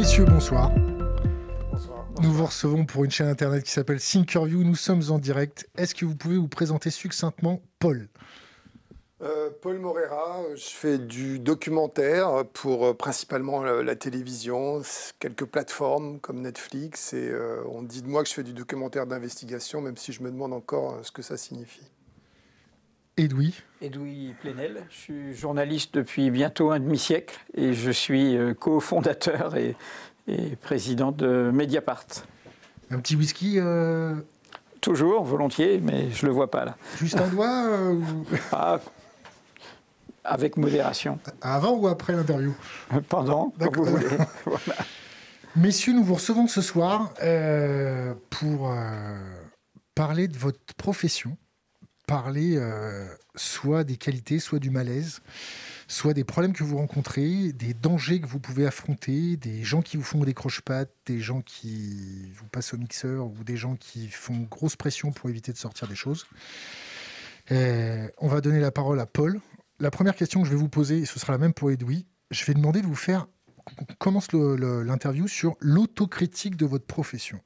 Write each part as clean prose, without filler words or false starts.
Messieurs, bonsoir. Bonsoir. Nous vous recevons pour une chaîne internet qui s'appelle Thinkerview. Nous sommes en direct. Est-ce que vous pouvez vous présenter succinctement, Paul? Paul Morera, je fais du documentaire pour principalement la télévision, quelques plateformes comme Netflix, et on dit de moi que je fais du documentaire d'investigation, même si je me demande encore ce que ça signifie. Edoui. Edoui Plenel, je suis journaliste depuis bientôt un demi-siècle et je suis cofondateur et président de Mediapart. Un petit whisky Toujours, volontiers, mais je ne le vois pas là. Juste un doigt Ah, avec modération. Avant ou après l'interview? Pendant, comme vous voulez. Voilà. Messieurs, nous vous recevons ce soir pour parler de votre profession, parler soit des qualités, soit du malaise, soit des problèmes que vous rencontrez, des dangers que vous pouvez affronter, des gens qui vous font des croche-pattes, des gens qui vous passent au mixeur ou des gens qui font grosse pression pour éviter de sortir des choses. On va donner la parole à Paul. La première question que je vais vous poser, et ce sera la même pour Edoui, je vais demander de vous faire, on commence l'interview sur l'autocritique de votre profession.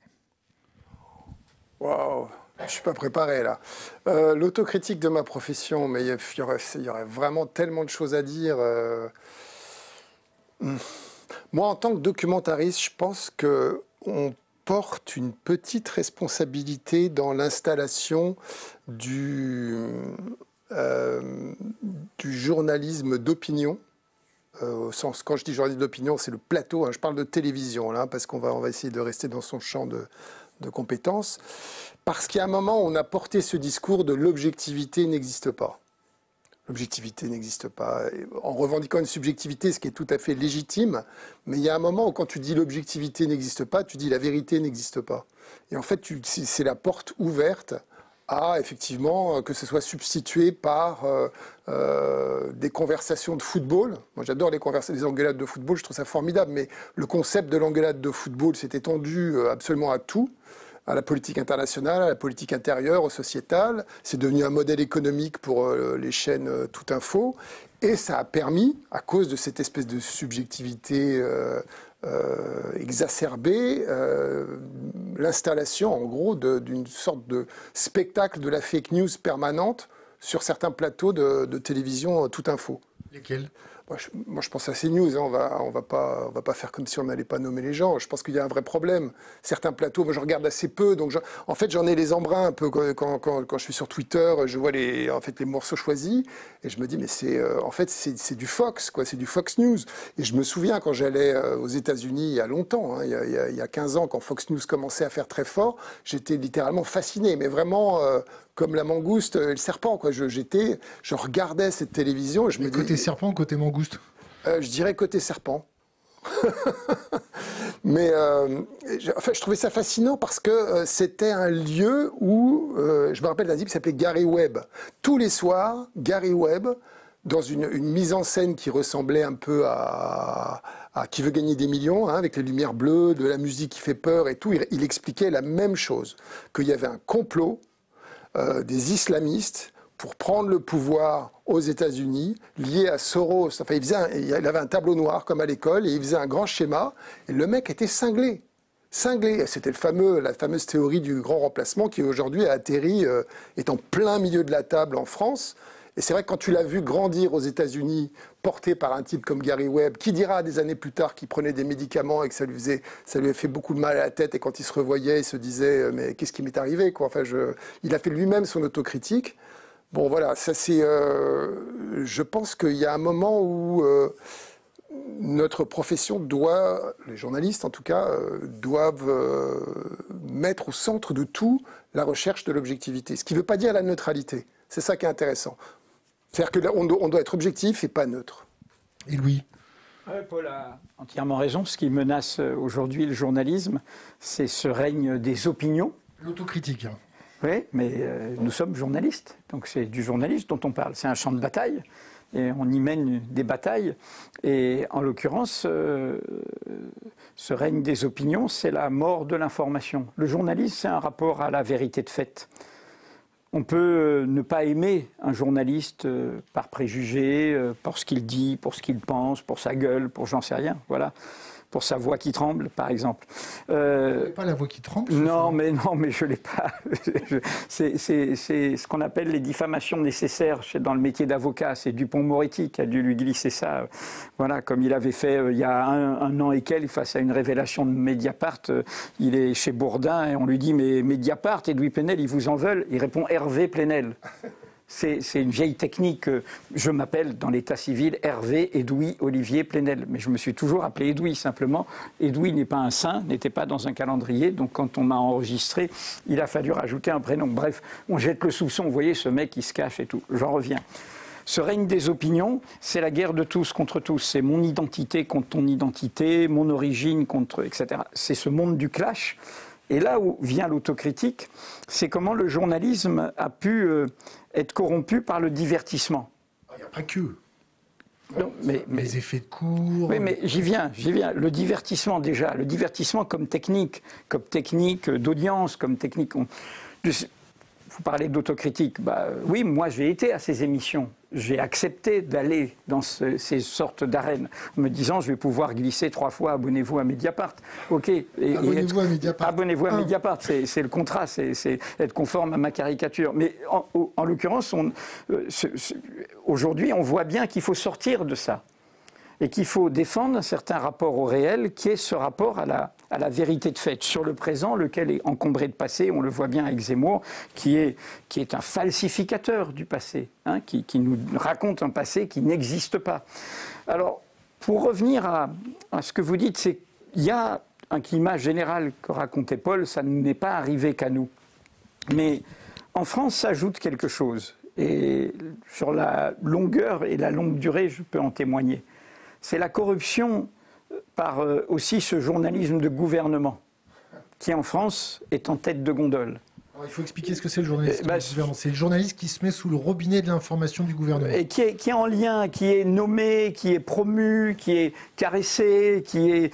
Waouh, je ne suis pas préparé là. L'autocritique de ma profession, mais il y aurait vraiment tellement de choses à dire. Moi, en tant que documentariste, je pense qu'on porte une petite responsabilité dans l'installation du journalisme d'opinion. Au sens, quand je dis journalisme d'opinion, c'est le plateau, hein, je parle de télévision, là, parce qu'on va essayer de rester dans son champ de compétences. Parce qu'à un moment, on a porté ce discours de l'objectivité n'existe pas. L'objectivité n'existe pas. En revendiquant une subjectivité, ce qui est tout à fait légitime, mais il y a un moment où quand tu dis l'objectivité n'existe pas, tu dis la vérité n'existe pas. Et en fait, c'est la porte ouverte à, effectivement, que ce soit substitué par des conversations de football. Moi, j'adore les engueulades de football, je trouve ça formidable, mais le concept de l'engueulade de football s'est étendu absolument à tout, à la politique internationale, à la politique intérieure, au sociétal. C'est devenu un modèle économique pour les chaînes Tout Info, et ça a permis, à cause de cette espèce de subjectivité exacerbée, l'installation en gros d'une sorte de spectacle de la fake news permanente sur certains plateaux de télévision Tout Info. Lesquels? Moi, je pense à CNews, hein, on va pas faire comme si on n'allait pas nommer les gens. Je pense qu'il y a un vrai problème. Certains plateaux, moi, je regarde assez peu, donc en fait, j'en ai les embruns un peu quand je suis sur Twitter, je vois les morceaux choisis, et je me dis, mais c'est du Fox, quoi, c'est du Fox News. Et je me souviens quand j'allais aux États-Unis il y a longtemps, hein, il y a 15 ans, quand Fox News commençait à faire très fort, j'étais littéralement fasciné, mais vraiment comme la mangouste et le serpent, quoi. Je regardais cette télévision et je me dis... Côté serpent, côté mangouste? Je dirais côté serpent. Mais je trouvais ça fascinant parce que c'était un lieu où, je me rappelle d'un type qui s'appelait Gary Webb. Tous les soirs, Gary Webb, dans une mise en scène qui ressemblait un peu à Qui veut gagner des millions, hein, avec les lumières bleues, de la musique qui fait peur et tout, il expliquait la même chose, qu'il y avait un complot des islamistes pour prendre le pouvoir aux États-Unis, lié à Soros. Enfin, il avait un tableau noir, comme à l'école, et il faisait un grand schéma, et le mec était cinglé. Cinglé. C'était la fameuse théorie du grand remplacement qui, aujourd'hui, a atterri, est en plein milieu de la table en France. Et c'est vrai que quand tu l'as vu grandir aux États-Unis, porté par un type comme Gary Webb, qui dira des années plus tard qu'il prenait des médicaments et que ça lui a fait beaucoup de mal à la tête, et quand il se revoyait, il se disait « mais qu'est-ce qui m'est arrivé ?» quoi. Enfin, il a fait lui-même son autocritique. Bon, voilà, ça c'est... je pense qu'il y a un moment où notre profession doit, les journalistes en tout cas, doivent mettre au centre de tout la recherche de l'objectivité. Ce qui ne veut pas dire la neutralité. C'est ça qui est intéressant. C'est-à-dire qu'on doit être objectif et pas neutre. Et Louis? Paul a entièrement raison. Ce qui menace aujourd'hui le journalisme, c'est ce règne des opinions. L'autocritique. Hein. Oui, mais nous sommes journalistes. Donc c'est du journalisme dont on parle. C'est un champ de bataille. Et on y mène des batailles. Et en l'occurrence, ce règne des opinions, c'est la mort de l'information. Le journalisme, c'est un rapport à la vérité de fait. On peut ne pas aimer un journaliste par préjugé, pour ce qu'il dit, pour ce qu'il pense, pour sa gueule, pour j'en sais rien, voilà. pour sa voix qui tremble, par exemple. Vous n'avez pas la voix qui tremble? Non, mais je l'ai pas. C'est ce qu'on appelle les diffamations nécessaires dans le métier d'avocat. C'est Dupond-Moretti qui a dû lui glisser ça. Voilà, comme il avait fait il y a un an et quelques, face à une révélation de Mediapart. Il est chez Bourdin et on lui dit « Mais Mediapart, Edoui Plenel, ils vous en veulent ?» Il répond « Hervé Plenel ». C'est une vieille technique. Je m'appelle dans l'état civil Hervé Edoui Olivier Plenel. Mais je me suis toujours appelé Edoui, simplement. Edoui n'est pas un saint, n'était pas dans un calendrier. Donc quand on m'a enregistré, il a fallu rajouter un prénom. Bref, on jette le soupçon. Vous voyez, ce mec, il se cache et tout. J'en reviens. Ce règne des opinions, c'est la guerre de tous contre tous. C'est mon identité contre ton identité, mon origine contre, etc. C'est ce monde du clash. Et là où vient l'autocritique, c'est comment le journalisme a pu être corrompu par le divertissement. Il n'y a pas que. Non, les effets de cours. Oui, mais j'y viens. Le divertissement déjà, le divertissement comme technique d'audience, comme technique. Vous parlez d'autocritique. Oui, moi j'ai été à ces émissions. J'ai accepté d'aller dans ces sortes d'arènes, me disant je vais pouvoir glisser 3 fois abonnez-vous à Mediapart. Ok. Abonnez-vous à Mediapart. Abonnez-vous à Mediapart. C'est le contrat, c'est être conforme à ma caricature. Mais en l'occurrence, aujourd'hui, on voit bien qu'il faut sortir de ça. Et qu'il faut défendre un certain rapport au réel, qui est ce rapport à la vérité de fait, sur le présent, lequel est encombré de passé. On le voit bien avec Zemmour, qui est un falsificateur du passé, hein, qui nous raconte un passé qui n'existe pas. Alors, pour revenir à ce que vous dites, c'est qu'il y a un climat général que racontait Paul, ça n'est pas arrivé qu'à nous. Mais en France, s'ajoute quelque chose. Et sur la longueur et la longue durée, je peux en témoigner. C'est la corruption par aussi ce journalisme de gouvernement qui, en France, est en tête de gondole. Alors, il faut expliquer ce que c'est le journaliste. C'est le journaliste qui se met sous le robinet de l'information du gouvernement. Et qui est en lien, qui est nommé, qui est promu, qui est caressé, qui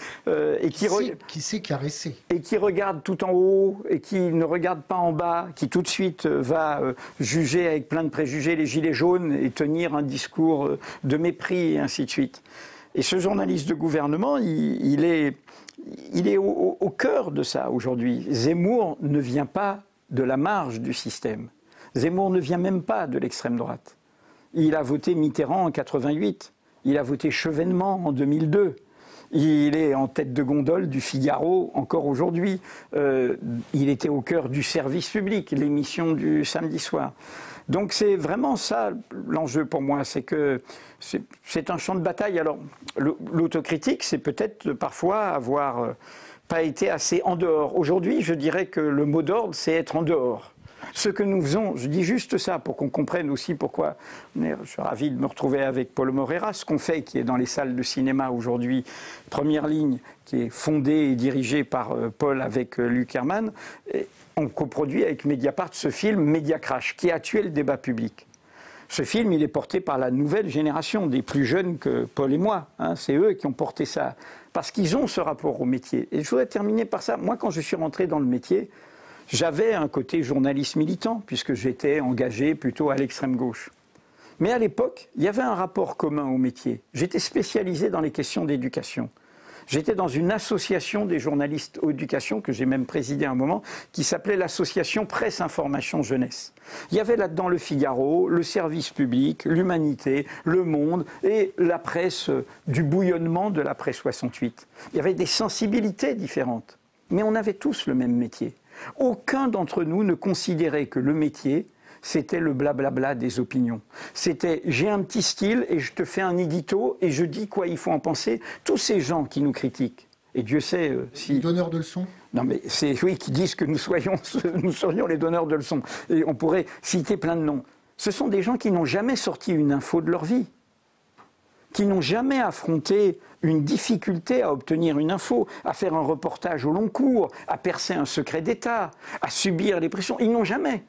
sait caresser. Et qui regarde tout en haut et qui ne regarde pas en bas, qui tout de suite va juger avec plein de préjugés les gilets jaunes et tenir un discours de mépris et ainsi de suite. Et ce journaliste de gouvernement, il est au cœur de ça aujourd'hui. Zemmour ne vient pas de la marge du système. Zemmour ne vient même pas de l'extrême droite. Il a voté Mitterrand en 88. Il a voté Chevènement en 2002. Il est en tête de gondole du Figaro encore aujourd'hui. Il était au cœur du service public, l'émission du samedi soir. Donc c'est vraiment ça l'enjeu pour moi, c'est que c'est un champ de bataille. Alors l'autocritique, c'est peut-être parfois avoir pas été assez en dehors. Aujourd'hui, je dirais que le mot d'ordre, c'est être en dehors. Ce que nous faisons, je dis juste ça pour qu'on comprenne aussi pourquoi, je suis ravi de me retrouver avec Paul Moreira, ce qu'on fait, qui est dans les salles de cinéma aujourd'hui, Première Ligne, qui est fondée et dirigée par Paul avec Luc Herman, on coproduit avec Mediapart ce film Média Crash, qui a tué le débat public. Ce film, il est porté par la nouvelle génération, des plus jeunes que Paul et moi. Hein, c'est eux qui ont porté ça, parce qu'ils ont ce rapport au métier. Et je voudrais terminer par ça. Moi, quand je suis rentré dans le métier, j'avais un côté journaliste militant, puisque j'étais engagé plutôt à l'extrême gauche. Mais à l'époque, il y avait un rapport commun au métier. J'étais spécialisé dans les questions d'éducation. J'étais dans une association des journalistes d'éducation, que j'ai même présidé à un moment, qui s'appelait l'association Presse Information Jeunesse. Il y avait là-dedans le Figaro, le service public, l'Humanité, Le Monde et la presse du bouillonnement de l'après 68. Il y avait des sensibilités différentes, mais on avait tous le même métier. Aucun d'entre nous ne considérait que le métier, c'était le blablabla des opinions. C'était j'ai un petit style et je te fais un édito et je dis quoi il faut en penser. Tous ces gens qui nous critiquent, et Dieu sait si... Les donneurs de leçons. Non mais c'est oui, qui disent que nous serions les donneurs de leçons. Et on pourrait citer plein de noms. Ce sont des gens qui n'ont jamais sorti une info de leur vie, qui n'ont jamais affronté une difficulté à obtenir une info, à faire un reportage au long cours, à percer un secret d'État, à subir les pressions. Ils n'ont jamais.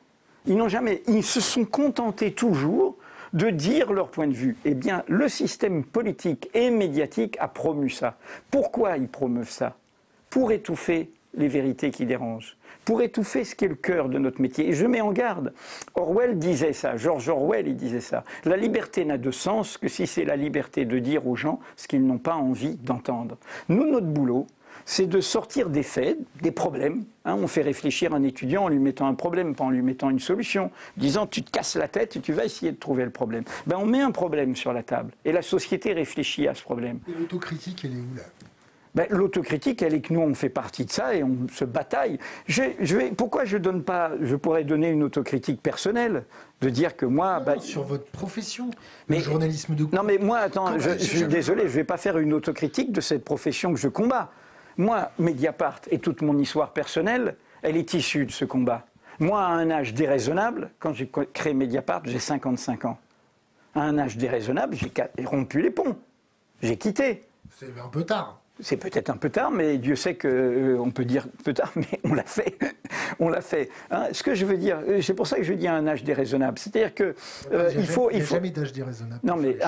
Ils se sont contentés toujours de dire leur point de vue. Eh bien, le système politique et médiatique a promu ça. Pourquoi ils promeuvent ça? Pour étouffer les vérités qui dérangent, pour étouffer ce qui est le cœur de notre métier. Et je mets en garde. Orwell disait ça, George Orwell, il disait ça. La liberté n'a de sens que si c'est la liberté de dire aux gens ce qu'ils n'ont pas envie d'entendre. Nous, notre boulot, c'est de sortir des faits, des problèmes. On fait réfléchir un étudiant en lui mettant un problème, pas en lui mettant une solution, disant tu te casses la tête et tu vas essayer de trouver le problème. On met un problème sur la table et la société réfléchit à ce problème. Et l'autocritique, elle est où là ? L'autocritique, elle est que nous, on fait partie de ça et on se bataille. Pourquoi je donne pas... Je pourrais donner une autocritique personnelle, de dire que moi... sur votre profession, le journalisme de cours. Non, mais moi, attends, je suis désolé, je ne vais pas faire une autocritique de cette profession que je combats. Moi, Mediapart et toute mon histoire personnelle, elle est issue de ce combat. Moi, à un âge déraisonnable, quand j'ai créé Mediapart, j'ai 55 ans. À un âge déraisonnable, j'ai rompu les ponts. J'ai quitté. C'est un peu tard. C'est peut-être un peu tard, mais Dieu sait qu'on peut dire peu tard, mais on l'a fait. On l'a fait. Ce que je veux dire, c'est pour ça que je dis à un âge déraisonnable. C'est-à-dire que il faut jamais d'âge déraisonnable. Non, mais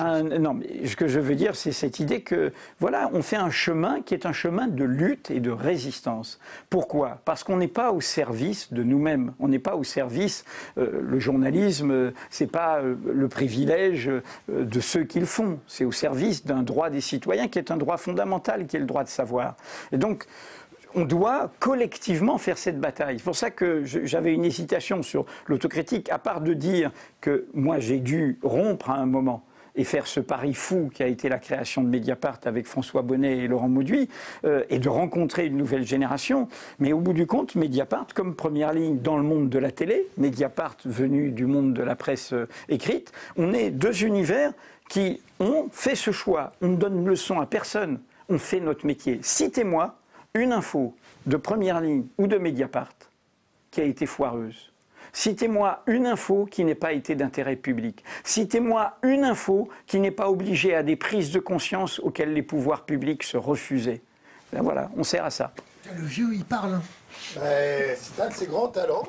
ce que je veux dire, c'est cette idée que voilà, on fait un chemin qui est un chemin de lutte et de résistance. Pourquoi ? Parce qu'on n'est pas au service de nous-mêmes. On n'est pas au service. Le journalisme, c'est pas le privilège de ceux qui le font. C'est au service d'un droit des citoyens qui est un droit fondamental, qui est le droit de savoir. Et donc, on doit collectivement faire cette bataille. C'est pour ça que j'avais une hésitation sur l'autocritique, à part de dire que moi j'ai dû rompre à un moment et faire ce pari fou qui a été la création de Mediapart avec François Bonnet et Laurent Mauduit, et de rencontrer une nouvelle génération. Mais au bout du compte, Mediapart, comme première ligne dans le monde de la télé, Mediapart venu du monde de la presse écrite, on est deux univers qui ont fait ce choix. On ne donne leçon à personne. On fait notre métier. Citez-moi une info de première ligne ou de Mediapart qui a été foireuse. Citez-moi une info qui n'ait pas été d'intérêt public. Citez-moi une info qui n'est pas obligée à des prises de conscience auxquelles les pouvoirs publics se refusaient. Ben voilà, on sert à ça. Le vieux, il parle. C'est un de ses grands talents.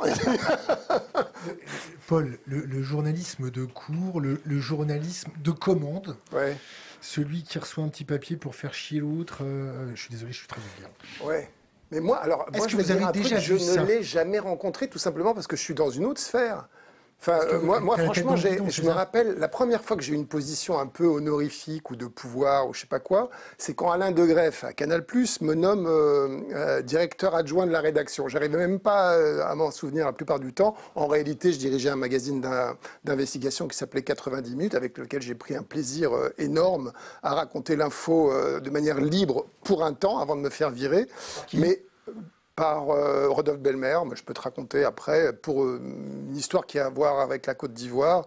Paul, le journalisme de cours, le journalisme de commande. Ouais. Celui qui reçoit un petit papier pour faire chier l'autre. Je suis désolé, je suis très vulgaire. Ouais. Mais moi, je vais dire un truc, je ne l'ai jamais rencontré, tout simplement parce que je suis dans une autre sphère. Enfin, moi franchement, je me rappelle, la première fois que j'ai eu une position un peu honorifique ou de pouvoir ou je sais pas quoi, c'est quand Alain Degreffe, à Canal+, me nomme directeur adjoint de la rédaction. J'arrivais même pas à m'en souvenir la plupart du temps. En réalité, je dirigeais un magazine d'investigation qui s'appelait 90 minutes, avec lequel j'ai pris un plaisir énorme à raconter l'info de manière libre pour un temps, avant de me faire virer. Okay. Mais par Rodolphe Belmer, mais je peux te raconter après, pour une histoire qui a à voir avec la Côte d'Ivoire.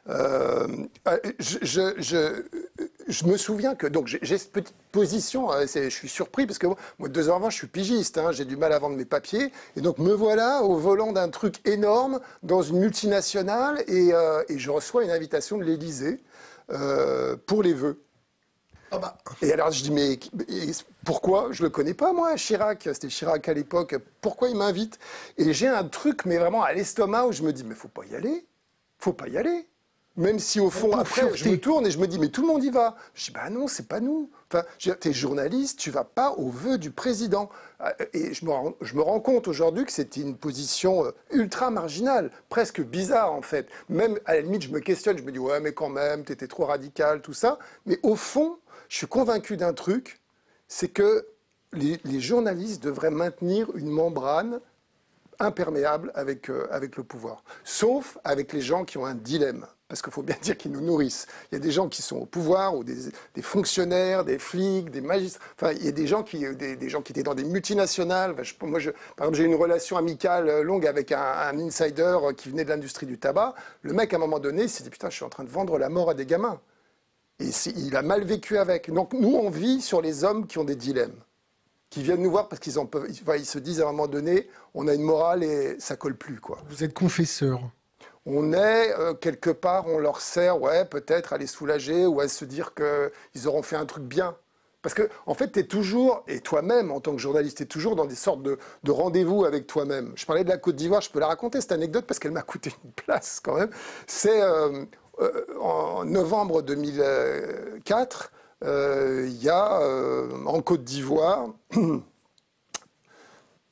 Je me souviens que, donc j'ai cette petite position, je suis surpris, parce que moi, 2 ans avant, je suis pigiste, j'ai du mal à vendre mes papiers, et donc me voilà au volant d'un truc énorme, dans une multinationale, et je reçois une invitation de l'Élysée pour les vœux. Ah bah. Et alors je dis, mais pourquoi? Je le connais pas, moi, Chirac. C'était Chirac à l'époque. Pourquoi il m'invite? Et j'ai un truc, mais vraiment à l'estomac, où je me dis, mais faut pas y aller. Faut pas y aller. Même si au fond, après, je me tourne et je me dis, mais tout le monde y va. Je dis, bah non, c'est pas nous. Enfin, t'es journaliste, tu vas pas au vœu du président. Et je me rends compte aujourd'hui que c'était une position ultra marginale, presque bizarre en fait. Même à la limite, je me questionne, je me dis, ouais, mais quand même, t'étais trop radical, tout ça. Mais au fond, je suis convaincu d'un truc, c'est que les journalistes devraient maintenir une membrane imperméable avec le pouvoir. Sauf avec les gens qui ont un dilemme. Parce qu'il faut bien dire qu'ils nous nourrissent. Il y a des gens qui sont au pouvoir, ou des fonctionnaires, des flics, des magistrats. Enfin, il y a des gens qui étaient dans des multinationales. Enfin, par exemple, j'ai une relation amicale longue avec un insider qui venait de l'industrie du tabac. Le mec, à un moment donné, il s'est dit, putain, je suis en train de vendre la mort à des gamins. Et il a mal vécu avec. Donc nous, on vit sur les hommes qui ont des dilemmes, qui viennent nous voir parce qu'ils se disent à un moment donné, on a une morale et ça colle plus, quoi. Vous êtes confesseur. On est, quelque part, on leur sert, ouais, peut-être à les soulager ou à se dire qu'ils auront fait un truc bien. Parce que, en fait, tu es toujours, et toi-même, en tant que journaliste, tu es toujours dans des sortes de rendez-vous avec toi-même. Je parlais de la Côte d'Ivoire, je peux la raconter, cette anecdote, parce qu'elle m'a coûté une place, quand même. C'est en novembre 2004, il y a, en Côte d'Ivoire,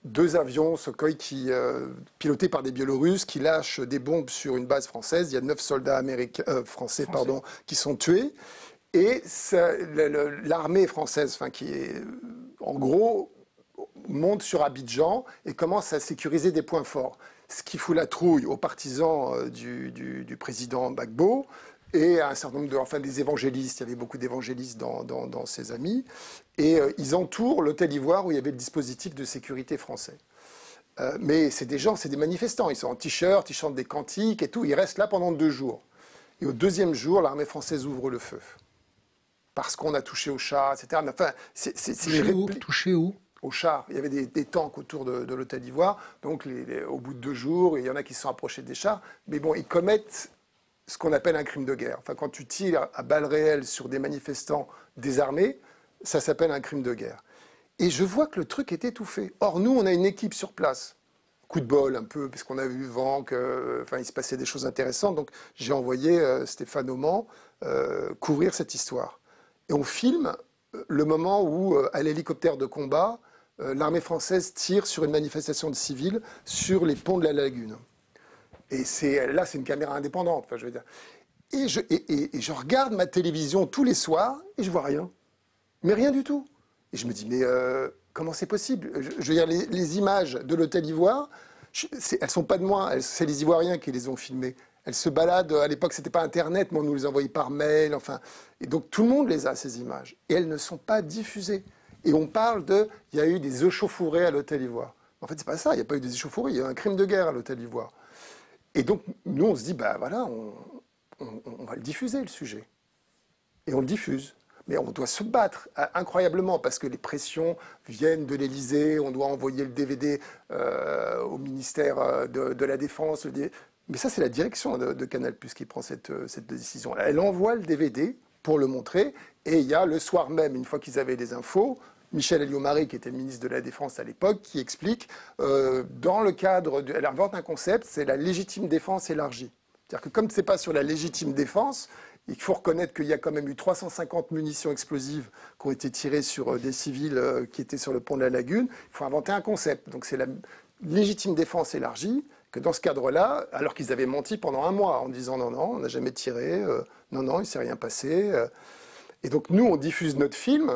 2 avions Sukhoi pilotés par des Biélorusses qui lâchent des bombes sur une base française. Il y a 9 soldats français. Qui sont tués. Et l'armée française, qui est, en gros, monte sur Abidjan et commence à sécuriser des points forts. Ce qui fout la trouille aux partisans du président Gbagbo et à un certain nombre des évangélistes. Il y avait beaucoup d'évangélistes dans ses amis. Et ils entourent l'Hôtel Ivoire où il y avait le dispositif de sécurité français. Mais c'est des manifestants. Ils sont en t-shirt, ils chantent des cantiques et tout. Ils restent là pendant 2 jours. Et au 2e jour, l'armée française ouvre le feu. Parce qu'on a touché aux chars, etc. Mais enfin, touché où aux chars. Il y avait des tanks autour de l'Hôtel Ivoire. Donc, au bout de 2 jours, il y en a qui se sont approchés des chars. Mais bon, ils commettent ce qu'on appelle un crime de guerre. Enfin, quand tu tires à balles réelles sur des manifestants désarmés, ça s'appelle un crime de guerre. Et je vois que le truc est étouffé. Or, nous, on a une équipe sur place. Coup de bol un peu, parce qu'on a eu vent, il se passait des choses intéressantes. Donc, j'ai envoyé Stéphane Auman couvrir cette histoire. Et on filme le moment où, à l'hélicoptère de combat, l'armée française tire sur une manifestation de civils sur les ponts de la lagune. Et là, c'est une caméra indépendante, je veux dire. Et je regarde ma télévision tous les soirs et je vois rien. Mais rien du tout. Et je me dis, mais comment c'est possible? Je veux dire, les images de l'Hôtel Ivoire, elles sont pas de moi, c'est les Ivoiriens qui les ont filmées. Elles se baladent, à l'époque, c'était pas Internet, mais on nous les envoyait par mail, Et donc, tout le monde les a, ces images. Et elles ne sont pas diffusées. Et on parle il y a eu des échauffourées à l'Hôtel Ivoire. En fait, c'est pas ça, il n'y a pas eu des échauffourées, il y a eu un crime de guerre à l'Hôtel Ivoire. Et donc, nous, on se dit, on va le diffuser, le sujet. Et on le diffuse. Mais on doit se battre incroyablement parce que les pressions viennent de l'Élysée, on doit envoyer le DVD au ministère de la Défense. Mais ça, c'est la direction de Canal+ qui prend cette décision. Elle envoie le DVD pour le montrer et il y a le soir même, une fois qu'ils avaient les infos, Michel Alliot-Marie, qui était ministre de la Défense à l'époque, qui explique, dans le cadre, elle invente un concept, c'est la légitime défense élargie. C'est-à-dire que comme ce n'est pas sur la légitime défense, il faut reconnaître qu'il y a quand même eu 350 munitions explosives qui ont été tirées sur des civils qui étaient sur le pont de la Lagune. Il faut inventer un concept. Donc c'est la légitime défense élargie, que dans ce cadre-là, alors qu'ils avaient menti pendant 1 mois en disant non, on n'a jamais tiré, non, il ne s'est rien passé. Et donc nous, on diffuse notre film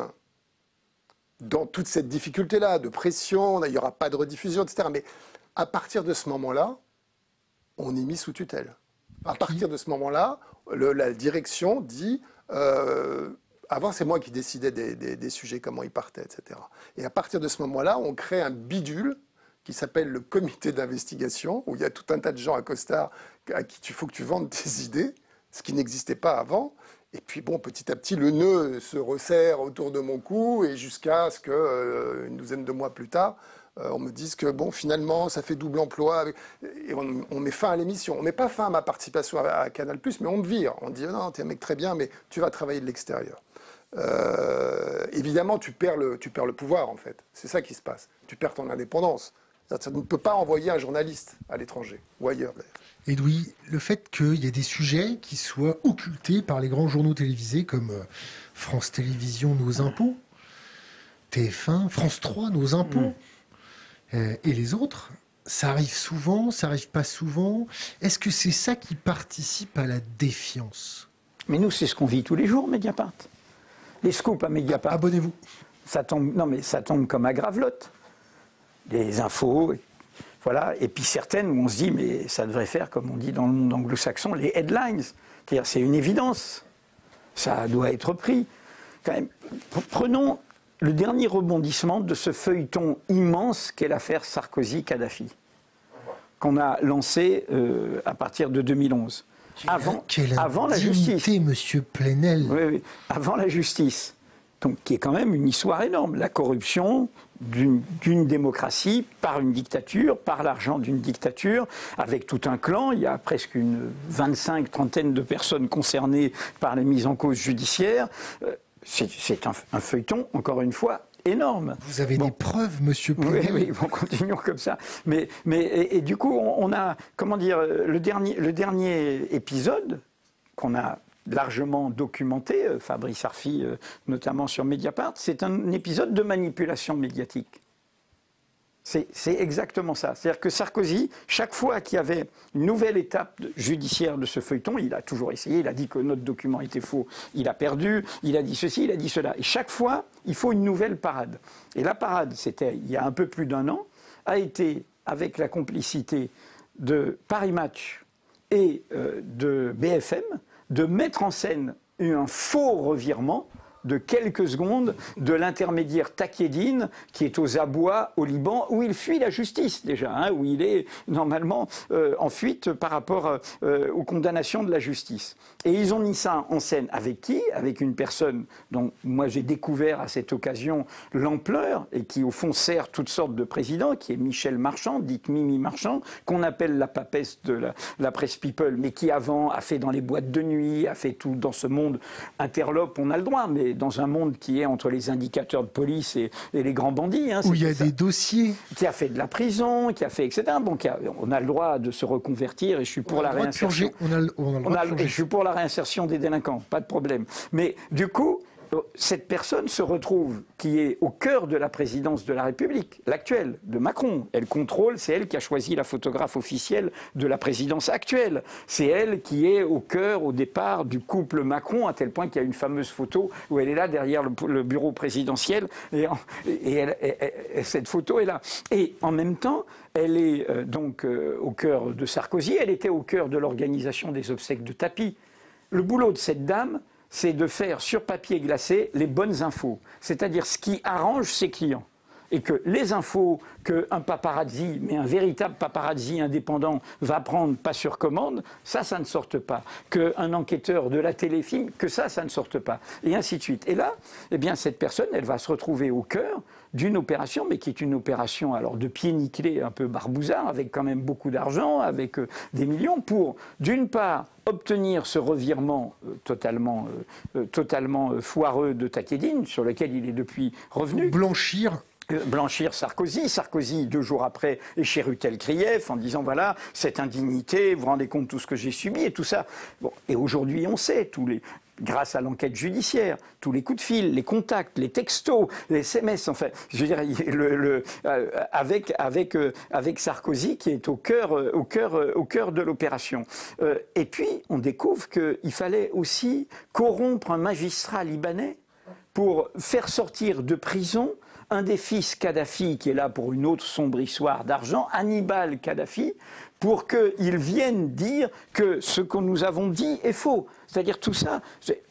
dans toute cette difficulté-là, de pression, il n'y aura pas de rediffusion, etc. Mais à partir de ce moment-là, on est mis sous tutelle. À partir de ce moment-là, la direction dit... avant, c'est moi qui décidais des sujets, comment ils partaient, etc. Et à partir de ce moment-là, on crée un bidule qui s'appelle le comité d'investigation, où il y a tout un tas de gens à costard à qui il faut que tu vendes tes idées, ce qui n'existait pas avant. Et puis, petit à petit, le nœud se resserre autour de mon cou, et jusqu'à ce qu'une douzaine de mois plus tard, on me dise que, finalement, ça fait double emploi. Et on met fin à l'émission. On ne met pas fin à ma participation à Canal+, mais on me vire. On dit, non, t'es un mec très bien, mais tu vas travailler de l'extérieur. Évidemment, tu perds le pouvoir, en fait. C'est ça qui se passe. Tu perds ton indépendance. Ça ne peut pas envoyer un journaliste à l'étranger, ou ailleurs, d'ailleurs. Edoui, le fait qu'il y ait des sujets qui soient occultés par les grands journaux télévisés comme France Télévisions, Nos Impôts, TF1, France 3, Nos Impôts, et les autres, ça arrive souvent, ça arrive pas souvent. Est-ce que c'est ça qui participe à la défiance? Mais nous, c'est ce qu'on vit tous les jours, Mediapart. Les scoops à Mediapart. Abonnez-vous. Ça tombe comme à Gravelotte. Des infos, voilà. Et puis certaines où on se dit, mais ça devrait faire, comme on dit dans le monde anglo-saxon, les headlines. C'est-à-dire, c'est une évidence. Ça doit être pris. Quand même, prenons le dernier rebondissement de ce feuilleton immense qu'est l'affaire Sarkozy-Kadhafi, qu'on a lancé à partir de 2011. Avant la justice. Monsieur Plenel. Oui, avant la justice. Donc, qui est quand même une histoire énorme. La corruption d'une démocratie par une dictature, par l'argent d'une dictature, avec tout un clan. Il y a presque une 25-30 de personnes concernées par les mises en cause judiciaires. C'est un feuilleton, encore une fois, énorme. Vous avez des preuves, monsieur Plenel? Oui, continuons comme ça. Et du coup, on a, comment dire, le dernier épisode qu'on a largement documenté, Fabrice Arfi notamment sur Mediapart, c'est un épisode de manipulation médiatique. C'est exactement ça. C'est-à-dire que Sarkozy, chaque fois qu'il y avait une nouvelle étape judiciaire de ce feuilleton, il a toujours essayé, il a dit que notre document était faux, il a perdu, il a dit ceci, il a dit cela. Et chaque fois, il faut une nouvelle parade. Et la parade, c'était il y a un peu plus d'1 an, a été avec la complicité de Paris Match et de BFM, de mettre en scène un faux revirement de quelques secondes de l'intermédiaire Takedine qui est aux abois au Liban où il fuit la justice déjà, hein, où il est normalement en fuite par rapport aux condamnations de la justice. Et ils ont mis ça en scène avec qui? Avec une personne dont moi j'ai découvert à cette occasion l'ampleur et qui au fond sert toutes sortes de présidents, qui est Michel Marchand, dite Mimi Marchand, qu'on appelle la papesse de la presse people, mais qui avant a fait dans les boîtes de nuit, a fait tout dans ce monde interlope, on a le droit, mais dans un monde qui est entre les indicateurs de police et les grands bandits. Hein, où il y a des dossiers. Qui a fait de la prison, qui a fait, etc. Donc on a le droit de se reconvertir et je suis pour la réinsertion. Je suis pour la réinsertion des délinquants, pas de problème. Mais du coup, cette personne se retrouve, qui est au cœur de la présidence de la République, l'actuelle, de Macron. Elle contrôle, c'est elle qui a choisi la photographe officielle de la présidence actuelle. C'est elle qui est au cœur, au départ, du couple Macron, à tel point qu'il y a une fameuse photo où elle est là, derrière le bureau présidentiel, et cette photo est là. Et en même temps, elle est donc au cœur de Sarkozy, elle était au cœur de l'organisation des obsèques de Tapie. Le boulot de cette dame, c'est de faire sur papier glacé les bonnes infos, c'est-à-dire ce qui arrange ses clients. Et que les infos qu'un paparazzi, mais un véritable paparazzi indépendant, va prendre pas sur commande, ça ne sorte pas. Qu'un enquêteur de la téléfilm, que ça ne sorte pas. Et ainsi de suite. Et là, eh bien, cette personne, elle va se retrouver au cœur d'une opération, mais qui est une opération alors de pied nickelé, un peu barbouzard, avec quand même beaucoup d'argent, avec des millions, pour, d'une part, obtenir ce revirement totalement foireux de Takedine, sur lequel il est depuis revenu. Blanchir Sarkozy. Sarkozy, 2 jours après, est chez Rutel-Krief en disant voilà, cette indignité, vous vous rendez compte de tout ce que j'ai subi et tout ça. Bon, et aujourd'hui, on sait, grâce à l'enquête judiciaire, tous les coups de fil, les contacts, les textos, les SMS, enfin, je veux dire, avec Sarkozy qui est au cœur de l'opération. Et puis, on découvre qu'il fallait aussi corrompre un magistrat libanais pour faire sortir de prison un des fils Kadhafi, qui est là pour une autre sombre histoire d'argent, Hannibal Kadhafi, pour qu'il vienne dire que ce que nous avons dit est faux. C'est-à-dire tout ça.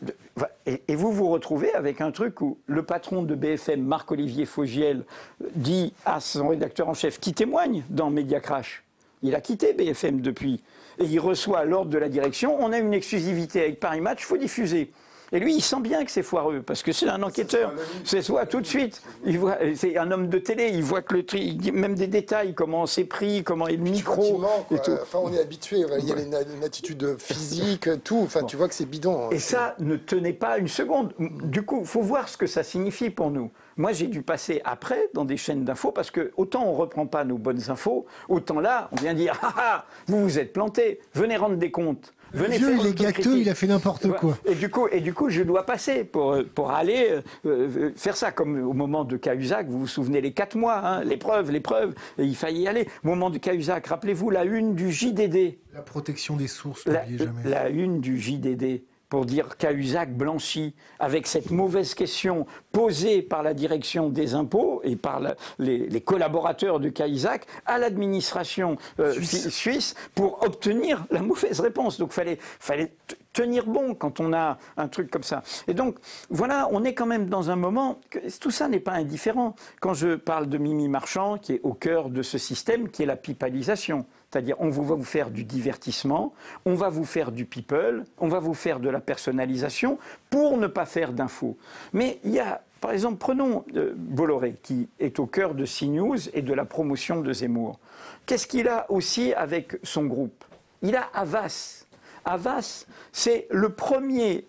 Et vous vous retrouvez avec un truc où le patron de BFM, Marc-Olivier Fogiel, dit à son rédacteur en chef, qui témoigne dans Mediacrash, il a quitté BFM depuis, et il reçoit l'ordre de la direction, on a une exclusivité avec Paris Match, il faut diffuser. Et lui, il sent bien que c'est foireux, parce que c'est un enquêteur. C'est soit tout de suite, c'est un homme de télé, il voit que il dit même des détails, comment c'est pris, comment est le micro. Et tout. Enfin, on est habitué, il y a une attitude physique, tout. Enfin, tu vois que c'est bidon. Et ça ne tenait pas une seconde. Du coup, il faut voir ce que ça signifie pour nous. Moi, j'ai dû passer après dans des chaînes d'infos, parce que autant on ne reprend pas nos bonnes infos, autant là, on vient dire ah, vous vous êtes planté, venez rendre des comptes. Venez faire il est gâteux, il a fait n'importe quoi. Et du coup, je dois passer pour aller faire ça. Comme au moment de Cahuzac, vous vous souvenez les 4 mois, hein, les preuves, et il fallait y aller. Au moment de Cahuzac, rappelez-vous la une du JDD. La protection des sources, n'oubliez jamais. La une du JDD. Pour dire Cahuzac blanchi, avec cette mauvaise question posée par la direction des impôts et par les collaborateurs de Cahuzac à l'administration suisse pour obtenir la mauvaise réponse. Donc fallait tenir bon quand on a un truc comme ça. Et donc, voilà, on est quand même dans un moment que tout ça n'est pas indifférent. Quand je parle de Mimi Marchand, qui est au cœur de ce système, qui est la pipalisation. C'est-à-dire, on va vous faire du divertissement, on va vous faire du people, on va vous faire de la personnalisation pour ne pas faire d'infos. Mais il y a, par exemple, prenons Bolloré, qui est au cœur de CNews et de la promotion de Zemmour. Qu'est-ce qu'il a aussi avec son groupe? Il a Havas. Havas, c'est le premier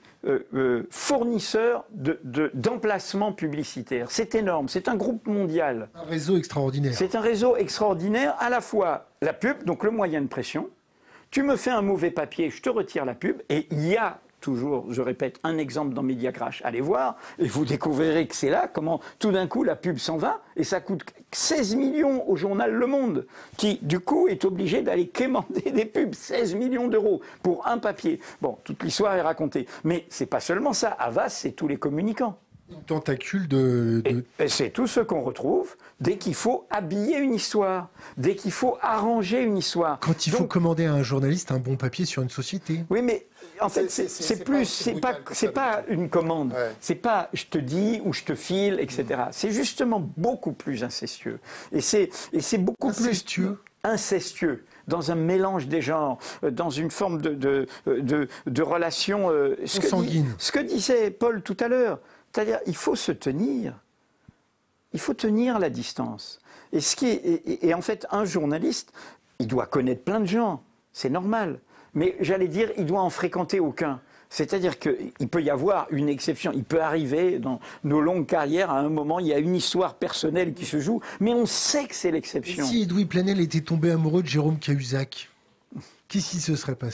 fournisseur d'emplacements publicitaires. C'est énorme, c'est un groupe mondial. Un réseau extraordinaire. C'est un réseau extraordinaire, à la fois la pub, donc le moyen de pression. Tu me fais un mauvais papier, je te retire la pub. Et il y a toujours, je répète, un exemple dans Mediacrash. Allez voir et vous découvrirez que c'est là comment tout d'un coup la pub s'en va et ça coûte 16 millions au journal Le Monde qui du coup est obligé d'aller quémander des pubs. 16 millions d'euros pour un papier. Bon, toute l'histoire est racontée. Mais c'est pas seulement ça. Havas, c'est tous les communicants. Une tentacule de... Et c'est tout ce qu'on retrouve dès qu'il faut habiller une histoire, dès qu'il faut arranger une histoire. Quand il faut commander à un journaliste un bon papier sur une société. Oui, mais en fait, c'est pas une commande. Ouais. C'est pas je te dis ou je te file, etc. C'est justement beaucoup plus incestueux. Et c'est beaucoup plus incestueux. Dans un mélange des genres, dans une forme de relation sanguine. Ce que disait Paul tout à l'heure. C'est-à-dire, il faut se tenir. Il faut tenir la distance. Et en fait, un journaliste, il doit connaître plein de gens. C'est normal. Mais j'allais dire, il doit en fréquenter aucun. C'est-à-dire qu'il peut y avoir une exception. Il peut arriver dans nos longues carrières, à un moment, il y a une histoire personnelle qui se joue, mais on sait que c'est l'exception. Et si Edoui Plenel était tombé amoureux de Jérôme Cahuzac, qu'est-ce qui se serait passé ?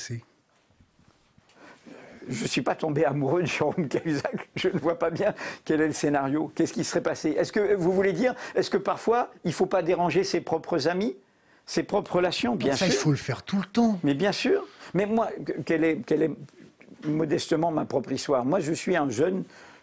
Je ne suis pas tombé amoureux de Jérôme Cahuzac. Je ne vois pas bien quel est le scénario. Qu'est-ce qui serait passé? Est-ce que vous voulez dire, est-ce que parfois, il ne faut pas déranger ses propres amis, ses propres relations? Bien sûr. Il faut le faire tout le temps. Mais bien sûr. Mais moi, quelle est modestement ma propre histoire? Moi, je suis un jeune...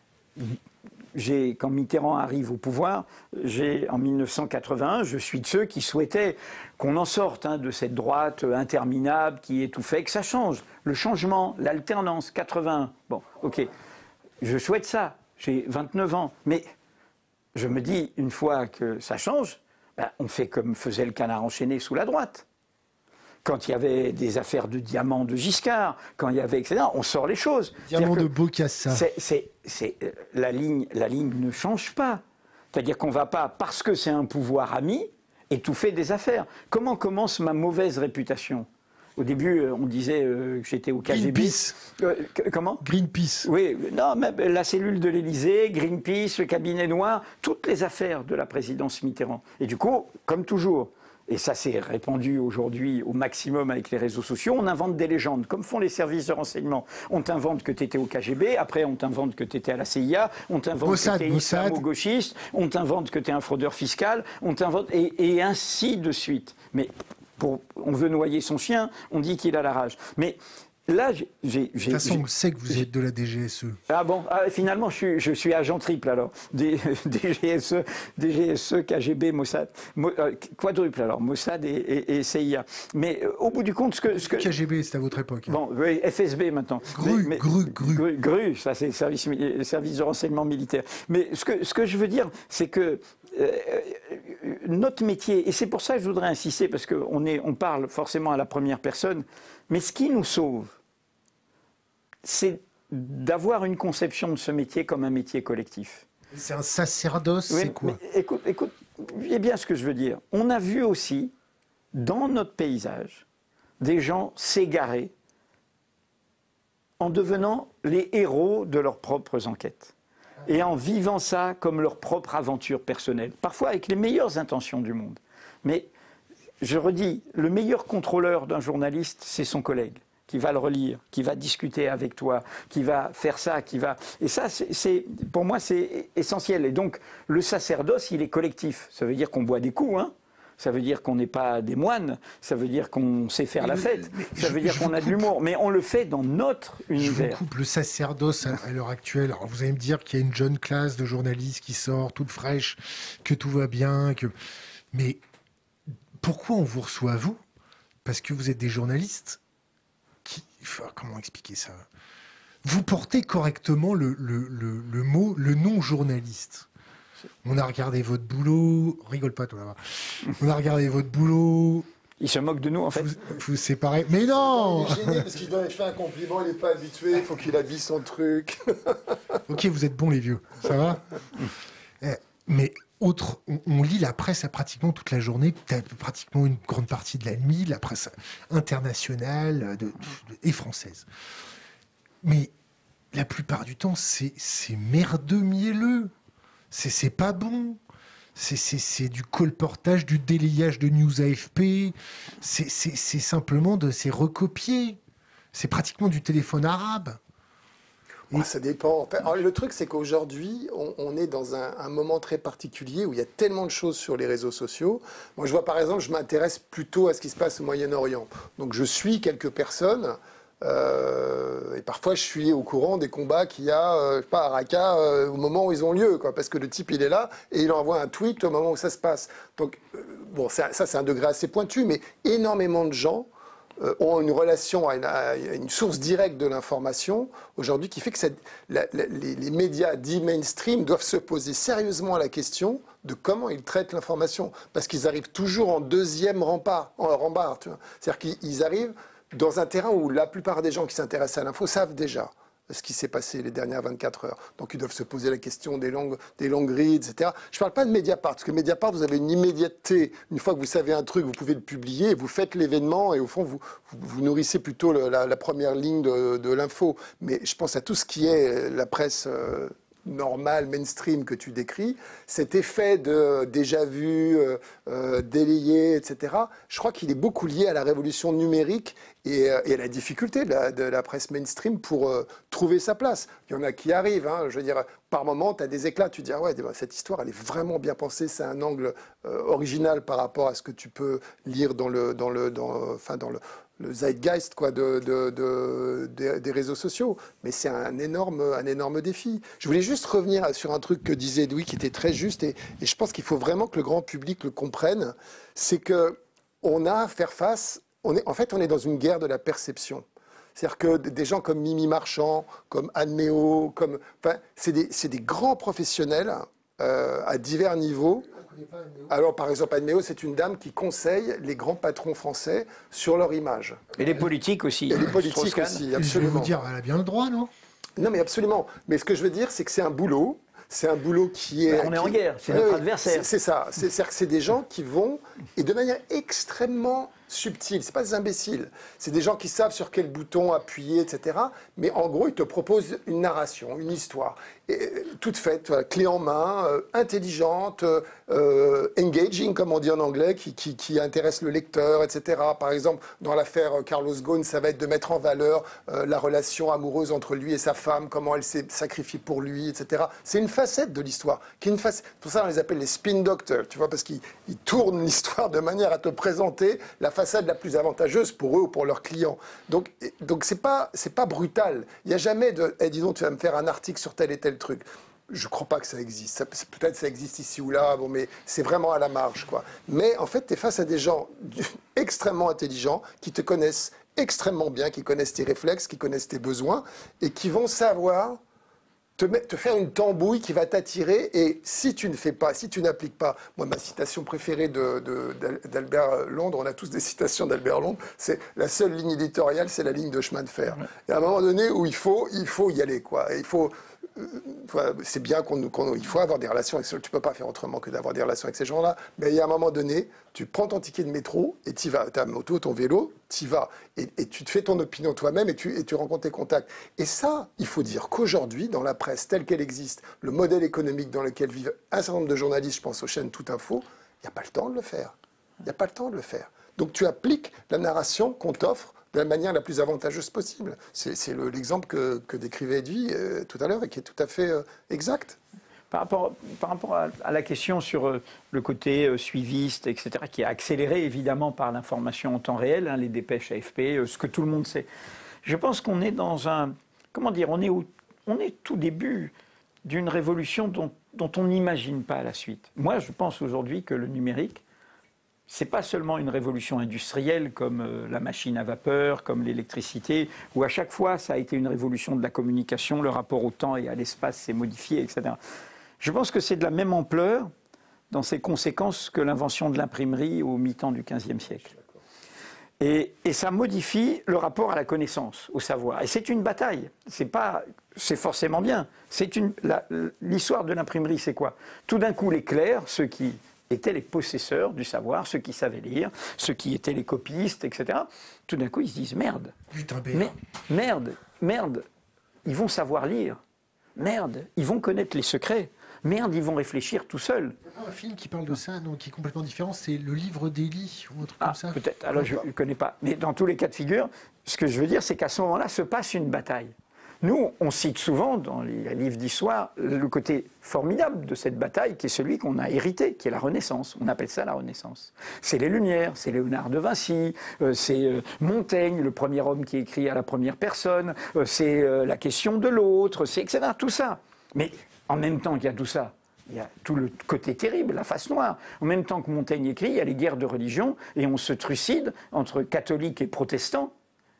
Quand Mitterrand arrive au pouvoir, en 1981, je suis de ceux qui souhaitaient qu'on en sorte de cette droite interminable qui étouffait, que ça change. Le changement, l'alternance, 81. Bon, ok, je souhaite ça. J'ai 29 ans. Mais je me dis, une fois que ça change, on fait comme faisait le Canard enchaîné sous la droite. Quand il y avait des affaires de diamants de Giscard, quand il y avait, etc., on sort les choses. Diamant de Bocassa. La ligne ne change pas. C'est-à-dire qu'on ne va pas, parce que c'est un pouvoir ami, étouffer des affaires. Comment commence ma mauvaise réputation? Au début, on disait que j'étais au KGB. Greenpeace. Comment? Greenpeace. Oui, non, même la cellule de l'Élysée, Greenpeace, le cabinet noir, toutes les affaires de la présidence Mitterrand. Et du coup, comme toujours, et ça s'est répandu aujourd'hui au maximum avec les réseaux sociaux, on invente des légendes, comme font les services de renseignement. On t'invente que tu étais au KGB, après on t'invente que tu étais à la CIA, on t'invente que tu es islamo-gauchiste, on t'invente que tu es un fraudeur fiscal, on t'invente, et ainsi de suite. Mais on veut noyer son chien, on dit qu'il a la rage. Mais là, de toute façon, on sait que vous êtes de la DGSE. Ah bon, finalement, je suis agent triple alors. DGSE, KGB, Mossad. Quadruple alors, Mossad et CIA. Mais au bout du compte, ce que KGB, c'est à votre époque. Bon, oui, FSB maintenant. GRU, ça c'est service de renseignement militaire. Mais ce que je veux dire, c'est que notre métier, et c'est pour ça que je voudrais insister, parce qu'on parle forcément à la première personne, mais ce qui nous sauve, c'est d'avoir une conception de ce métier comme un métier collectif. C'est un sacerdoce, oui, c'est quoi? Écoute, c'est bien ce que je veux dire. On a vu aussi, dans notre paysage, des gens s'égarer en devenant les héros de leurs propres enquêtes. Et en vivant ça comme leur propre aventure personnelle, parfois avec les meilleures intentions du monde. Mais je redis, le meilleur contrôleur d'un journaliste, c'est son collègue, qui va le relire, qui va discuter avec toi, qui va faire ça, qui va... Et ça, pour moi, c'est essentiel. Et donc, le sacerdoce, il est collectif. Ça veut dire qu'on boit des coups, hein. Ça veut dire qu'on n'est pas des moines, ça veut dire qu'on sait faire la fête, ça veut dire qu'on a de l'humour, mais on le fait dans notre univers. Je vous coupe le sacerdoce à l'heure actuelle. Alors vous allez me dire qu'il y a une jeune classe de journalistes qui sort, toute fraîche, que tout va bien, mais pourquoi on vous reçoit, vous? Parce que vous êtes des journalistes qui... Comment expliquer ça? Vous portez correctement le nom journaliste. On a regardé votre boulot. Rigole pas, toi, là-bas. On a regardé votre boulot. Il se moque de nous, en fait. Vous séparez. Mais non! Il est gêné parce qu'il doit faire un compliment, il n'est pas habitué, il faut qu'il habille son truc. Ok, vous êtes bons, les vieux. Ça va? Mais on lit la presse à pratiquement toute la journée, pratiquement une grande partie de la nuit, la presse internationale et française. Mais la plupart du temps, c'est merdeux mielleux. C'est pas bon. C'est du colportage, du délayage de news AFP. C'est simplement c'est recopié. C'est pratiquement du téléphone arabe. Ça dépend. Alors, le truc, c'est qu'aujourd'hui, on est dans un moment très particulier où il y a tellement de choses sur les réseaux sociaux. Moi, je vois, par exemple, je m'intéresse plutôt à ce qui se passe au Moyen-Orient. Donc, je suis quelques personnes. Et parfois, je suis au courant des combats qu'il y a, à Raqqa, au moment où ils ont lieu, quoi, parce que le type, il est là et il envoie un tweet au moment où ça se passe. Donc, bon, ça, c'est un degré assez pointu, mais énormément de gens ont une relation à une source directe de l'information aujourd'hui qui fait que les médias dits mainstream doivent se poser sérieusement la question de comment ils traitent l'information, parce qu'ils arrivent toujours en deuxième rempart, c'est-à-dire qu'ils arrivent dans un terrain où la plupart des gens qui s'intéressent à l'info savent déjà ce qui s'est passé les dernières 24 heures. Donc ils doivent se poser la question des longues reads, etc. Je ne parle pas de Mediapart, parce que Mediapart, vous avez une immédiateté. Une fois que vous savez un truc, vous pouvez le publier, vous faites l'événement, et au fond, vous nourrissez plutôt la première ligne de l'info. Mais je pense à tout ce qui est la presse normale, mainstream que tu décris, cet effet de déjà-vu, délayé, etc., je crois qu'il est beaucoup lié à la révolution numérique et à la difficulté de la presse mainstream pour trouver sa place. Il y en a qui arrivent, hein, je veux dire, par moment, tu as des éclats, tu te dis, ah ouais, cette histoire, elle est vraiment bien pensée, c'est un angle original par rapport à ce que tu peux lire dans le zeitgeist quoi, des réseaux sociaux. Mais c'est un énorme défi. Je voulais juste revenir sur un truc que disait Edoui qui était très juste, et je pense qu'il faut vraiment que le grand public le comprenne, c'est qu'on a à faire face, on est dans une guerre de la perception. C'est-à-dire que des gens comme Mimi Marchand, comme Anne Méo, c'est des grands professionnels à divers niveaux. Alors, par exemple, Anne Méo, c'est une dame qui conseille les grands patrons français sur leur image. Et les politiques aussi. Et les politiques aussi, absolument. Je vais vous dire, elle a bien le droit, non? Non, mais absolument. Mais ce que je veux dire, c'est que c'est un boulot. C'est un boulot qui est... On est en guerre, c'est notre adversaire. C'est ça. C'est-à-dire que c'est des gens qui vont, et de manière extrêmement subtile, c'est pas des imbéciles, c'est des gens qui savent sur quel bouton appuyer, etc. Mais en gros, ils te proposent une narration, une histoire, toute faite, clé en main, intelligente, engaging, comme on dit en anglais, qui intéresse le lecteur, etc. Par exemple, dans l'affaire Carlos Ghosn, ça va être de mettre en valeur la relation amoureuse entre lui et sa femme, comment elle s'est sacrifiée pour lui, etc. C'est une facette de l'histoire. Pour ça, on les appelle les spin doctors, tu vois, parce qu'ils tournent l'histoire de manière à te présenter la façade la plus avantageuse pour eux ou pour leurs clients. Donc c'est pas brutal. Il n'y a jamais de dis donc, tu vas me faire un article sur tel et tel truc. Je ne crois pas que ça existe. Peut-être ça existe ici ou là, bon, mais c'est vraiment à la marge, quoi. Mais en fait, tu es face à des gens extrêmement intelligents qui te connaissent extrêmement bien, qui connaissent tes réflexes, qui connaissent tes besoins et qui vont savoir te faire une tambouille qui va t'attirer, et si tu ne fais pas, si tu n'appliques pas, moi ma citation préférée d'Albert Londres, on a tous des citations d'Albert Londres, c'est la seule ligne éditoriale, c'est la ligne de chemin de fer. Et à un moment donné où il faut y aller, quoi. C'est bien il faut avoir des relations avec tu peux pas faire autrement que d'avoir des relations avec ces gens-là, mais il y a un moment donné, tu prends ton ticket de métro et tu vas, ta moto, ton vélo, tu y vas et tu te fais ton opinion toi-même et tu rencontres tes contacts. Et ça, il faut dire qu'aujourd'hui, dans la presse telle qu'elle existe, le modèle économique dans lequel vivent un certain nombre de journalistes, je pense aux chaînes Tout Info, il n'y a pas le temps de le faire. Il n'y a pas le temps de le faire. Donc tu appliques la narration qu'on t'offre de la manière la plus avantageuse possible. C'est l'exemple que décrivait Edoui tout à l'heure et qui est tout à fait exact. Par rapport à la question sur le côté suiviste, etc., qui est accéléré évidemment par l'information en temps réel, hein, les dépêches AFP, ce que tout le monde sait, je pense qu'on est dans un... Comment dire, on est tout début d'une révolution dont on n'imagine pas la suite. Moi, je pense aujourd'hui que le numérique, c'est pas seulement une révolution industrielle comme la machine à vapeur, comme l'électricité, où à chaque fois ça a été une révolution de la communication, le rapport au temps et à l'espace s'est modifié, etc. Je pense que c'est de la même ampleur dans ses conséquences que l'invention de l'imprimerie au mi-temps du XVe siècle. Et ça modifie le rapport à la connaissance, au savoir. Et c'est une bataille. C'est forcément bien. L'histoire de l'imprimerie, c'est quoi? Tout d'un coup, les clercs, ceux qui étaient les possesseurs du savoir, ceux qui savaient lire, ceux qui étaient les copistes, etc. Tout d'un coup, ils se disent merde. Putain, Merde, ils vont savoir lire. Merde, ils vont connaître les secrets. Merde, ils vont réfléchir tout seuls. Il y a un film qui parle de ça, non, qui est complètement différent, c'est Le Livre d'Élie ou un truc comme ça. Peut-être, alors je ne connais pas. Mais dans tous les cas de figure, ce que je veux dire, c'est qu'à ce moment-là se passe une bataille. Nous, on cite souvent dans les livres d'histoire le côté formidable de cette bataille qui est celui qu'on a hérité, qui est la Renaissance. On appelle ça la Renaissance. C'est les Lumières, c'est Léonard de Vinci, c'est Montaigne, le premier homme qui écrit à la première personne, c'est la question de l'autre, c'est etc. Tout ça. Mais en même temps qu'il y a tout ça, il y a tout le côté terrible, la face noire. En même temps que Montaigne écrit, il y a les guerres de religion et on se trucide entre catholiques et protestants.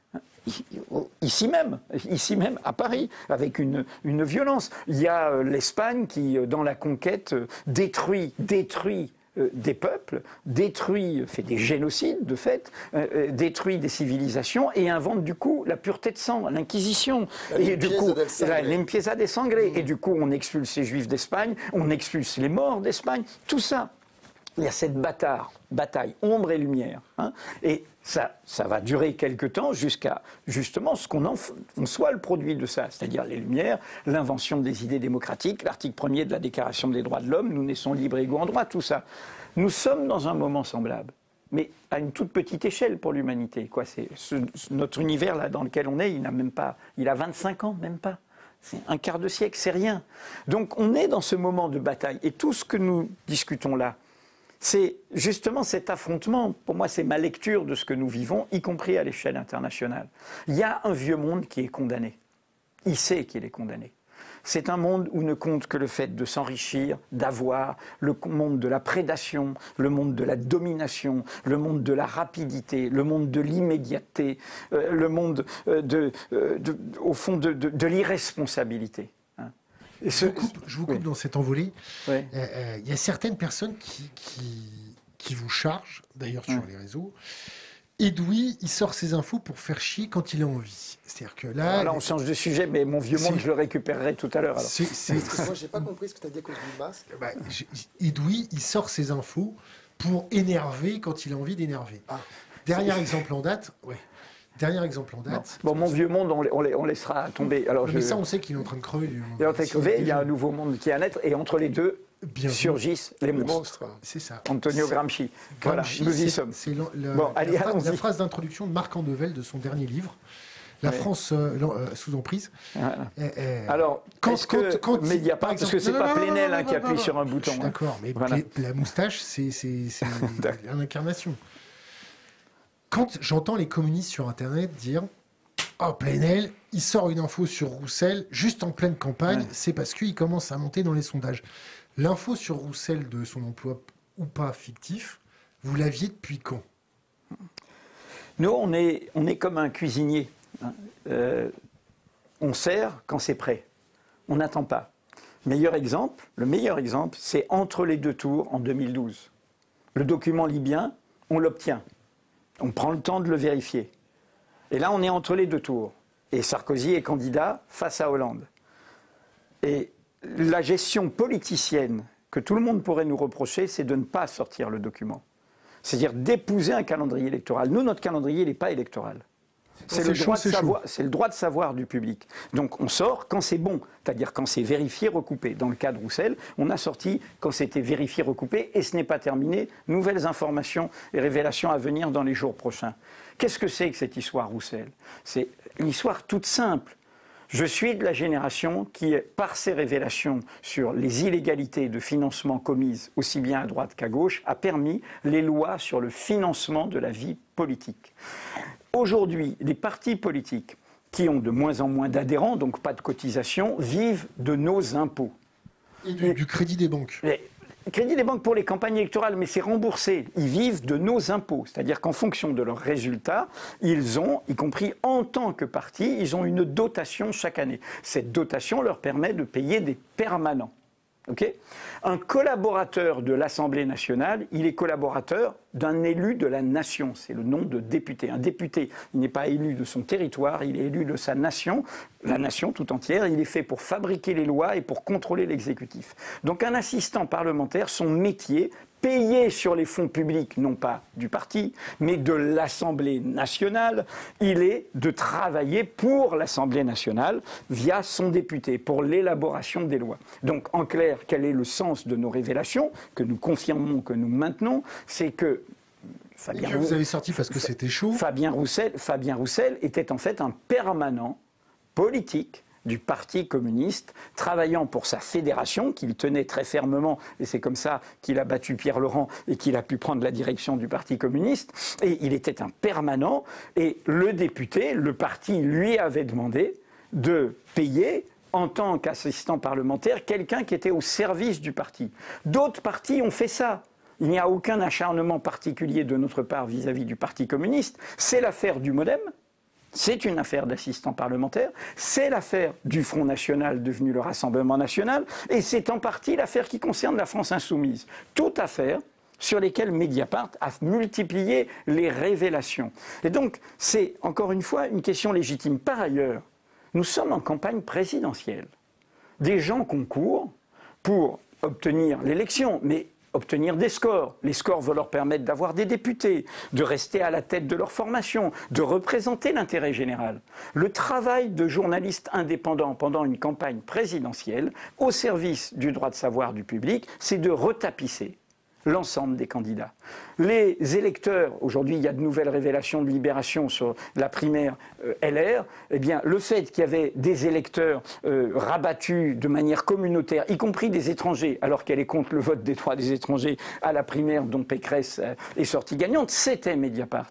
Ici même, à Paris, avec une violence. Il y a l'Espagne qui, dans la conquête, détruit des peuples, fait des génocides de fait, détruit des civilisations et invente du coup la pureté de sang, l'Inquisition. Et du coup, la limpieza del sangre. Et du coup, on expulse les Juifs d'Espagne, on expulse les morts d'Espagne, tout ça. Il y a cette bataille, ombre et lumière. Hein, et ça va durer quelque temps jusqu'à, justement, ce qu'on soit le produit de ça. C'est-à-dire les Lumières, l'invention des idées démocratiques, l'article 1er de la Déclaration des droits de l'homme, nous naissons libres et égaux en droit, tout ça. Nous sommes dans un moment semblable, mais à une toute petite échelle pour l'humanité. Notre univers là dans lequel on est, il a 25 ans, même pas. C'est un quart de siècle, c'est rien. Donc on est dans ce moment de bataille. Et tout ce que nous discutons là, c'est justement cet affrontement, pour moi c'est ma lecture de ce que nous vivons, y compris à l'échelle internationale. Il y a un vieux monde qui est condamné. Il sait qu'il est condamné. C'est un monde où ne compte que le fait de s'enrichir, d'avoir, le monde de la prédation, le monde de la domination, le monde de la rapidité, le monde de l'immédiateté, le monde au fond de l'irresponsabilité. Je vous coupe dans cette envolée. Ouais. Il y a certaines personnes qui vous chargent, d'ailleurs sur les réseaux. Edoui, il sort ses infos pour faire chier quand il a envie. C'est-à-dire que là... on change de sujet, mais mon vieux monde, je le récupérerai tout à l'heure. Moi, j'ai pas compris ce que tu as dit à cause du masque. Edoui, il sort ses infos pour énerver quand il a envie d'énerver. Dernier exemple en date... Bon, mon vieux monde, on laissera tomber. Alors, mais ça, on sait qu'il est en train de crever. Il est en train de crever, il y a un nouveau monde qui est à naître, et entre les deux surgissent les monstres. C'est ça. Antonio Gramsci. Voilà, nous y sommes. C'est la phrase d'introduction de Marc Andevel de son dernier livre, La France sous emprise. Voilà. Alors, quand Mediapart, parce que c'est pas Plenel qui appuie sur un bouton. D'accord, mais voilà. La moustache, c'est l'incarnation. Quand j'entends les communistes sur Internet dire « Oh, Plenel, il sort une info sur Roussel juste en pleine campagne, c'est parce qu'il commence à monter dans les sondages. » L'info sur Roussel de son emploi ou pas fictif, vous l'aviez depuis quand? Nous, on est comme un cuisinier. On sert quand c'est prêt. On n'attend pas. Le meilleur exemple, c'est entre les deux tours en 2012. Le document libyen, on l'obtient. On prend le temps de le vérifier. Et là, on est entre les deux tours. Et Sarkozy est candidat face à Hollande. Et la gestion politicienne que tout le monde pourrait nous reprocher, c'est de ne pas sortir le document. C'est-à-dire d'épouser un calendrier électoral. Nous, notre calendrier, il n'est pas électoral. C'est le droit de savoir du public. Donc on sort quand c'est bon, c'est-à-dire quand c'est vérifié, recoupé. Dans le cas de Roussel, on a sorti quand c'était vérifié, recoupé, et ce n'est pas terminé. Nouvelles informations et révélations à venir dans les jours prochains. Qu'est-ce que c'est que cette histoire Roussel? C'est une histoire toute simple. Je suis de la génération qui, par ses révélations sur les illégalités de financement commises aussi bien à droite qu'à gauche, a permis les lois sur le financement de la vie politique. Aujourd'hui, les partis politiques qui ont de moins en moins d'adhérents, donc pas de cotisation, vivent de nos impôts. Et du crédit des banques. Le crédit des banques pour les campagnes électorales, mais c'est remboursé. Ils vivent de nos impôts. C'est-à-dire qu'en fonction de leurs résultats, ils ont, y compris en tant que parti, ils ont une dotation chaque année. Cette dotation leur permet de payer des permanents. Okay ? Un collaborateur de l'Assemblée nationale, il est collaborateur d'un élu de la nation. C'est le nom de député. Un député, il n'est pas élu de son territoire, il est élu de sa nation, la nation tout entière. Il est fait pour fabriquer les lois et pour contrôler l'exécutif. Donc un assistant parlementaire, son métier, payé sur les fonds publics, non pas du parti, mais de l'Assemblée nationale, il est de travailler pour l'Assemblée nationale via son député, pour l'élaboration des lois. Donc, en clair, quel est le sens de nos révélations, que nous confirmons, que nous maintenons, c'est que vous avez sorti parce que c'était chaud. Fabien Roussel était en fait un permanent politique du Parti communiste, travaillant pour sa fédération, qu'il tenait très fermement, et c'est comme ça qu'il a battu Pierre Laurent et qu'il a pu prendre la direction du Parti communiste. Et il était un permanent, et le député, le parti lui avait demandé de payer, en tant qu'assistant parlementaire, quelqu'un qui était au service du parti. D'autres partis ont fait ça. Il n'y a aucun acharnement particulier de notre part vis-à-vis du Parti communiste. C'est l'affaire du MoDem, c'est une affaire d'assistant parlementaire, c'est l'affaire du Front National devenu le Rassemblement National, et c'est en partie l'affaire qui concerne la France Insoumise. Toute affaire sur lesquelles Mediapart a multiplié les révélations. Et donc, c'est encore une fois une question légitime. Par ailleurs, nous sommes en campagne présidentielle. Des gens concourent pour obtenir l'élection, mais obtenir des scores. Les scores vont leur permettre d'avoir des députés, de rester à la tête de leur formation, de représenter l'intérêt général. Le travail de journaliste indépendant pendant une campagne présidentielle, au service du droit de savoir du public, c'est de retapisser l'ensemble des candidats. Les électeurs, aujourd'hui il y a de nouvelles révélations de Libération sur la primaire LR, eh bien le fait qu'il y avait des électeurs rabattus de manière communautaire, y compris des étrangers, alors qu'elle est contre le vote des droits des étrangers à la primaire dont Pécresse est sortie gagnante, c'était Mediapart.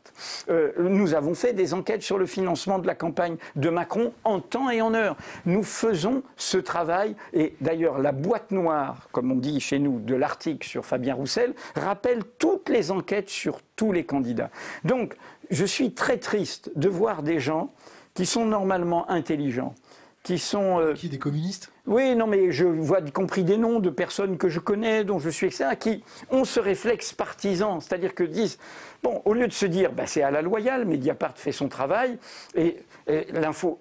Nous avons fait des enquêtes sur le financement de la campagne de Macron en temps et en heure. Nous faisons ce travail, et d'ailleurs la boîte noire, comme on dit chez nous, de l'article sur Fabien Roussel, rappelle toutes les enquêtes sur tous les candidats. Donc, je suis très triste de voir des gens qui sont normalement intelligents, qui sont... Qui, des communistes ? Oui, non, mais je vois y compris des noms de personnes que je connais, dont je suis etc., qui ont ce réflexe partisan, c'est-à-dire que disent, bon, au lieu de se dire, bah, c'est à la loyale, Mediapart fait son travail, et l'info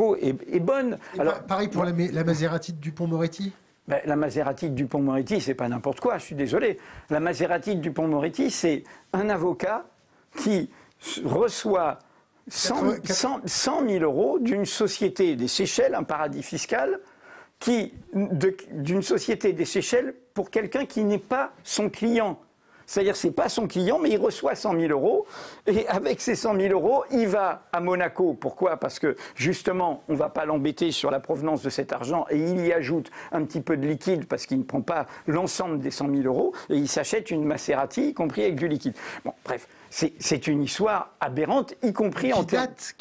est bonne. Alors, pareil pour la Maserati de Dupond-Moretti ? Ben, la Maserati de Dupond-Moretti, c'est pas n'importe quoi, je suis désolé. La Maserati de Dupond-Moretti, c'est un avocat qui reçoit 100 000 euros d'une société des Seychelles, un paradis fiscal, d'une société des Seychelles pour quelqu'un qui n'est pas son client. C'est-à-dire, ce n'est pas son client, mais il reçoit 100 000 euros. Et avec ces 100 000 euros, il va à Monaco. Pourquoi ? Parce que, justement, on ne va pas l'embêter sur la provenance de cet argent. Et il y ajoute un petit peu de liquide, parce qu'il ne prend pas l'ensemble des 100 000 euros. Et il s'achète une Maserati, y compris avec du liquide. Bon, bref, c'est une histoire aberrante, y compris en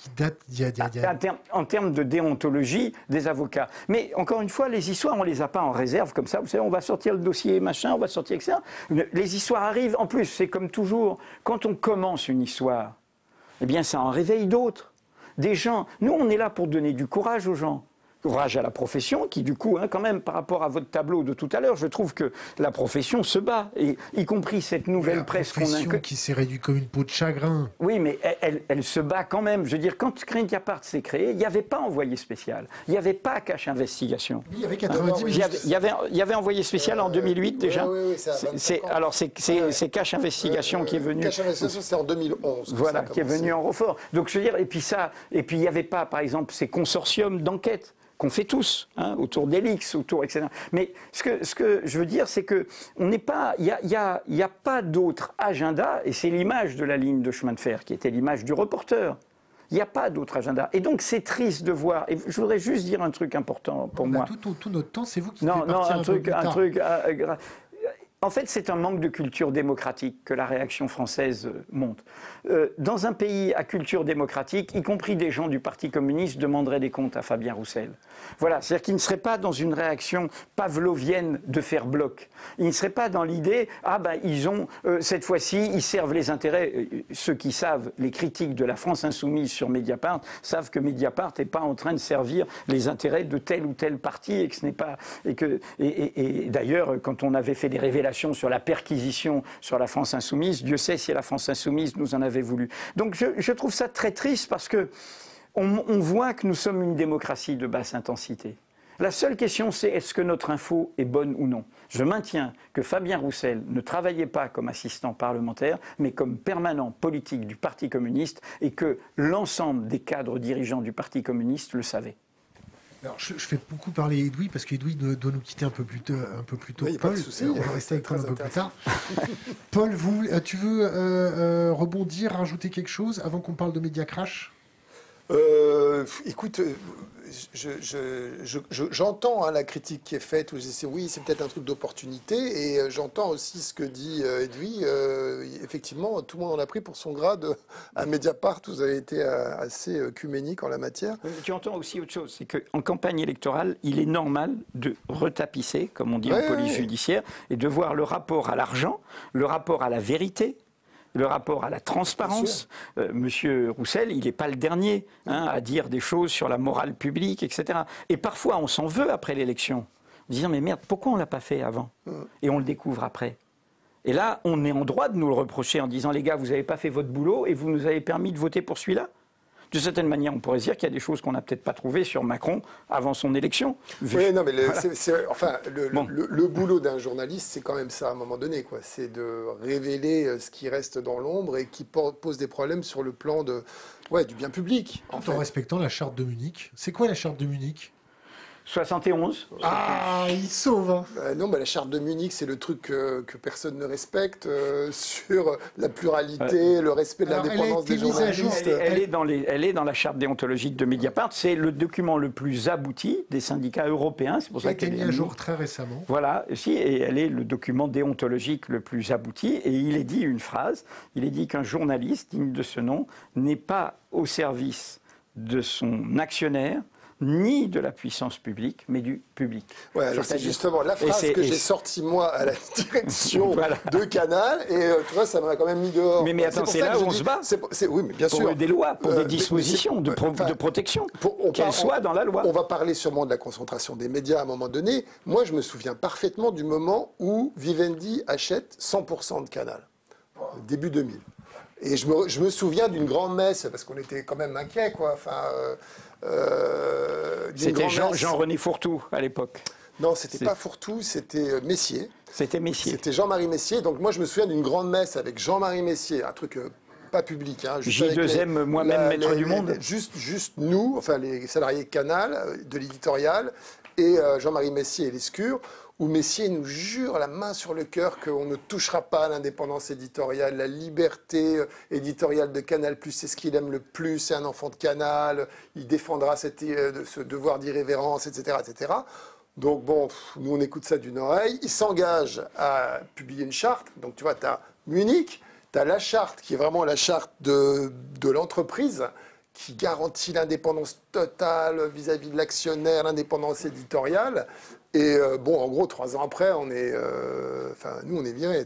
termes de déontologie des avocats. Mais, encore une fois, les histoires, on ne les a pas en réserve comme ça. Vous savez, on va sortir le dossier machin, on va sortir etc. Les histoires arrivent. En plus, c'est comme toujours, quand on commence une histoire, eh bien, ça en réveille d'autres. Des gens. Nous, on est là pour donner du courage aux gens. Courage à la profession, qui du coup, quand même, par rapport à votre tableau de tout à l'heure, je trouve que la profession se bat, et y compris cette nouvelle presse qu'on a... La profession qui s'est réduite comme une peau de chagrin. Oui, mais elle se bat quand même. Je veux dire, quand Mediapart s'est créé, il n'y avait pas envoyé spécial. Il n'y avait pas cache investigation. Oui, il y avait 90 minutes. Il y avait envoyé spécial en 2008 déjà. Oui, alors c'est cache investigation qui est venu. Cache investigation, c'est en 2011. Voilà, qui est venu en renfort. Donc je veux dire, et puis il n'y avait pas, par exemple, ces consortiums d'enquête qu'on fait tous, autour d'Elix, etc. Mais ce que je veux dire, c'est que on n'est pas, il y a pas d'autre agenda, et c'est l'image de la ligne de chemin de fer qui était l'image du reporter. Il n'y a pas d'autre agenda. Et donc c'est triste de voir. Et je voudrais juste dire un truc important pour moi. Tout notre temps, c'est vous qui non, un truc. En fait, c'est un manque de culture démocratique que la réaction française montre. Dans un pays à culture démocratique, y compris des gens du Parti communiste demanderaient des comptes à Fabien Roussel. Voilà, c'est-à-dire qu'ils ne seraient pas dans une réaction pavlovienne de faire bloc. Ils ne seraient pas dans l'idée, ils ont, cette fois-ci, ils servent les intérêts. Ceux qui savent, les critiques de la France insoumise sur Mediapart, savent que Mediapart n'est pas en train de servir les intérêts de tel ou tel parti, et que ce n'est pas... Et d'ailleurs, quand on avait fait des révélations sur la perquisition sur la France insoumise, Dieu sait si la France insoumise nous en avait voulu. Donc je trouve ça très triste parce que on voit que nous sommes une démocratie de basse intensité. La seule question, c'est est-ce que notre info est bonne ou non ? Je maintiens que Fabien Roussel ne travaillait pas comme assistant parlementaire, mais comme permanent politique du Parti communiste, et que l'ensemble des cadres dirigeants du Parti communiste le savaient. Alors, je fais beaucoup parler Edoui, parce qu'Edoui doit nous quitter un peu plus tôt. Oui, Paul, on va rester avec Paul un peu plus tard. Paul, tu veux rebondir, rajouter quelque chose avant qu'on parle de Mediacrash ? Écoute, j'entends la critique qui est faite, où je dis oui, c'est peut-être un truc d'opportunité, et j'entends aussi ce que dit Edoui. Effectivement, tout le monde en a pris pour son grade. À Mediapart, vous avez été assez œcuménique en la matière. Mais tu entends aussi autre chose, c'est qu'en campagne électorale, il est normal de retapisser, comme on dit en police judiciaire, et de voir le rapport à l'argent, le rapport à la vérité, le rapport à la transparence. Monsieur Roussel, il n'est pas le dernier à dire des choses sur la morale publique, etc. Et parfois, on s'en veut après l'élection. Dire, mais merde, pourquoi on ne l'a pas fait avant? Et on le découvre après. Et là, on est en droit de nous le reprocher en disant, les gars, vous n'avez pas fait votre boulot et vous nous avez permis de voter pour celui-là. De certaine manière, on pourrait dire qu'il y a des choses qu'on n'a peut-être pas trouvées sur Macron avant son élection. Oui, non, mais le boulot d'un journaliste, c'est quand même ça à un moment donné, quoi. C'est de révéler ce qui reste dans l'ombre et qui pose des problèmes sur le plan du bien public. En respectant la charte de Munich. C'est quoi la charte de Munich? 71. Ah, il sauve. Non, la charte de Munich, c'est le truc que personne ne respecte sur la pluralité, le respect de l'indépendance des journalistes. Elle est dans la charte déontologique de Mediapart. C'est le document le plus abouti des syndicats européens. C'est pour ça qu'elle est mis à jour très récemment. Voilà, et elle est le document déontologique le plus abouti. Et il est dit une phrase. Il est dit qu'un journaliste digne de ce nom n'est pas au service de son actionnaire, ni de la puissance publique, mais du public. Ouais, alors c'est justement la phrase que j'ai sortie, moi, à la direction de Canal, et tu vois, ça m'a quand même mis dehors. Mais attends, c'est là où on se bat oui, mais bien sûr. Pour des lois, pour des dispositions de protection, qu'elles soient dans la loi. On va parler sûrement de la concentration des médias à un moment donné. Moi, je me souviens parfaitement du moment où Vivendi achète 100% de Canal, début 2000. Et je me souviens d'une grande messe, parce qu'on était quand même inquiets, quoi. C'était Jean-René Fourtou à l'époque. Non, c'était pas Fourtou, c'était Messier. C'était Messier. C'était Jean-Marie Messier. Donc moi, je me souviens d'une grande messe avec Jean-Marie Messier, un truc pas public. J2M, moi-même maître du monde. Juste nous, enfin les salariés Canal, de l'éditorial, et Jean-Marie Messier et l'Escure, où Messier nous jure la main sur le cœur qu'on ne touchera pas à l'indépendance éditoriale, la liberté éditoriale de Canal+, c'est ce qu'il aime le plus, c'est un enfant de Canal, il défendra ce devoir d'irrévérence, etc., etc. Donc bon, nous on écoute ça d'une oreille, il s'engage à publier une charte, donc tu vois, tu as Munich, tu as la charte qui est vraiment la charte de l'entreprise, qui garantit l'indépendance totale vis-à-vis de l'actionnaire, l'indépendance éditoriale. Et en gros, 3 ans après, nous, on est virés.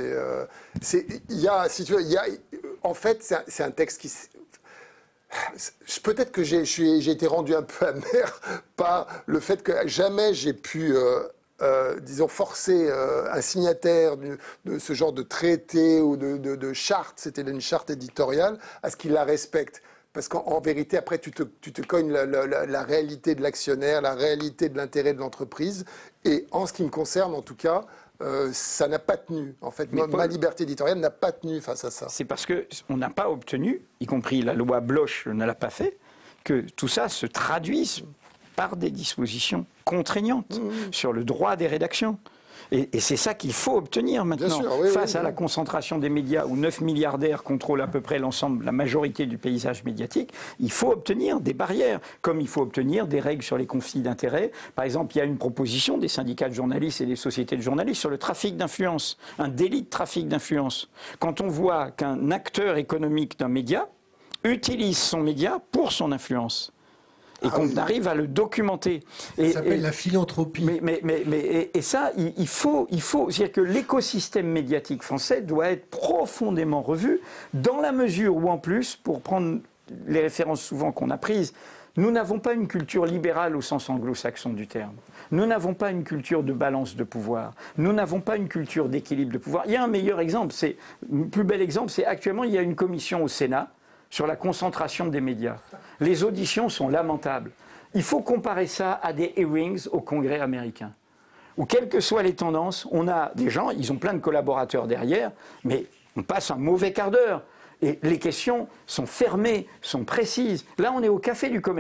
En fait, c'est un texte qui... Peut-être que j'ai été rendu un peu amer par le fait que jamais j'ai pu... forcer un signataire de ce genre de traité ou de charte, c'était une charte éditoriale, à ce qu'il la respecte. Parce qu'en vérité, après, tu te cognes la réalité de l'actionnaire, la réalité de l'intérêt de l'entreprise. Et en ce qui me concerne, en tout cas, ça n'a pas tenu. En fait, ma liberté éditoriale n'a pas tenu face à ça. C'est parce qu'on n'a pas obtenu, y compris la loi Bloch ne l'a pas fait, que tout ça se traduise par des dispositions contraignantes sur le droit des rédactions. Et c'est ça qu'il faut obtenir maintenant, face à la concentration des médias où 9 milliardaires contrôlent à peu près l'ensemble, la majorité du paysage médiatique. Il faut obtenir des barrières, comme il faut obtenir des règles sur les conflits d'intérêts. Par exemple, il y a une proposition des syndicats de journalistes et des sociétés de journalistes sur le trafic d'influence, un délit de trafic d'influence. Quand on voit qu'un acteur économique d'un média utilise son média pour son influence, et qu'on arrive à le documenter. Ça s'appelle la philanthropie. Et ça, il faut c'est-à-dire que l'écosystème médiatique français doit être profondément revu, dans la mesure où, en plus, pour prendre les références souvent qu'on a prises, nous n'avons pas une culture libérale au sens anglo-saxon du terme. Nous n'avons pas une culture de balance de pouvoir. Nous n'avons pas une culture d'équilibre de pouvoir. Il y a un meilleur exemple, le plus bel exemple, c'est actuellement, il y a une commission au Sénat sur la concentration des médias. Les auditions sont lamentables. Il faut comparer ça à des hearings au Congrès américain, où quelles que soient les tendances, on a des gens, ils ont plein de collaborateurs derrière, mais on passe un mauvais quart d'heure. Et les questions sont fermées, sont précises. Là, on est au café du commerce.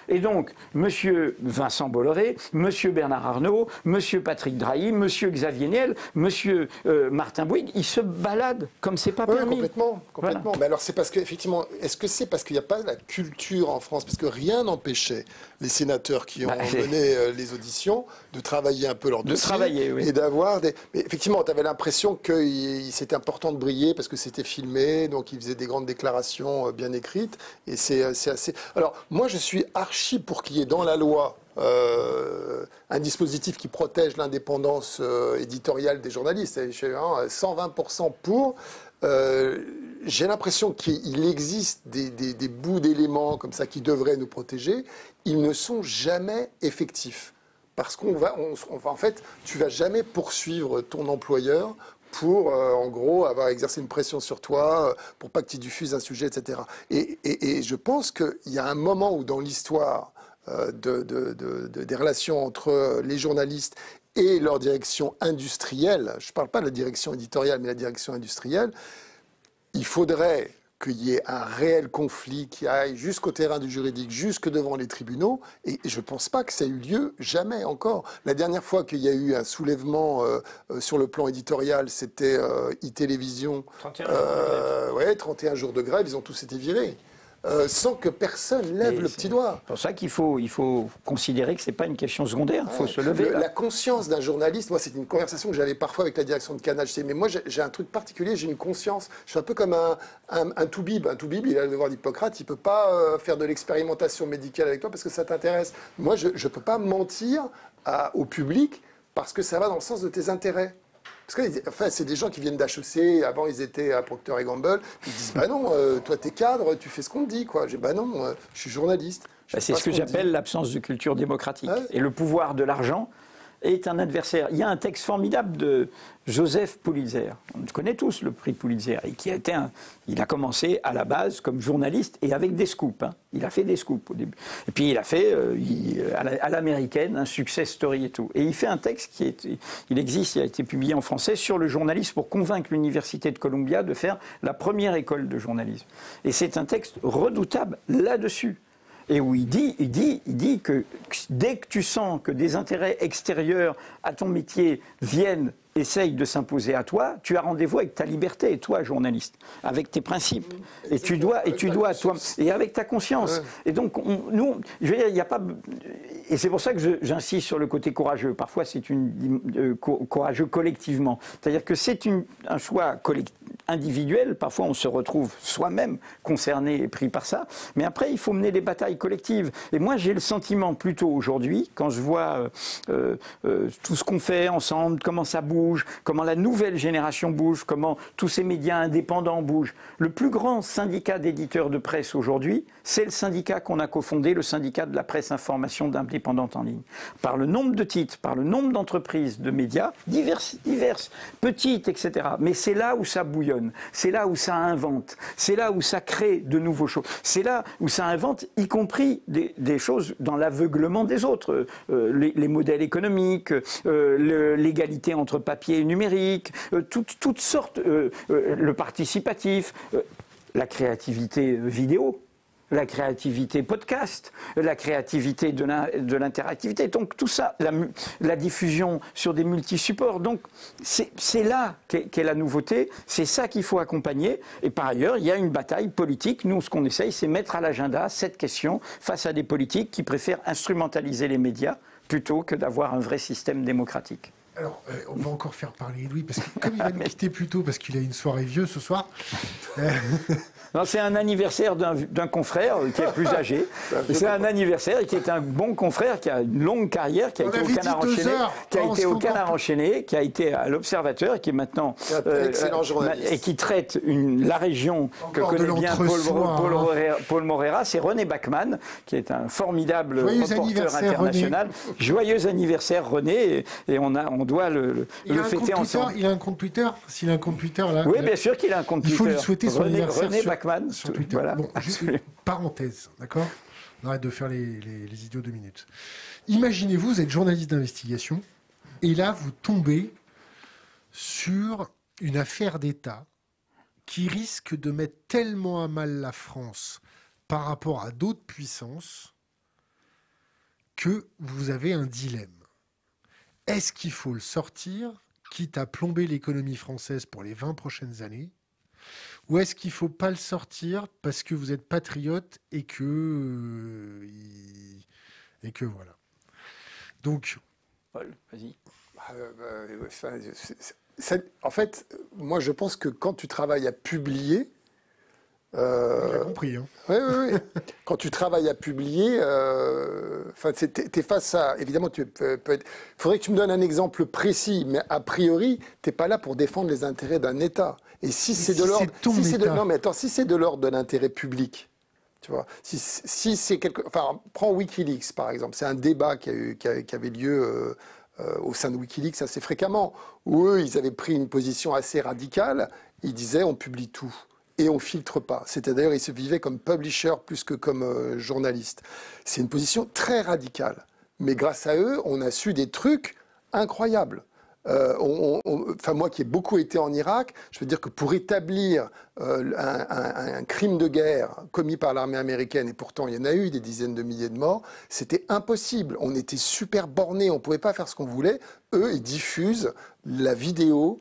Et donc, monsieur Vincent Bolloré, monsieur Bernard Arnault, monsieur Patrick Drahi, monsieur Xavier Niel, monsieur Martin Bouygues, ils se baladent comme c'est pas permis. Complètement. Voilà. Mais alors, c'est parce qu'effectivement, est-ce que c'est parce qu'il n'y a pas la culture en France? Parce que rien n'empêchait les sénateurs qui ont mené les auditions de travailler un peu leur dossier. Oui. Et d'avoir des... Mais effectivement, tu avais l'impression que c'était important de briller parce que c'était filmé, donc ils faisaient des grandes déclarations bien écrites. Et c'est assez... Alors, moi, je suis archi pour qu'il y ait dans la loi un dispositif qui protège l'indépendance éditoriale des journalistes. 120% pour... j'ai l'impression qu'il existe des bouts d'éléments comme ça qui devraient nous protéger. Ils ne sont jamais effectifs. Parce en fait, tu vas jamais poursuivre ton employeur pour, en gros, avoir exercé une pression sur toi, pour pas que tu diffuses un sujet, etc. Et je pense qu'il y a un moment où, dans l'histoire des relations entre les journalistes et leur direction industrielle, je ne parle pas de la direction éditoriale, mais la direction industrielle, il faudrait qu'il y ait un réel conflit qui aille jusqu'au terrain du juridique, jusque devant les tribunaux, et je ne pense pas que ça ait eu lieu jamais encore. La dernière fois qu'il y a eu un soulèvement sur le plan éditorial, c'était e-télévision. 31 jours de grève, ils ont tous été virés. Sans que personne lève le petit doigt. C'est pour ça qu'il faut considérer que ce n'est pas une question secondaire, il faut se lever. La conscience d'un journaliste, moi c'est une conversation que j'avais parfois avec la direction de Canal. Mais moi j'ai un truc particulier, j'ai une conscience. Je suis un peu comme un toubib. Un toubib, il a le devoir d'Hippocrate, il ne peut pas faire de l'expérimentation médicale avec toi parce que ça t'intéresse. Moi je ne peux pas mentir au public parce que ça va dans le sens de tes intérêts. Parce que c'est des gens qui viennent d'HEC, avant ils étaient à Procter & Gamble, ils disent bah non, toi t'es cadre, tu fais ce qu'on te dit, quoi. Bah non, je suis journaliste. C'est ce que j'appelle l'absence de culture démocratique. Ouais. Et le pouvoir de l'argent est un adversaire. Il y a un texte formidable de Joseph Pulitzer. On connaît tous le prix Pulitzer. Et il a commencé à la base comme journaliste et avec des scoops. Il a fait des scoops au début. Et puis il a fait à l'américaine un success story et tout. Et il fait un texte il existe, il a été publié en français sur le journalisme pour convaincre l'université de Columbia de faire la première école de journalisme. Et c'est un texte redoutable là-dessus. Et où il dit que dès que tu sens que des intérêts extérieurs à ton métier essayent de s'imposer à toi, tu as rendez-vous avec ta liberté, toi, journaliste, avec tes principes. Et tu dois, toi, et avec ta conscience. Ouais. Et donc, nous, je veux dire, il n'y a pas... Et c'est pour ça que j'insiste sur le côté courageux. Parfois, c'est courageux collectivement. C'est-à-dire que c'est un choix individuel. Parfois, on se retrouve soi-même concerné et pris par ça. Mais après, il faut mener des batailles collectives. Et moi, j'ai le sentiment plutôt aujourd'hui, quand je vois tout ce qu'on fait ensemble, comment ça bouge, comment la nouvelle génération bouge, comment tous ces médias indépendants bougent. Le plus grand syndicat d'éditeurs de presse aujourd'hui, c'est le syndicat qu'on a cofondé, le syndicat de la presse information indépendante en ligne. Par le nombre de titres, par le nombre d'entreprises de médias, diverses, petites, etc. Mais c'est là où ça bouillonne, c'est là où ça invente, c'est là où ça crée de nouveaux choses, c'est là où ça invente, y compris des choses dans l'aveuglement des autres, les modèles économiques, l'égalité entre papier et numérique, toutes sortes, le participatif, la créativité vidéo, la créativité podcast, la créativité de l'interactivité. Donc tout ça, la diffusion sur des multi-supports. Donc c'est là qu'est la nouveauté, c'est ça qu'il faut accompagner. Et par ailleurs, il y a une bataille politique. Nous, ce qu'on essaye, c'est mettre à l'agenda cette question face à des politiques qui préfèrent instrumentaliser les médias plutôt que d'avoir un vrai système démocratique. Alors, on va encore faire parler Louis, parce que comme il va nous quitter plus tôt, parce qu'il a une soirée vieux ce soir... Non, c'est un anniversaire d'un confrère qui est plus âgé. C'est un anniversaire et qui est un bon confrère, qui a une longue carrière, qui a été au Canard enchaîné, qui a été à l'Observateur, qui est maintenant... excellent journaliste. Et qui traite la région que connaît bien Paul Morera. C'est René Bachmann, qui est un formidable reporter international. René. Joyeux anniversaire, René. Et on doit le fêter ensemble. Il a un compte Twitter. S'il a un compte Twitter, là... Oui, bien sûr qu'il a un compte Twitter. Il faut lui souhaiter son anniversaire René Bachmann sur Twitter. Voilà. Bon, juste une parenthèse, d'accord ? On arrête de faire les idiots 2 minutes. Imaginez-vous, vous êtes journaliste d'investigation, et là, vous tombez sur une affaire d'État qui risque de mettre tellement à mal la France par rapport à d'autres puissances que vous avez un dilemme. Est-ce qu'il faut le sortir, quitte à plomber l'économie française pour les 20 prochaines années, ou est-ce qu'il ne faut pas le sortir parce que vous êtes patriote et que voilà. Donc, Paul, vas-y. En fait, moi je pense que quand tu travailles à publier, j'ai compris. Hein. Oui. Quand tu travailles à publier, t'es face à... Évidemment, il faudrait que tu me donnes un exemple précis, mais a priori, tu n'es pas là pour défendre les intérêts d'un État. Et si c'est de l'ordre... Non, mais attends, si c'est de l'ordre de l'intérêt public, tu vois, si c'est quelque... Enfin, prends Wikileaks, par exemple. C'est un débat qui avait lieu au sein de Wikileaks assez fréquemment, où eux, ils avaient pris une position assez radicale. Ils disaient, on publie tout. Et on filtre pas. C'était d'ailleurs, ils se vivaient comme publisher plus que comme journaliste. C'est une position très radicale. Mais grâce à eux, on a su des trucs incroyables. Moi qui ai beaucoup été en Irak, je veux dire que pour établir un crime de guerre commis par l'armée américaine, et pourtant il y en a eu des dizaines de milliers de morts, c'était impossible. On était super bornés, on ne pouvait pas faire ce qu'on voulait. Eux, ils diffusent la vidéo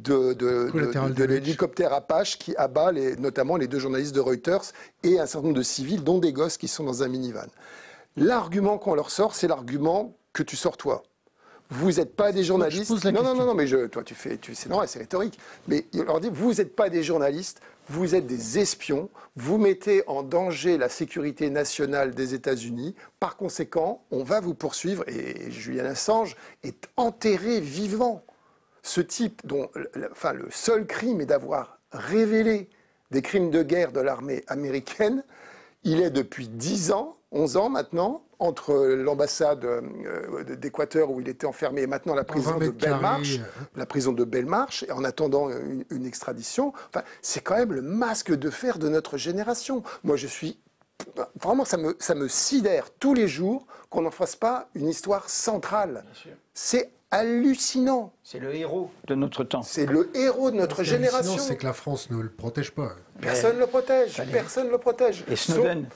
de l'hélicoptère Apache qui abat notamment les 2 journalistes de Reuters et un certain nombre de civils, dont des gosses qui sont dans un minivan. L'argument qu'on leur sort, c'est l'argument que tu sors toi. Vous n'êtes pas des journalistes. Non, mais toi c'est normal, c'est rhétorique. Mais il leur dit, vous n'êtes pas des journalistes, vous êtes des espions, vous mettez en danger la sécurité nationale des États-Unis. Par conséquent, on va vous poursuivre. Et Julian Assange est enterré vivant. Ce type dont le seul crime est d'avoir révélé des crimes de guerre de l'armée américaine, il est depuis 10 ans, 11 ans maintenant, entre l'ambassade d'Équateur où il était enfermé et maintenant la prison de Belmarsh, et en attendant une extradition. Enfin, c'est quand même le masque de fer de notre génération. Moi, vraiment, ça me sidère tous les jours qu'on n'en fasse pas une histoire centrale. C'est hallucinant. C'est le héros de notre temps. C'est le héros de notre génération. C'est que la France ne le protège pas. Personne ne le protège. Personne ne le protège. Et Snowden.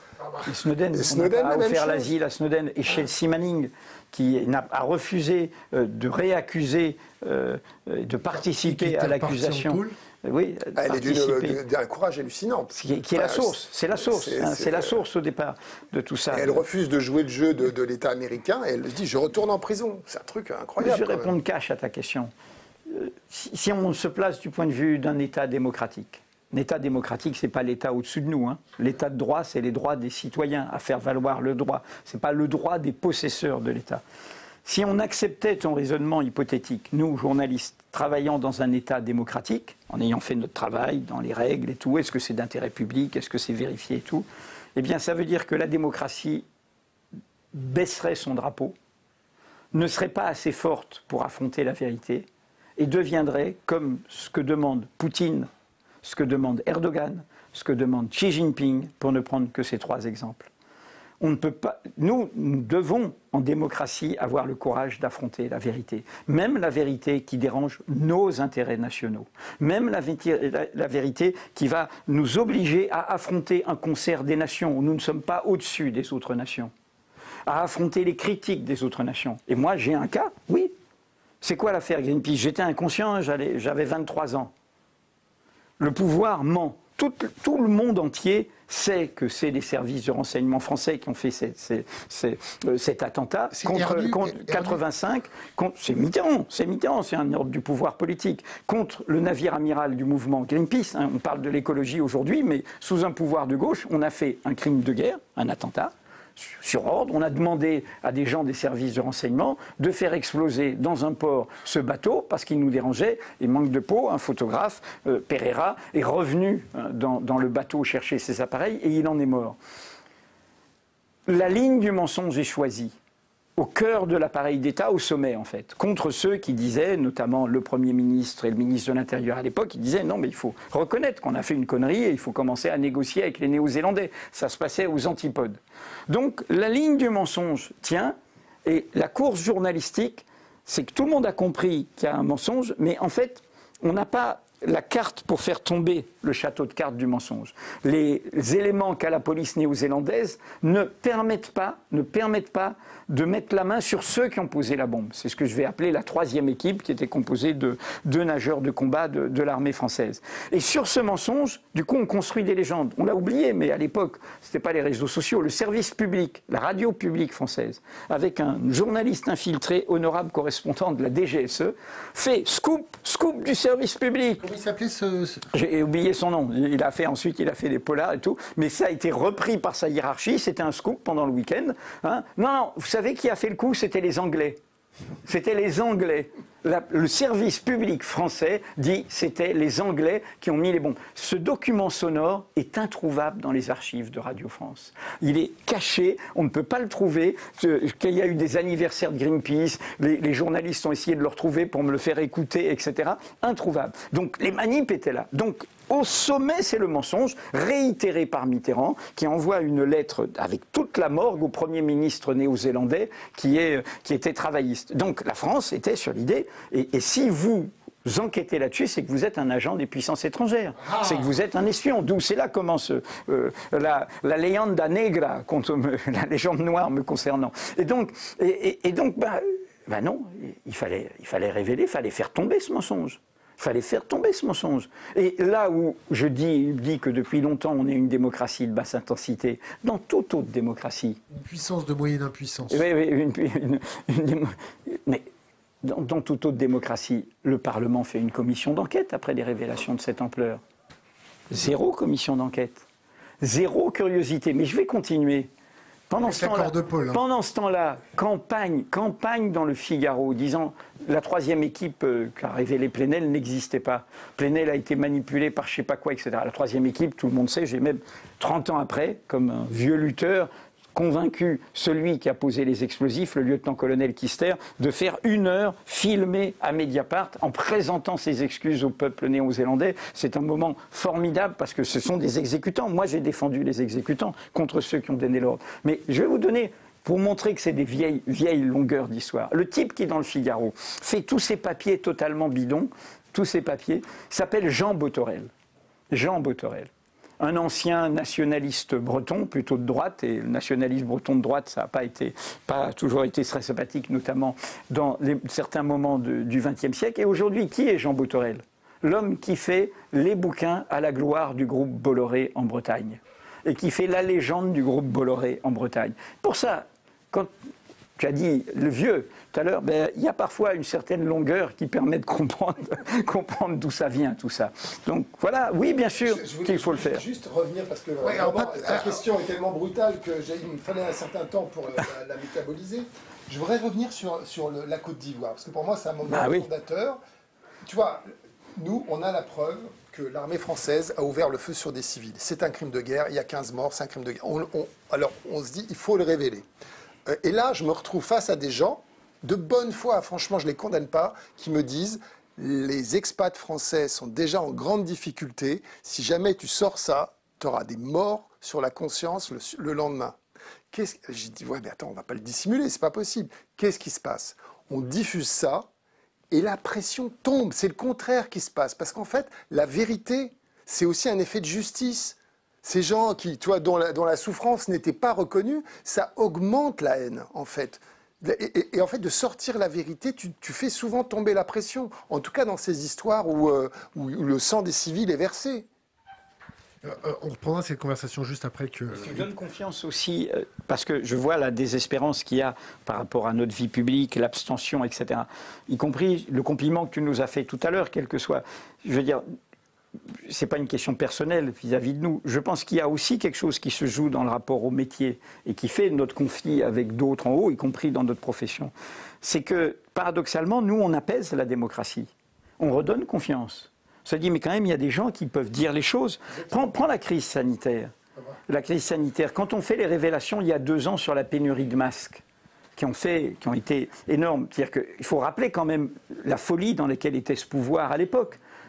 On a offert l'asile à Snowden. Et Chelsea Manning, qui a refusé de réaccuser, de participer à l'accusation. Oui, elle est d'un courage hallucinant. Qui est la source. C'est la source. C'est la source au départ de tout ça. Et elle refuse de jouer le jeu de l'État américain. Et elle dit, je retourne en prison. C'est un truc incroyable. Je vais répondre cash à ta question. Si on se place du point de vue d'un État démocratique, un État démocratique, ce n'est pas l'État au-dessus de nous. Hein. L'État de droit, c'est les droits des citoyens à faire valoir le droit. Ce n'est pas le droit des possesseurs de l'État. Si on acceptait ton raisonnement hypothétique, nous, journalistes, travaillant dans un État démocratique, en ayant fait notre travail, dans les règles et tout, est-ce que c'est d'intérêt public, est-ce que c'est vérifié et tout, eh bien ça veut dire que la démocratie baisserait son drapeau, ne serait pas assez forte pour affronter la vérité, et deviendrait comme ce que demande Poutine, ce que demande Erdogan, ce que demande Xi Jinping, pour ne prendre que ces 3 exemples. On ne peut pas, nous devons, en démocratie, avoir le courage d'affronter la vérité. Même la vérité qui dérange nos intérêts nationaux. Même la vérité qui va nous obliger à affronter un concert des nations où nous ne sommes pas au-dessus des autres nations. À affronter les critiques des autres nations. Et moi, j'ai un cas, oui. C'est quoi l'affaire Greenpeace? J'étais inconscient, j'avais 23 ans. Le pouvoir ment. Tout le monde entier sait que c'est les services de renseignement français qui ont fait cet attentat contre 85. C'est Mitterrand, c'est un ordre du pouvoir politique. Contre le navire amiral du mouvement Greenpeace. Hein, on parle de l'écologie aujourd'hui, mais sous un pouvoir de gauche, on a fait un crime de guerre, un attentat. Sur ordre, on a demandé à des gens des services de renseignement de faire exploser dans un port ce bateau parce qu'il nous dérangeait. Et manque de peau, un photographe, Pereira, est revenu dans le bateau chercher ses appareils et il en est mort. La ligne du mensonge est choisie au cœur de l'appareil d'État, au sommet en fait, contre ceux qui disaient, notamment le Premier ministre et le ministre de l'Intérieur à l'époque, ils disaient non mais il faut reconnaître qu'on a fait une connerie et il faut commencer à négocier avec les Néo-Zélandais. Ça se passait aux antipodes. Donc la ligne du mensonge tient et la course journalistique, c'est que tout le monde a compris qu'il y a un mensonge, mais en fait on n'a pas la carte pour faire tomber le château de cartes du mensonge. Les éléments qu'a la police néo-zélandaise ne permettent pas de mettre la main sur ceux qui ont posé la bombe. C'est ce que je vais appeler la troisième équipe, qui était composée de 2 nageurs de combat de l'armée française. Et sur ce mensonge, du coup, on construit des légendes. On l'a oublié, mais à l'époque, ce n'était pas les réseaux sociaux. Le service public, la radio publique française, avec un journaliste infiltré, honorable correspondant de la DGSE, fait scoop du service public. Comment il s'appelait J'ai oublié son nom. Ensuite, il a fait des polars et tout. Mais ça a été repris par sa hiérarchie. C'était un scoop pendant le week-end. Hein. Non, vous savez qui a fait le coup? C'était les Anglais. C'était les Anglais. Le service public français dit c'était les Anglais qui ont mis les bombes. Ce document sonore est introuvable dans les archives de Radio France. Il est caché, on ne peut pas le trouver. Qu'il y a eu des anniversaires de Greenpeace, les journalistes ont essayé de le retrouver pour me le faire écouter, etc. Introuvable. Donc les manips étaient là. Donc au sommet, c'est le mensonge, réitéré par Mitterrand, qui envoie une lettre avec toute la morgue au Premier ministre néo-zélandais qui était travailliste. Donc la France était sur l'idée, et si vous enquêtez là-dessus, c'est que vous êtes un agent des puissances étrangères. C'est que vous êtes un espion. D'où c'est là commence la leyenda negra, la légende noire me concernant. Et donc non, il fallait révéler, il fallait faire tomber ce mensonge. Il fallait faire tomber ce mensonge. Et là où je dis que depuis longtemps on est une démocratie de basse intensité, dans toute autre démocratie. Une puissance de moyenne impuissance. Oui, mais dans toute autre démocratie, le Parlement fait une commission d'enquête après des révélations de cette ampleur. 0 commission d'enquête. 0 curiosité. Mais je vais continuer. Pendant ce temps-là, campagne dans le Figaro, disant la troisième équipe qu'a révélé Plenel n'existait pas. Plenel a été manipulé par je ne sais pas quoi, etc. La troisième équipe, tout le monde sait, j'ai même 30 ans après, comme un vieux lutteur, convaincu celui qui a posé les explosifs, le lieutenant-colonel Kister, de faire 1 heure filmée à Mediapart en présentant ses excuses au peuple néo-zélandais. C'est un moment formidable parce que ce sont des exécutants. Moi, j'ai défendu les exécutants contre ceux qui ont donné l'ordre. Mais je vais vous donner, pour montrer que c'est des vieilles longueurs d'histoire, le type qui, dans le Figaro, fait tous ces papiers totalement bidons, tous ces papiers, s'appelle Jean Botorel. Jean Botorel. Un ancien nationaliste breton, plutôt de droite, et le nationalisme breton de droite, ça n'a pas toujours été très sympathique, notamment dans certains moments du XXe siècle. Et aujourd'hui, qui est Jean Botorel? L'homme qui fait les bouquins à la gloire du groupe Bolloré en Bretagne, et qui fait la légende du groupe Bolloré en Bretagne. Pour ça, quand tu as dit le vieux tout à l'heure, il y a parfois une certaine longueur qui permet de comprendre d'où ça vient, tout ça. Donc voilà, oui, bien sûr qu'il faut le faire. Juste revenir, parce que la question est tellement brutale qu'il me fallait un certain temps pour la métaboliser. Je voudrais revenir sur la Côte d'Ivoire, parce que pour moi, c'est un moment fondateur. Tu vois, nous, on a la preuve que l'armée française a ouvert le feu sur des civils. C'est un crime de guerre, il y a 15 morts, c'est un crime de guerre. Alors, on se dit, il faut le révéler. Et là, je me retrouve face à des gens de bonne foi, franchement, je ne les condamne pas, qui me disent les expats français sont déjà en grande difficulté. Si jamais tu sors ça, tu auras des morts sur la conscience le lendemain. J'ai dit, ouais, mais attends, on ne va pas le dissimuler, c'est pas possible. Qu'est-ce qui se passe? On diffuse ça et la pression tombe. C'est le contraire qui se passe. Parce qu'en fait, la vérité, c'est aussi un effet de justice. Ces gens qui, tu vois, dont la souffrance n'était pas reconnue, ça augmente la haine, en fait. Et en fait, de sortir la vérité, tu fais souvent tomber la pression. En tout cas, dans ces histoires où le sang des civils est versé. On reprendra cette conversation juste après que... Ce qui donne confiance aussi, parce que je vois la désespérance qu'il y a par rapport à notre vie publique, l'abstention, etc. Y compris le compliment que tu nous as fait tout à l'heure, quel que soit... Je veux dire, c'est pas une question personnelle vis-à-vis de nous. Je pense qu'il y a aussi quelque chose qui se joue dans le rapport au métier et qui fait notre conflit avec d'autres en haut, y compris dans notre profession. C'est que, paradoxalement, nous, on apaise la démocratie. On redonne confiance. On se dit, mais quand même, il y a des gens qui peuvent dire les choses. Prends la crise sanitaire. La crise sanitaire. Quand on fait les révélations il y a 2 ans sur la pénurie de masques, qui ont été énormes. C'est-à-dire qu'il faut rappeler quand même la folie dans laquelle était ce pouvoir à l'époque.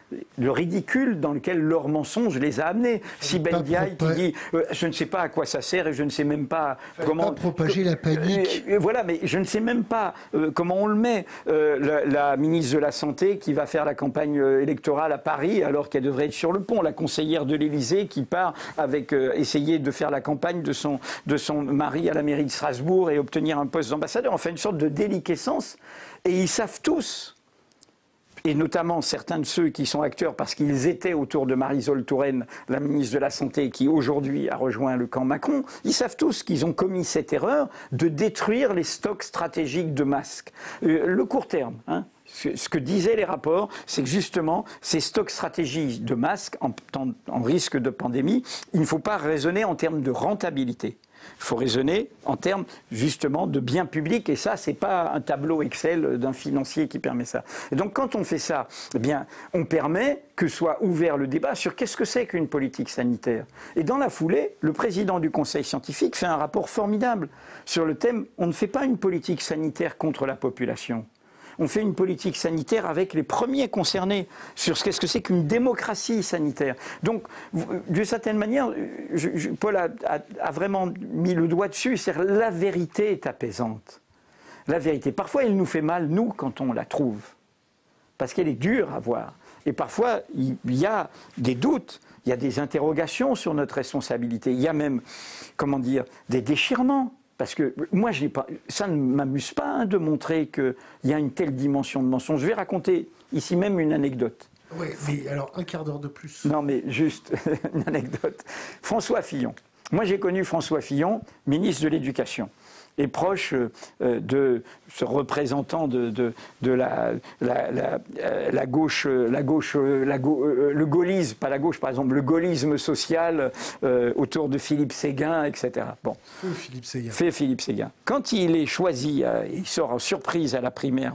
le ridicule dans lequel leur mensonge les a amenés. Si Ben Diaye qui dit je ne sais pas à quoi ça sert et je ne sais même pas comment... Pas propager la panique. Voilà, mais je ne sais même pas comment on le met. La ministre de la Santé qui va faire la campagne électorale à Paris alors qu'elle devrait être sur le pont. La conseillère de l'Élysée qui part avec essayer de faire la campagne de son mari à la mairie de Strasbourg et obtenir un poste d'ambassadeur. Enfin, une sorte de déliquescence. Et ils savent tous, et notamment certains de ceux qui sont acteurs parce qu'ils étaient autour de Marisol Touraine, la ministre de la Santé, qui aujourd'hui a rejoint le camp Macron, ils savent tous qu'ils ont commis cette erreur de détruire les stocks stratégiques de masques. Le court terme, ce que disaient les rapports, c'est que justement, ces stocks stratégiques de masques, en risque de pandémie, il ne faut pas raisonner en termes de rentabilité. Il faut raisonner en termes justement de biens publics et ça, c'est pas un tableau Excel d'un financier qui permet ça. Et donc quand on fait ça, eh bien, on permet que soit ouvert le débat sur qu'est-ce que c'est qu'une politique sanitaire. Et dans la foulée, le président du Conseil scientifique fait un rapport formidable sur le thème « On ne fait pas une politique sanitaire contre la population ». On fait une politique sanitaire avec les premiers concernés sur ce qu'est-ce que c'est qu'une démocratie sanitaire. Donc, d'une certaine manière, Paul a vraiment mis le doigt dessus, c'est-à-dire la vérité est apaisante. La vérité. Parfois, elle nous fait mal, nous, quand on la trouve, parce qu'elle est dure à voir. Et parfois, il y a des doutes, il y a des interrogations sur notre responsabilité, il y a même, comment dire, des déchirements. Parce que moi, ça ne m'amuse pas de montrer qu'il y a une telle dimension de mensonge. Je vais raconter ici même une anecdote. Oui, mais alors un quart d'heure de plus. Non, mais juste une anecdote. François Fillon. Moi, j'ai connu François Fillon, ministre de l'Éducation, et proche de ce représentant de la gauche, le gaullisme, pas la gauche par exemple, le gaullisme social autour de Philippe Séguin, etc. Bon. Philippe Séguin. Philippe Séguin. Quand il est choisi, il sort en surprise à la primaire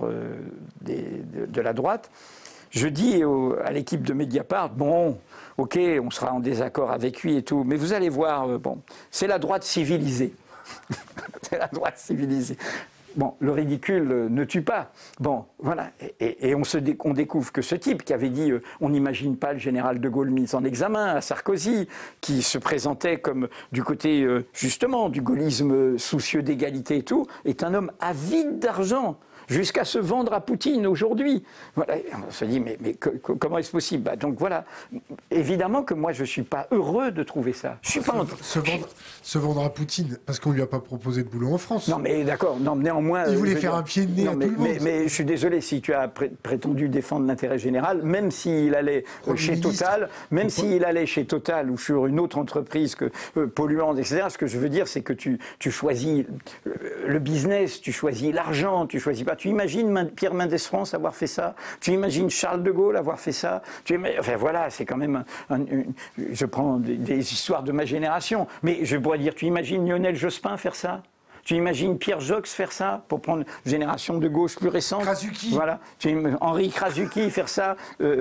de la droite, je dis à l'équipe de Mediapart, bon, ok, on sera en désaccord avec lui et tout, mais vous allez voir, bon, c'est la droite civilisée. C'est la droite civilisée. Bon, le ridicule ne tue pas. Bon, voilà. Et on découvre que ce type qui avait dit on n'imagine pas le général de Gaulle mis en examen à Sarkozy, qui se présentait comme du côté, justement, du gaullisme soucieux d'égalité et tout, est un homme avide d'argent. Jusqu'à se vendre à Poutine aujourd'hui. Voilà. On se dit, mais comment est-ce possible? Bah, donc voilà, évidemment que moi je ne suis pas heureux de trouver ça. Je suis pas se vendre à Poutine, parce qu'on ne lui a pas proposé de boulot en France. Non mais d'accord, non, néanmoins... Il voulait faire un pied de nez à tout le monde. Mais je suis désolé, si tu as prétendu défendre l'intérêt général, même s'il allait chez Total, même s'il allait chez Total ou sur une autre entreprise polluante, etc., ce que je veux dire, c'est que tu choisis le business, tu choisis l'argent, tu choisis pas... Tu imagines Pierre Mendès France avoir fait ça? Tu imagines Charles de Gaulle avoir fait ça? Enfin voilà, c'est quand même... je prends des histoires de ma génération. Mais je pourrais dire, tu imagines Lionel Jospin faire ça? Tu imagines Pierre Jox faire ça, pour prendre une génération de gauche plus récente? Krasuki. Voilà. Henri Krasuki faire ça,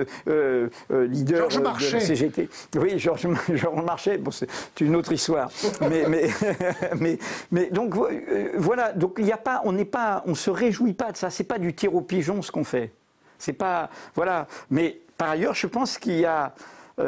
leader de la CGT. Oui, Georges Marchais, bon, c'est une autre histoire. mais donc voilà, donc il y a pas, on se réjouit pas de ça. C'est pas du tir au pigeon ce qu'on fait. C'est pas, voilà. Mais par ailleurs, je pense qu'il y a,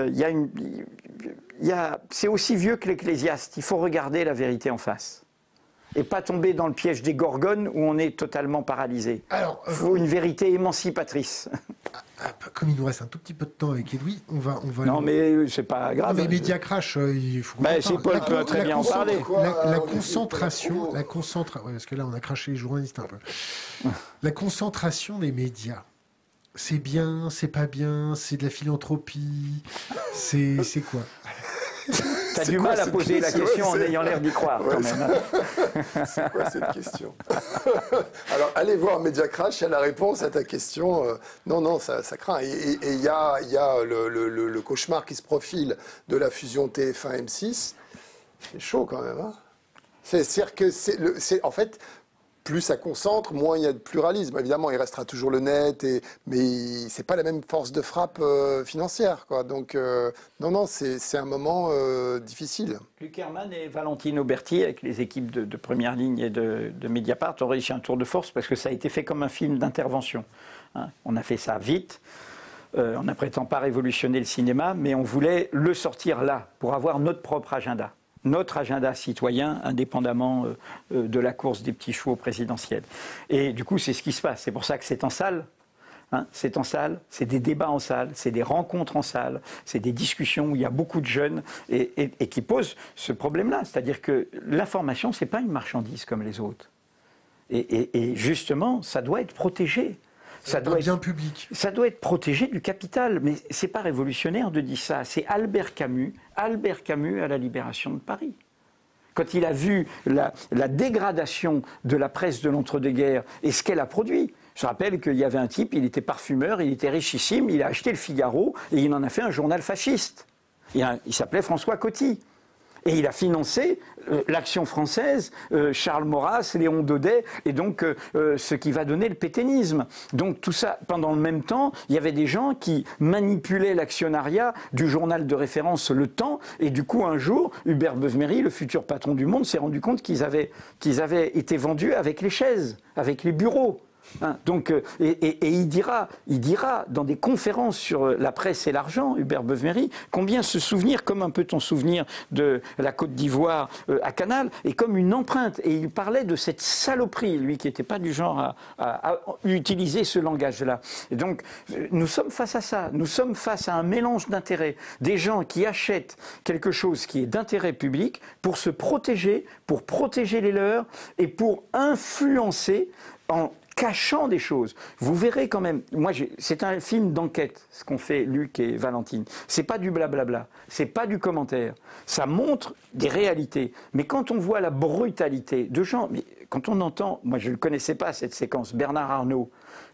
c'est aussi vieux que l'Ecclésiaste. Il faut regarder la vérité en face. Et pas tomber dans le piège des gorgones où on est totalement paralysé. Alors, faut une vérité émancipatrice. Comme il nous reste un tout petit peu de temps avec Edoui, on va. Non, mais c'est pas grave. Non, mais Média Crash, il faut. Si Paul peut très bien en parler. La concentration, parce que là, on a craché les journalistes un peu. La concentration des médias. C'est bien, c'est pas bien, c'est de la philanthropie, c'est quoi? T'as du mal à poser la question en ayant l'air d'y croire, quand même. C'est quoi cette question? Alors, allez voir Média Crash, il y a la réponse à ta question. Non, ça craint. Et il y a le cauchemar qui se profile de la fusion TF1-M6. C'est chaud, quand même. Hein, c'est-à-dire que, en fait... Plus ça concentre, moins il y a de pluralisme. Évidemment, il restera toujours le net, mais c'est pas la même force de frappe financière, quoi. Donc, non, c'est un moment difficile. Luc Hermann et Valentine Auberti, avec les équipes de première ligne et de Mediapart, ont réussi un tour de force parce que ça a été fait comme un film d'intervention. Hein. On a fait ça vite. on ne prétend pas révolutionner le cinéma, mais on voulait le sortir là, pour avoir notre propre agenda. Notre agenda citoyen, indépendamment de la course des petits chevaux présidentiels. Et du coup, c'est ce qui se passe. C'est pour ça que c'est en salle. Hein, c'est en salle, c'est des débats en salle, c'est des rencontres en salle, c'est des discussions où il y a beaucoup de jeunes et qui posent ce problème-là. C'est-à-dire que l'information, ce n'est pas une marchandise comme les autres. Et justement, ça doit être protégé. Ça doit être bien public. Ça doit être protégé du capital. Mais ce n'est pas révolutionnaire de dire ça. C'est Albert Camus à la Libération de Paris. Quand il a vu la dégradation de la presse de l'entre-deux-guerres et ce qu'elle a produit. Je rappelle qu'il y avait un type, il était parfumeur, il était richissime, il a acheté le Figaro et il en a fait un journal fasciste. Il s'appelait François Coty. Et il a financé l'Action française, Charles Maurras, Léon Daudet, et donc ce qui va donner le pétainisme. Donc tout ça, pendant le même temps, il y avait des gens qui manipulaient l'actionnariat du journal de référence Le Temps, et du coup un jour, Hubert Beuve-Méry, le futur patron du Monde, s'est rendu compte qu'ils avaient été vendus avec les chaises, avec les bureaux. Hein, donc, et il dira dans des conférences sur la presse et l'argent, Hubert Beuve-Méry, combien se souvenir, comme un peu ton souvenir de la Côte d'Ivoire à Canal, est comme une empreinte. Et il parlait de cette saloperie, lui qui n'était pas du genre à utiliser ce langage-là. Et donc, nous sommes face à ça. Nous sommes face à un mélange d'intérêts. Des gens qui achètent quelque chose qui est d'intérêt public pour se protéger, pour protéger les leurs et pour influencer en cachant des choses. Vous verrez quand même, c'est un film d'enquête, ce qu'ont fait Luc et Valentine. C'est pas du blablabla, c'est pas du commentaire. Ça montre des réalités. Mais quand on voit la brutalité de gens, quand on entend, moi je ne connaissais pas cette séquence, Bernard Arnault,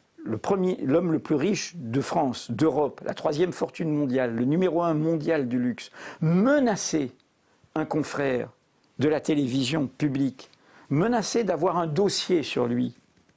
l'homme le plus riche de France, d'Europe, la 3e fortune mondiale, le numéro 1 mondial du luxe, menacer un confrère de la télévision publique, menacer d'avoir un dossier sur lui,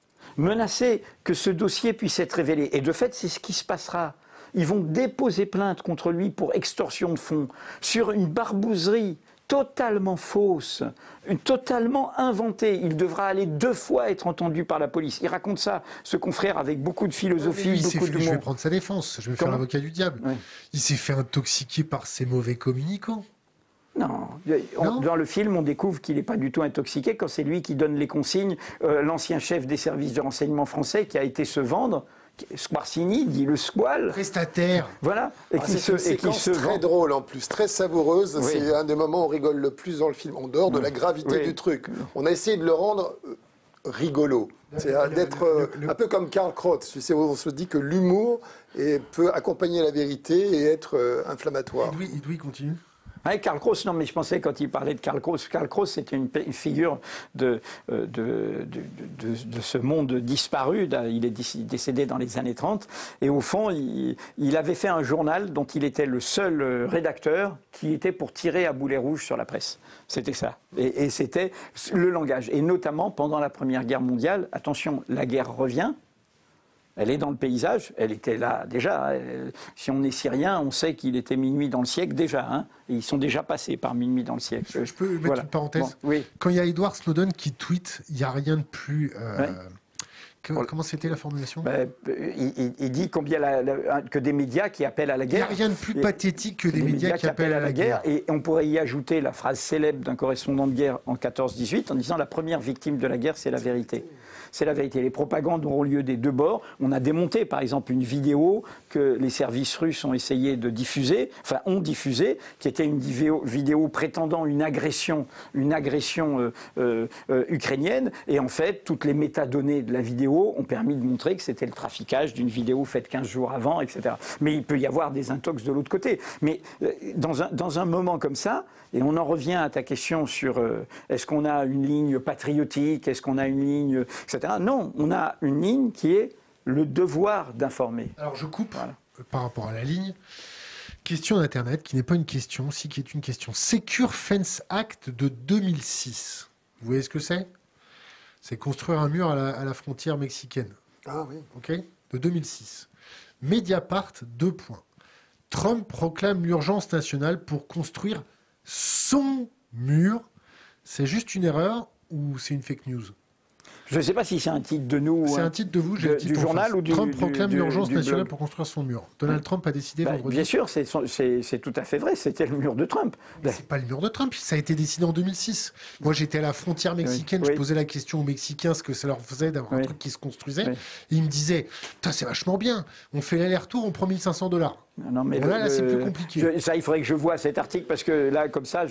menacer que ce dossier puisse être révélé. Et de fait, c'est ce qui se passera. Ils vont déposer plainte contre lui pour extorsion de fonds sur une barbouzerie totalement fausse, totalement inventée. Il devra aller 2 fois être entendu par la police. Il raconte ça, ce confrère, avec beaucoup de philosophie, beaucoup d'humour. Je vais prendre sa défense, je vais faire l'avocat du diable. Oui. Il s'est fait intoxiquer par ses mauvais communicants. Non. Dans le film, on découvre qu'il n'est pas du tout intoxiqué quand c'est lui qui donne les consignes. L'ancien chef des services de renseignement français qui a été se vendre, Squarcini, dit le squal. Prestataire. Voilà. Et qui se très drôle en plus, très savoureuse. Oui. C'est un des moments où on rigole le plus dans le film, en dehors de la gravité du truc. On a essayé de le rendre rigolo. C'est d'être un peu comme Karl Kraus. Tu sais, on se dit que l'humour peut accompagner la vérité et être inflammatoire. Edoui continue. Avec Karl Kraus, non, mais je pensais quand il parlait de Karl Kraus. Karl Kraus, c'était une figure de ce monde disparu. Il est décédé dans les années 30. Et au fond, il avait fait un journal dont il était le seul rédacteur qui était pour tirer à boulet rouge sur la presse. C'était ça. Et c'était le langage. Et notamment pendant la Première Guerre mondiale, attention, la guerre revient. Elle est dans le paysage, elle était là déjà. Si on est syrien, on sait qu'il était minuit dans le siècle déjà. Hein, et ils sont déjà passés par minuit dans le siècle. Je peux mettre une parenthèse. Bon, oui. Quand il y a Edward Snowden qui tweet, il n'y a rien de plus... Comment c'était la formulation ? Il dit que des médias qui appellent à la guerre. Il n'y a rien de plus pathétique que des médias qui appellent à la guerre. Et on pourrait y ajouter la phrase célèbre d'un correspondant de guerre en 14-18 en disant « La première victime de la guerre, c'est la vérité ». C'est la vérité. Les propagandes auront lieu des 2 bords. On a démonté, par exemple, une vidéo que les services russes ont essayé de diffuser, ont diffusé, qui était une vidéo prétendant une agression ukrainienne. Et en fait, toutes les métadonnées de la vidéo ont permis de montrer que c'était le traficage d'une vidéo faite 15 jours avant, etc. Mais il peut y avoir des intox de l'autre côté. Mais dans un moment comme ça, et on en revient à ta question sur est-ce qu'on a une ligne patriotique, est-ce qu'on a une ligne, etc. Non, on a une ligne qui est le devoir d'informer. Alors je coupe par rapport à la ligne. Question d'Internet, qui n'est pas une question, si qui est une question. Secure Fence Act de 2006. Vous voyez ce que c'est ? C'est construire un mur à la frontière mexicaine. Ah oui. OK ? De 2006. Mediapart, 2 points. Trump proclame l'urgence nationale pour construire son mur. C'est juste une erreur ou c'est une fake news ? Je ne sais pas si c'est un titre de nous. C'est un titre de vous, j'ai le titre du journal ou du. Trump proclame l'urgence nationale blog. pour construire son mur. Donald Trump a décidé vendredi. Bien sûr, c'est tout à fait vrai. C'était le mur de Trump. C'est pas le mur de Trump, ça a été décidé en 2006. Moi, j'étais à la frontière mexicaine, je posais la question aux Mexicains ce que ça leur faisait d'avoir un truc qui se construisait. Et ils me disaient, c'est vachement bien. On fait l'aller-retour, on prend $1 500. Non, mais là, c'est plus compliqué. Ça, il faudrait que je voie cet article parce que là, comme ça,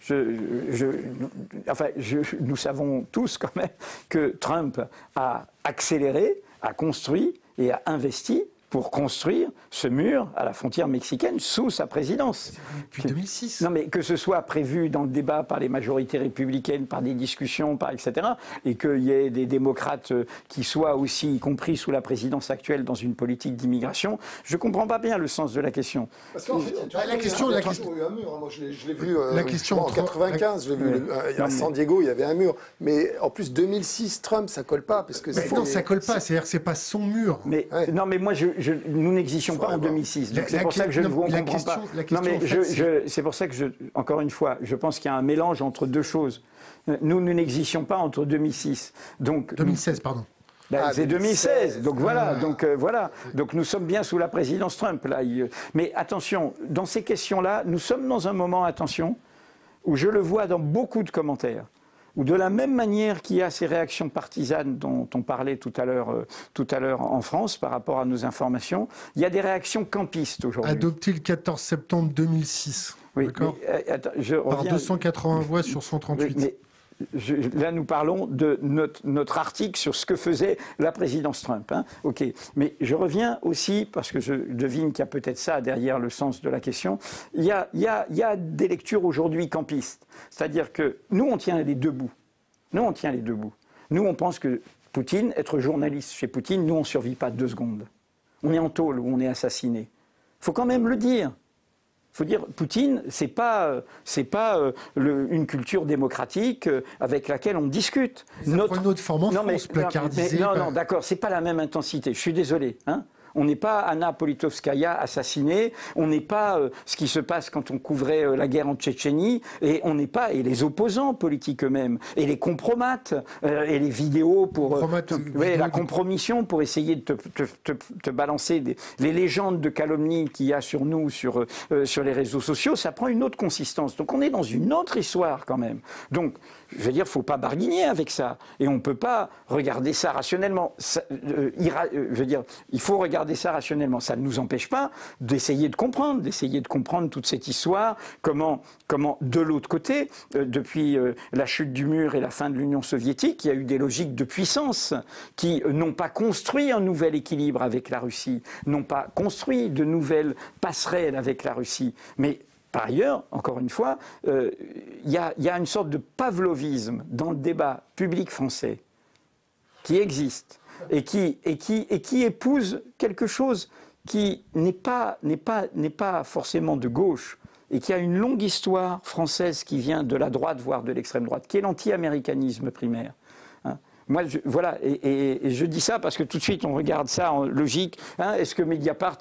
nous savons tous quand même que Trump a accéléré, a construit et a investi pour construire ce mur à la frontière mexicaine sous sa présidence. Depuis 2006. Non, mais que ce soit prévu dans le débat par les majorités républicaines, par des discussions, etc., et qu'il y ait des démocrates qui soient aussi, y compris sous la présidence actuelle, dans une politique d'immigration, je ne comprends pas bien le sens de la question. Parce qu'en fait, la question, il y a eu un mur. Moi, je l'ai vu en 95. Je l'ai vu à San Diego, il y avait un mur. Mais en plus, 2006, Trump, ça colle pas. Parce que non, ça colle pas. C'est-à-dire que c'est pas son mur. Mais, non, mais moi, nous n'existions pas en 2006. Donc c'est pour ça que je ne vous comprends pas. Non, mais c'est pour ça que, encore une fois, je pense qu'il y a un mélange entre deux choses. Nous n'existions pas entre 2006. Donc, 2016, pardon. C'est 2016. Donc voilà. Donc nous sommes bien sous la présidence Trump. Là. Mais attention, dans ces questions-là, nous sommes dans un moment, attention, où je le vois dans beaucoup de commentaires, où de la même manière qu'il y a ces réactions partisanes dont on parlait tout à l'heure en France par rapport à nos informations, il y a des réactions campistes aujourd'hui. Adopté le 14 septembre 2006, oui, d'accord, je reviens, par 280 voix sur 138. Oui, là, nous parlons de notre article sur ce que faisait la présidence Trump. OK. Mais je reviens aussi, parce que je devine qu'il y a peut-être ça derrière le sens de la question, il y a des lectures aujourd'hui campistes. C'est-à-dire que nous, on tient les deux bouts. Nous, on pense que Poutine, être journaliste chez Poutine, nous, on ne survit pas 2 secondes. On est en tôle ou on est assassiné. Il faut quand même le dire. Il faut dire, Poutine, c'est pas une culture démocratique avec laquelle on discute. Notre forme en France, placardisée. Non, d'accord, c'est pas la même intensité. Je suis désolé. On n'est pas Anna Politkovskaya assassinée, on n'est pas ce qui se passe quand on couvrait la guerre en Tchétchénie, et on n'est pas, et les opposants politiques eux-mêmes, et les compromates, et les vidéos pour la compromission pour essayer de te balancer les légendes de calomnie qu'il y a sur nous, sur les réseaux sociaux, ça prend une autre consistance. Donc on est dans une autre histoire quand même. Donc, je veux dire, il ne faut pas barguigner avec ça. Et on ne peut pas regarder ça rationnellement. Il faut regarder ça rationnellement. Ça ne nous empêche pas d'essayer de comprendre toute cette histoire, comment de l'autre côté, depuis la chute du mur et la fin de l'Union soviétique, il y a eu des logiques de puissance qui n'ont pas construit un nouvel équilibre avec la Russie, n'ont pas construit de nouvelles passerelles avec la Russie. Mais par ailleurs, encore une fois, il y a une sorte de pavlovisme dans le débat public français qui existe et qui épouse quelque chose qui n'est pas forcément de gauche et qui a une longue histoire française qui vient de la droite, voire de l'extrême droite, qui est l'anti-américanisme primaire. Moi, et je dis ça parce que tout de suite on regarde ça en logique. Est-ce que Mediapart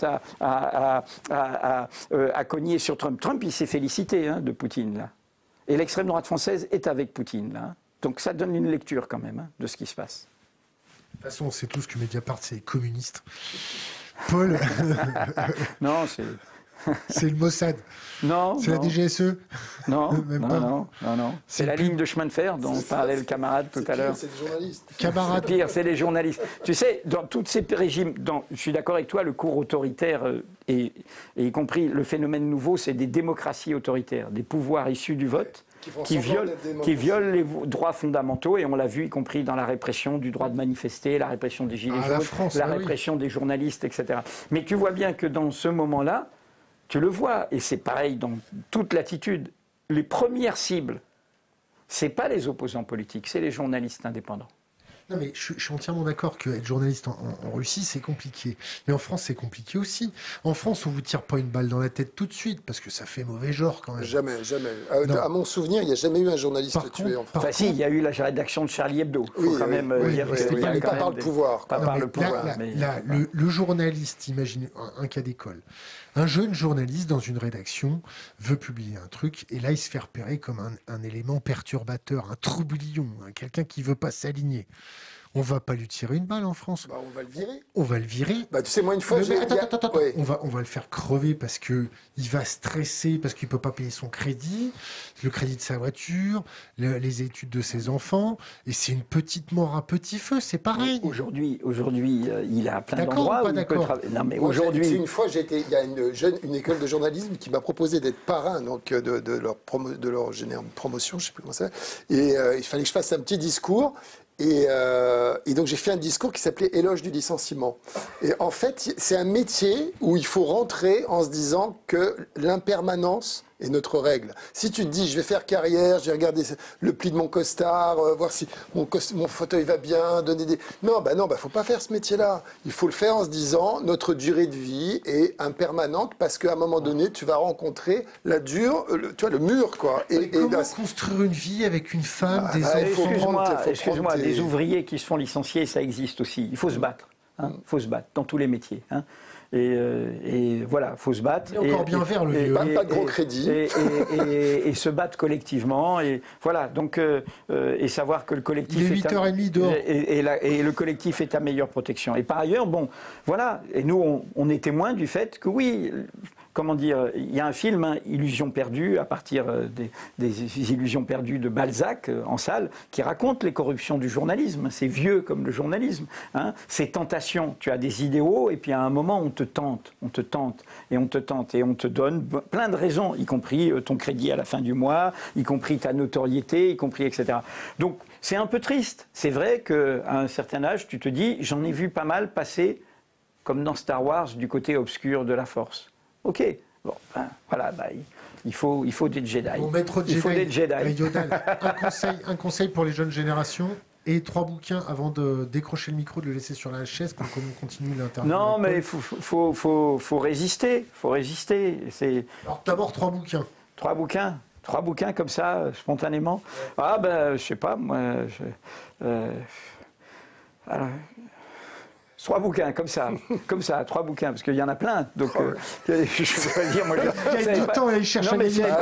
a cogné sur Trump? Trump, il s'est félicité de Poutine, là. Et l'extrême droite française est avec Poutine, là. Donc ça donne une lecture quand même de ce qui se passe. De toute façon, on sait tous que Mediapart, c'est communiste. Paul. Non, c'est... C'est le Mossad. Non. C'est la DGSE. Non. C'est la ligne de chemin de fer dont parlait le camarade tout à l'heure. C'est les journalistes. Camarade. Pire, c'est les journalistes. Tu sais, dans tous ces régimes, je suis d'accord avec toi, le cours autoritaire, et y compris le phénomène nouveau, c'est des démocraties autoritaires, des pouvoirs issus du vote. Qui violent les droits fondamentaux, et on l'a vu, y compris dans la répression du droit de manifester, la répression des gilets jaunes, la répression des journalistes, etc. Mais tu vois bien que dans ce moment-là, tu le vois, et c'est pareil dans toute latitude, les premières cibles, ce n'est pas les opposants politiques, c'est les journalistes indépendants. Non, mais je suis entièrement d'accord qu'être journaliste en Russie, c'est compliqué. Mais en France, c'est compliqué aussi. En France, on ne vous tire pas une balle dans la tête tout de suite, parce que ça fait mauvais genre quand même. Jamais. À mon souvenir, il n'y a jamais eu un journaliste tué en France. Enfin, si, il y a eu la rédaction de Charlie Hebdo. Il faut quand même dire qu'il y a pas par le pouvoir. Pas par le pouvoir. Le journaliste, imaginez un cas d'école. Un jeune journaliste dans une rédaction veut publier un truc, et là, il se fait repérer comme un élément perturbateur, un troublion, quelqu'un qui ne veut pas s'aligner. On va pas lui tirer une balle en France. Bah, on va le virer. On va le virer. Bah, tu sais, moi, une fois, Mais attends. Ouais. On va le faire crever parce que il va stresser, parce qu'il peut pas payer son crédit, le crédit de sa voiture, les études de ses enfants. Et c'est une petite mort à petit feu, c'est pareil. Aujourd'hui, il a plein D'accord d'endroits ou pas où il peut d'accord travailler. Non, mais Moi, aujourd'hui, une fois, il y a une école de journalisme qui m'a proposé d'être parrain donc, de leur promotion, je sais plus comment ça s'appelle. Et il fallait que je fasse un petit discours. Et donc j'ai fait un discours qui s'appelait Éloge du licenciement. Et en fait, c'est un métier où il faut rentrer en se disant que l'impermanence est notre règle. Si tu te dis, je vais faire carrière, je vais regarder le pli de mon costard, voir si mon fauteuil va bien, donner des... Non, faut pas faire ce métier-là. Il faut le faire en se disant, notre durée de vie est impermanente parce qu'à un moment donné, tu vas rencontrer le mur, quoi. Comment construire une vie avec une femme, des enfants? Excuse-moi, des ouvriers qui se font licencier, ça existe aussi. Il faut se battre. Il faut se battre dans tous les métiers. Et voilà, il faut se battre. Et encore bien faire le vieux. Pas de gros crédit. Et se battre collectivement. Et voilà, donc, et savoir que le collectif. Il est 8h30 dehors. Et le collectif est ta meilleure protection. Et par ailleurs, bon, voilà, et nous, on est témoins du fait que oui. Comment dire, il y a un film, hein, Illusions perdues, à partir des illusions perdues de Balzac en salle, qui raconte les corruptions du journalisme. C'est vieux comme le journalisme. Hein. C'est tentation. Tu as des idéaux et puis à un moment on te tente et on te donne plein de raisons, y compris ton crédit à la fin du mois, y compris ta notoriété, y compris etc. Donc c'est un peu triste. C'est vrai qu'à un certain âge, tu te dis, j'en ai vu pas mal passer, comme dans Star Wars, du côté obscur de la Force. Ok, bon, voilà, il faut des Jedi. Il faut des Jedi. Un conseil pour les jeunes générations et 3 bouquins avant de décrocher le micro, de le laisser sur la chaise pour qu'on continue l'interview. Non, mais il faut résister. Alors d'abord 3 bouquins. 3 bouquins. 3 bouquins comme ça, spontanément. Ah ben, je sais pas, moi... alors, 3 bouquins, comme ça, 3 bouquins, parce qu'il y en a plein. Donc, je veux dire, moi, il y a du temps à aller chercher.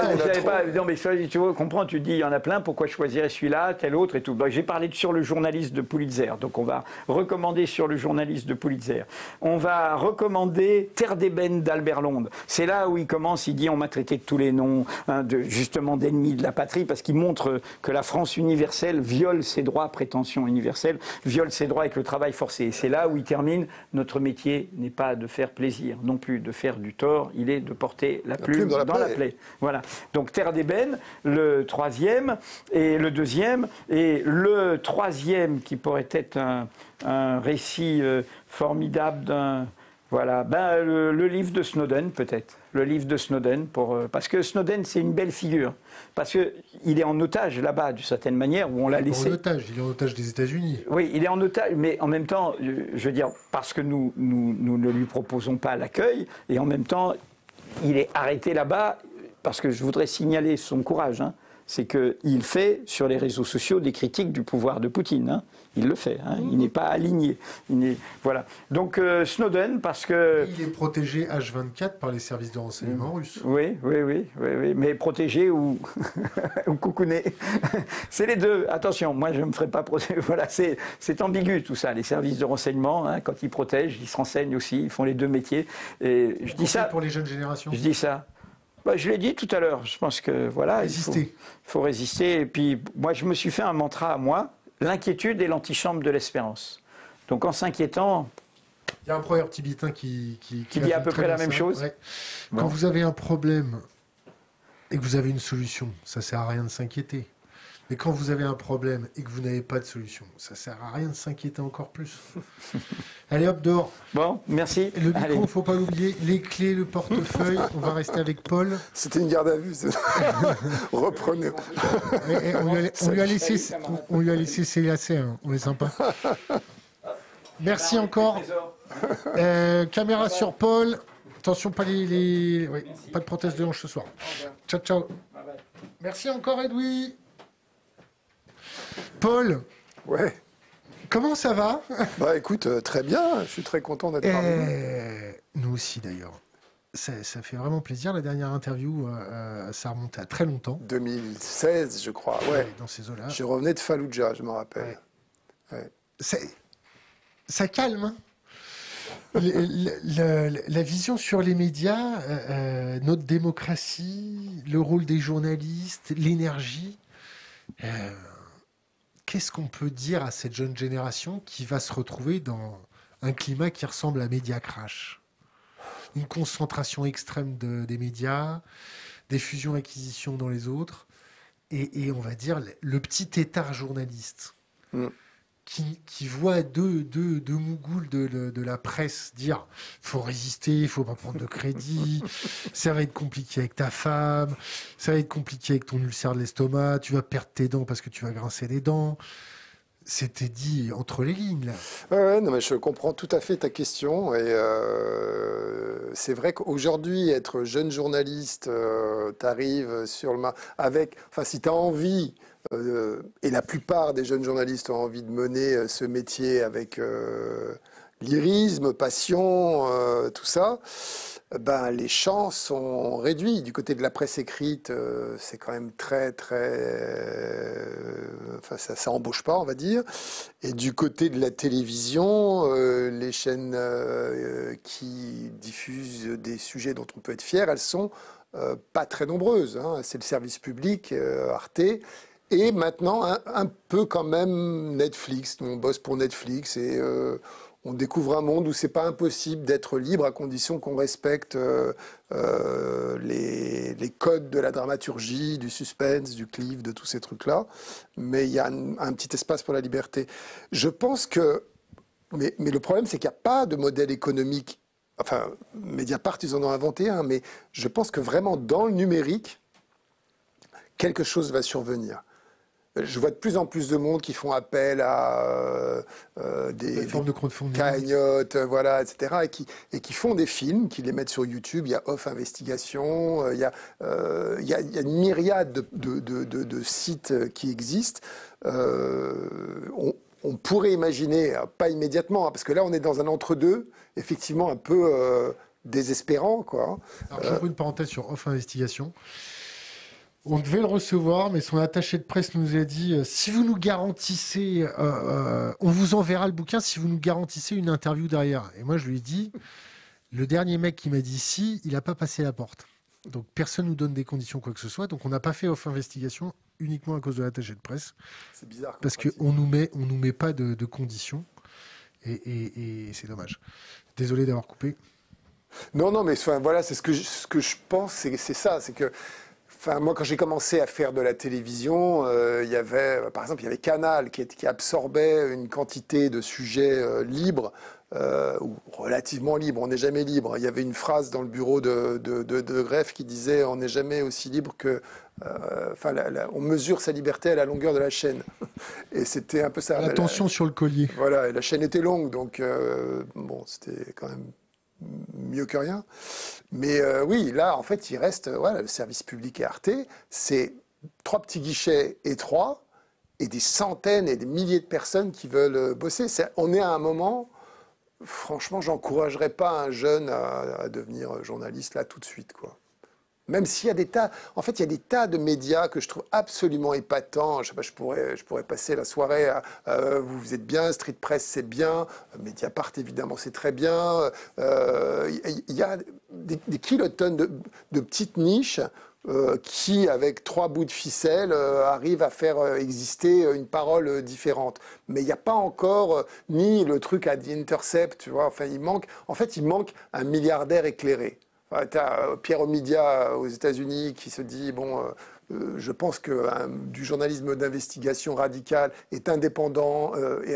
Non, mais tu vois, comprends, tu te dis, il y en a plein, pourquoi je choisirais celui-là, tel autre et tout. Donc, j'ai parlé sur le journaliste de Pulitzer, donc on va recommander sur le journaliste de Pulitzer. On va recommander Terre d'ébène d'Albert Londres. C'est là où il commence, il dit, on m'a traité de tous les noms, hein, justement d'ennemis de la patrie, parce qu'il montre que la France universelle viole ses droits, prétention universelle, viole ses droits avec le travail forcé. Et c'est là où il termine, notre métier n'est pas de faire plaisir, non plus de faire du tort, il est de porter la plume dans la plaie. Voilà. Donc Terre d'ébène, le 3e, et le 2e, et le 3e qui pourrait être un récit formidable d'un... Voilà, le livre de Snowden peut-être, le livre de Snowden, parce que Snowden c'est une belle figure, parce qu'il est en otage là-bas d'une certaine manière, où on l'a laissé... Il est en otage des États-Unis. Oui, il est en otage, mais en même temps, je veux dire, parce que nous ne lui proposons pas l'accueil, et en même temps, il est arrêté là-bas, parce que je voudrais signaler son courage, hein, c'est qu'il fait sur les réseaux sociaux des critiques du pouvoir de Poutine. Hein. Il le fait, hein. Il n'est pas aligné. Voilà. Donc Snowden, parce que... Il est protégé H24 par les services de renseignement russes. Oui, mais protégé ou coucouné. C'est les deux. Attention, moi je ne me ferai pas protéger. Voilà, c'est ambigu tout ça. Les services de renseignement, hein, quand ils protègent, ils se renseignent aussi, ils font les deux métiers. Et je dis ça pour les jeunes générations. Je dis ça. Je l'ai dit tout à l'heure, je pense que voilà, il faut résister. Et puis moi je me suis fait un mantra à moi, l'inquiétude est l'antichambre de l'espérance. Donc en s'inquiétant... Il y a un proverbe tibétain qui dit à peu près la même chose. Ouais. Quand vous avez un problème et que vous avez une solution, ça ne sert à rien de s'inquiéter. Mais quand vous avez un problème et que vous n'avez pas de solution, ça ne sert à rien de s'inquiéter encore plus. Allez hop, dehors. Bon, merci. Le micro, il ne faut pas l'oublier. Les clés, le portefeuille. On va rester avec Paul. C'était une garde à vue. Reprenez. On lui a laissé ses lacets. Hein. On est sympa. Merci encore. Caméra sur Paul. Attention, pas pas de prothèse de hanche ce soir. Ciao, ciao. Merci encore, Edoui. Paul. Ouais. Comment ça va? Écoute, très bien. Je suis très content d'être parmi nous. Nous aussi, d'ailleurs. Ça fait vraiment plaisir. La dernière interview, ça remonte à très longtemps. 2016, je crois. Ouais. Dans ces eaux-là. Je revenais de Fallujah, je me rappelle. Ouais. ça calme, hein. La vision sur les médias, notre démocratie, le rôle des journalistes, l'énergie. Qu'est-ce qu'on peut dire à cette jeune génération qui va se retrouver dans un climat qui ressemble à média crash? Une concentration extrême des médias, des fusions-acquisitions dans les autres, et on va dire le petit étard journaliste qui voit deux mougoules de la presse dire « faut résister, il faut pas prendre de crédit, ça va être compliqué avec ta femme, ça va être compliqué avec ton ulcère de l'estomac, tu vas perdre tes dents parce que tu vas grincer des dents ». C'était dit entre les lignes, là. Ouais, non, mais je comprends tout à fait ta question. Et c'est vrai qu'aujourd'hui, être jeune journaliste, t'arrives sur le avec, enfin, si tu as envie, et la plupart des jeunes journalistes ont envie de mener ce métier avec lyrisme, passion, tout ça. Ben, les champs sont réduits. Du côté de la presse écrite, c'est quand même très, enfin, ça embauche pas, on va dire. Et du côté de la télévision, les chaînes qui diffusent des sujets dont on peut être fier, elles sont pas très nombreuses, hein. C'est le service public, Arte. Et maintenant, un peu quand même Netflix. Nous, on bosse pour Netflix et on découvre un monde où c'est pas impossible d'être libre à condition qu'on respecte les codes de la dramaturgie, du suspense, du cliff, de tous ces trucs-là. Mais il y a un petit espace pour la liberté. Je pense que... Mais le problème, c'est qu'il n'y a pas de modèle économique. Enfin, Mediapart, ils en ont inventé un, mais je pense que vraiment, dans le numérique, quelque chose va survenir. Je vois de plus en plus de monde qui font appel à des formes de crowdfunding, cagnottes, voilà, etc., et qui font des films, qui les mettent sur YouTube. Il y a Off Investigation, il y a une myriade de sites qui existent. On pourrait imaginer, pas immédiatement, hein, parce que là on est dans un entre-deux, effectivement un peu désespérant, quoi. Alors, j'ouvre une parenthèse sur Off Investigation. On devait le recevoir, mais son attaché de presse nous a dit si vous nous garantissez, on vous enverra le bouquin si vous nous garantissez une interview derrière. Et moi, je lui ai dit le dernier mec qui m'a dit si, il n'a pas passé la porte. Donc, personne ne nous donne des conditions, quoi que ce soit. Donc, on n'a pas fait Off Investigation uniquement à cause de l'attaché de presse. C'est bizarre. Parce qu'on nous met pas de conditions. Et c'est dommage. Désolé d'avoir coupé. Non, mais enfin, voilà, c'est ce que je pense, c'est ça, c'est que. Enfin, moi, quand j'ai commencé à faire de la télévision, il y avait, par exemple, il y avait Canal qui absorbait une quantité de sujets libres, ou relativement libres. On n'est jamais libre. Il y avait une phrase dans le bureau de greffe qui disait on n'est jamais aussi libre que. Enfin, on mesure sa liberté à la longueur de la chaîne. Et c'était un peu ça. La tension sur le collier. Voilà, et la chaîne était longue, donc bon, c'était quand même mieux que rien. Mais oui, là, en fait, il reste voilà, le service public et Arte. C'est 3 petits guichets étroits et des centaines et des milliers de personnes qui veulent bosser. On est à un moment, franchement, j'encouragerais pas un jeune à devenir journaliste là tout de suite, quoi. Même s'il y a des tas, en fait, il y a des tas de médias que je trouve absolument épatants. Je sais pas, je pourrais passer la soirée à vous êtes bien, Street Press c'est bien, Mediapart évidemment c'est très bien. Il y a des kilotonnes de petites niches qui, avec 3 bouts de ficelle, arrivent à faire exister une parole différente. Mais il n'y a pas encore ni le truc à The Intercept, tu vois. Enfin, il manque un milliardaire éclairé. Tu as Pierre Omidyar aux États-Unis qui se dit bon, je pense que du journalisme d'investigation radical est indépendant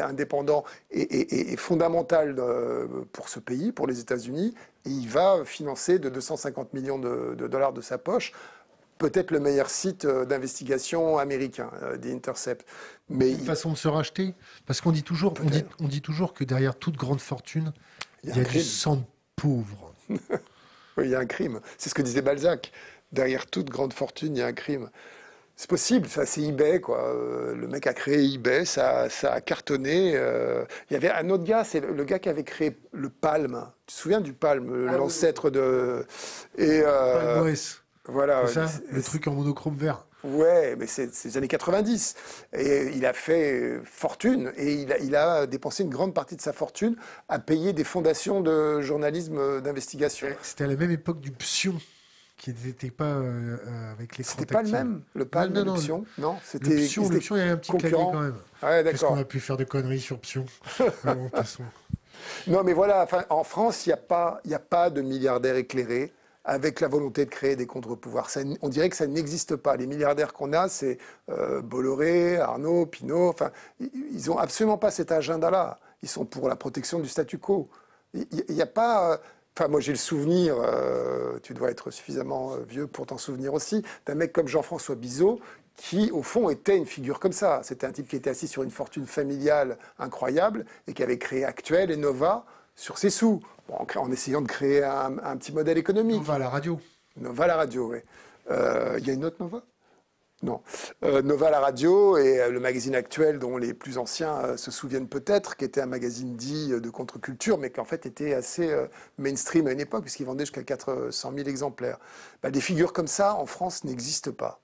et fondamental pour ce pays, pour les États-Unis. Et il va financer de 250 millions de dollars de sa poche peut-être le meilleur site d'investigation américain, The Intercept. Mais une façon de se racheter, parce qu'on dit toujours, on dit toujours que derrière toute grande fortune, il y a du sang de pauvre. Oui, il y a un crime. C'est ce que disait Balzac. Derrière toute grande fortune, il y a un crime. C'est possible, ça, c'est eBay, quoi. Le mec a créé eBay, ça a cartonné. Il y avait un autre gars, c'est le gars qui avait créé le Palm. Tu te souviens du Palm, l'ancêtre de... Palm OS. Voilà. C'est ça, le truc en monochrome vert. Ouais, mais c'est les années 90. Et il a fait fortune et il a dépensé une grande partie de sa fortune à payer des fondations de journalisme d'investigation. C'était à la même époque du Psion, qui n'était pas avec l'écran C'était pas le tactile. même, le Palm, Non, non, le Psion, non, Le Psion, il y a un petit clavier concurrent. quand même. Ouais, Qu'est-ce qu'on d'accord. a pu faire de conneries sur Psion? Bon, passons. Non, mais voilà, enfin, en France, il n'y a pas de milliardaires éclairés avec la volonté de créer des contre-pouvoirs. On dirait que ça n'existe pas. Les milliardaires qu'on a, c'est Bolloré, Arnaud, Pinault. Enfin, ils n'ont absolument pas cet agenda-là. Ils sont pour la protection du statu quo. Il n'y a pas... Enfin, moi, j'ai le souvenir, tu dois être suffisamment vieux pour t'en souvenir aussi, d'un mec comme Jean-François Bizot, qui, au fond, était une figure comme ça. C'était un type qui était assis sur une fortune familiale incroyable et qui avait créé Actuel et Nova sur ses sous, bon, en essayant de créer un petit modèle économique. Nova à la radio. Nova à la radio, oui. Il y a une autre Nova? Non. Nova à la radio et le magazine Actuel, dont les plus anciens se souviennent peut-être, qui était un magazine dit de contre-culture, mais qui en fait était assez mainstream à une époque, puisqu'il vendait jusqu'à 400 000 exemplaires. Bah, des figures comme ça, en France, n'existent pas.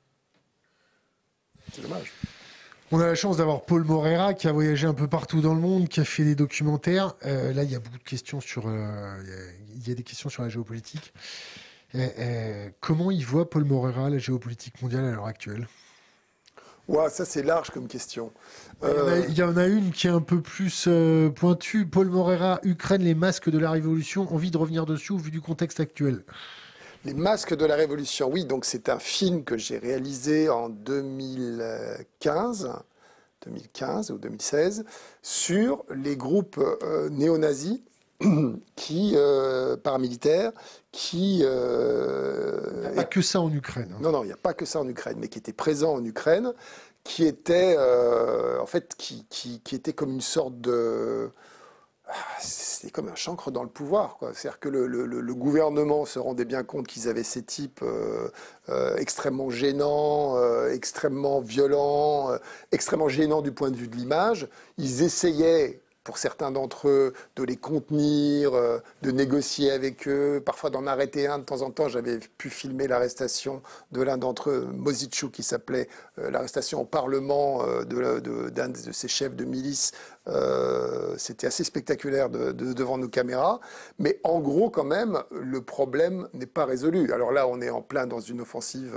C'est dommage. On a la chance d'avoir Paul Moreira qui a voyagé un peu partout dans le monde, qui a fait des documentaires. Là, il y a beaucoup de questions sur, il y a des questions sur la géopolitique. Comment il voit Paul Moreira la géopolitique mondiale à l'heure actuelle? Ouais, ça c'est large comme question. Il y en a une qui est un peu plus pointue. Paul Moreira, Ukraine, les masques de la révolution. Envie de revenir dessus au vu du contexte actuel? Les masques de la Révolution, oui, donc c'est un film que j'ai réalisé en 2015 ou 2016 sur les groupes néo-nazis paramilitaires qui... Pas que ça en Ukraine. Non, non, il n'y a pas que ça en Ukraine, mais qui étaient présents en Ukraine, qui étaient en fait qui étaient comme une sorte de... C'est comme un chancre dans le pouvoir, quoi. C'est-à-dire que le gouvernement se rendait bien compte qu'ils avaient ces types extrêmement gênants, extrêmement violents, extrêmement gênants du point de vue de l'image. Ils essayaient, pour certains d'entre eux, de les contenir, de négocier avec eux, parfois d'en arrêter un de temps en temps. J'avais pu filmer l'arrestation de l'un d'entre eux, Mositchou, qui s'appelait l'arrestation au Parlement d'un de ses chefs de milice. C'était assez spectaculaire devant nos caméras. Mais en gros, quand même, le problème n'est pas résolu. Alors là, on est en plein dans une offensive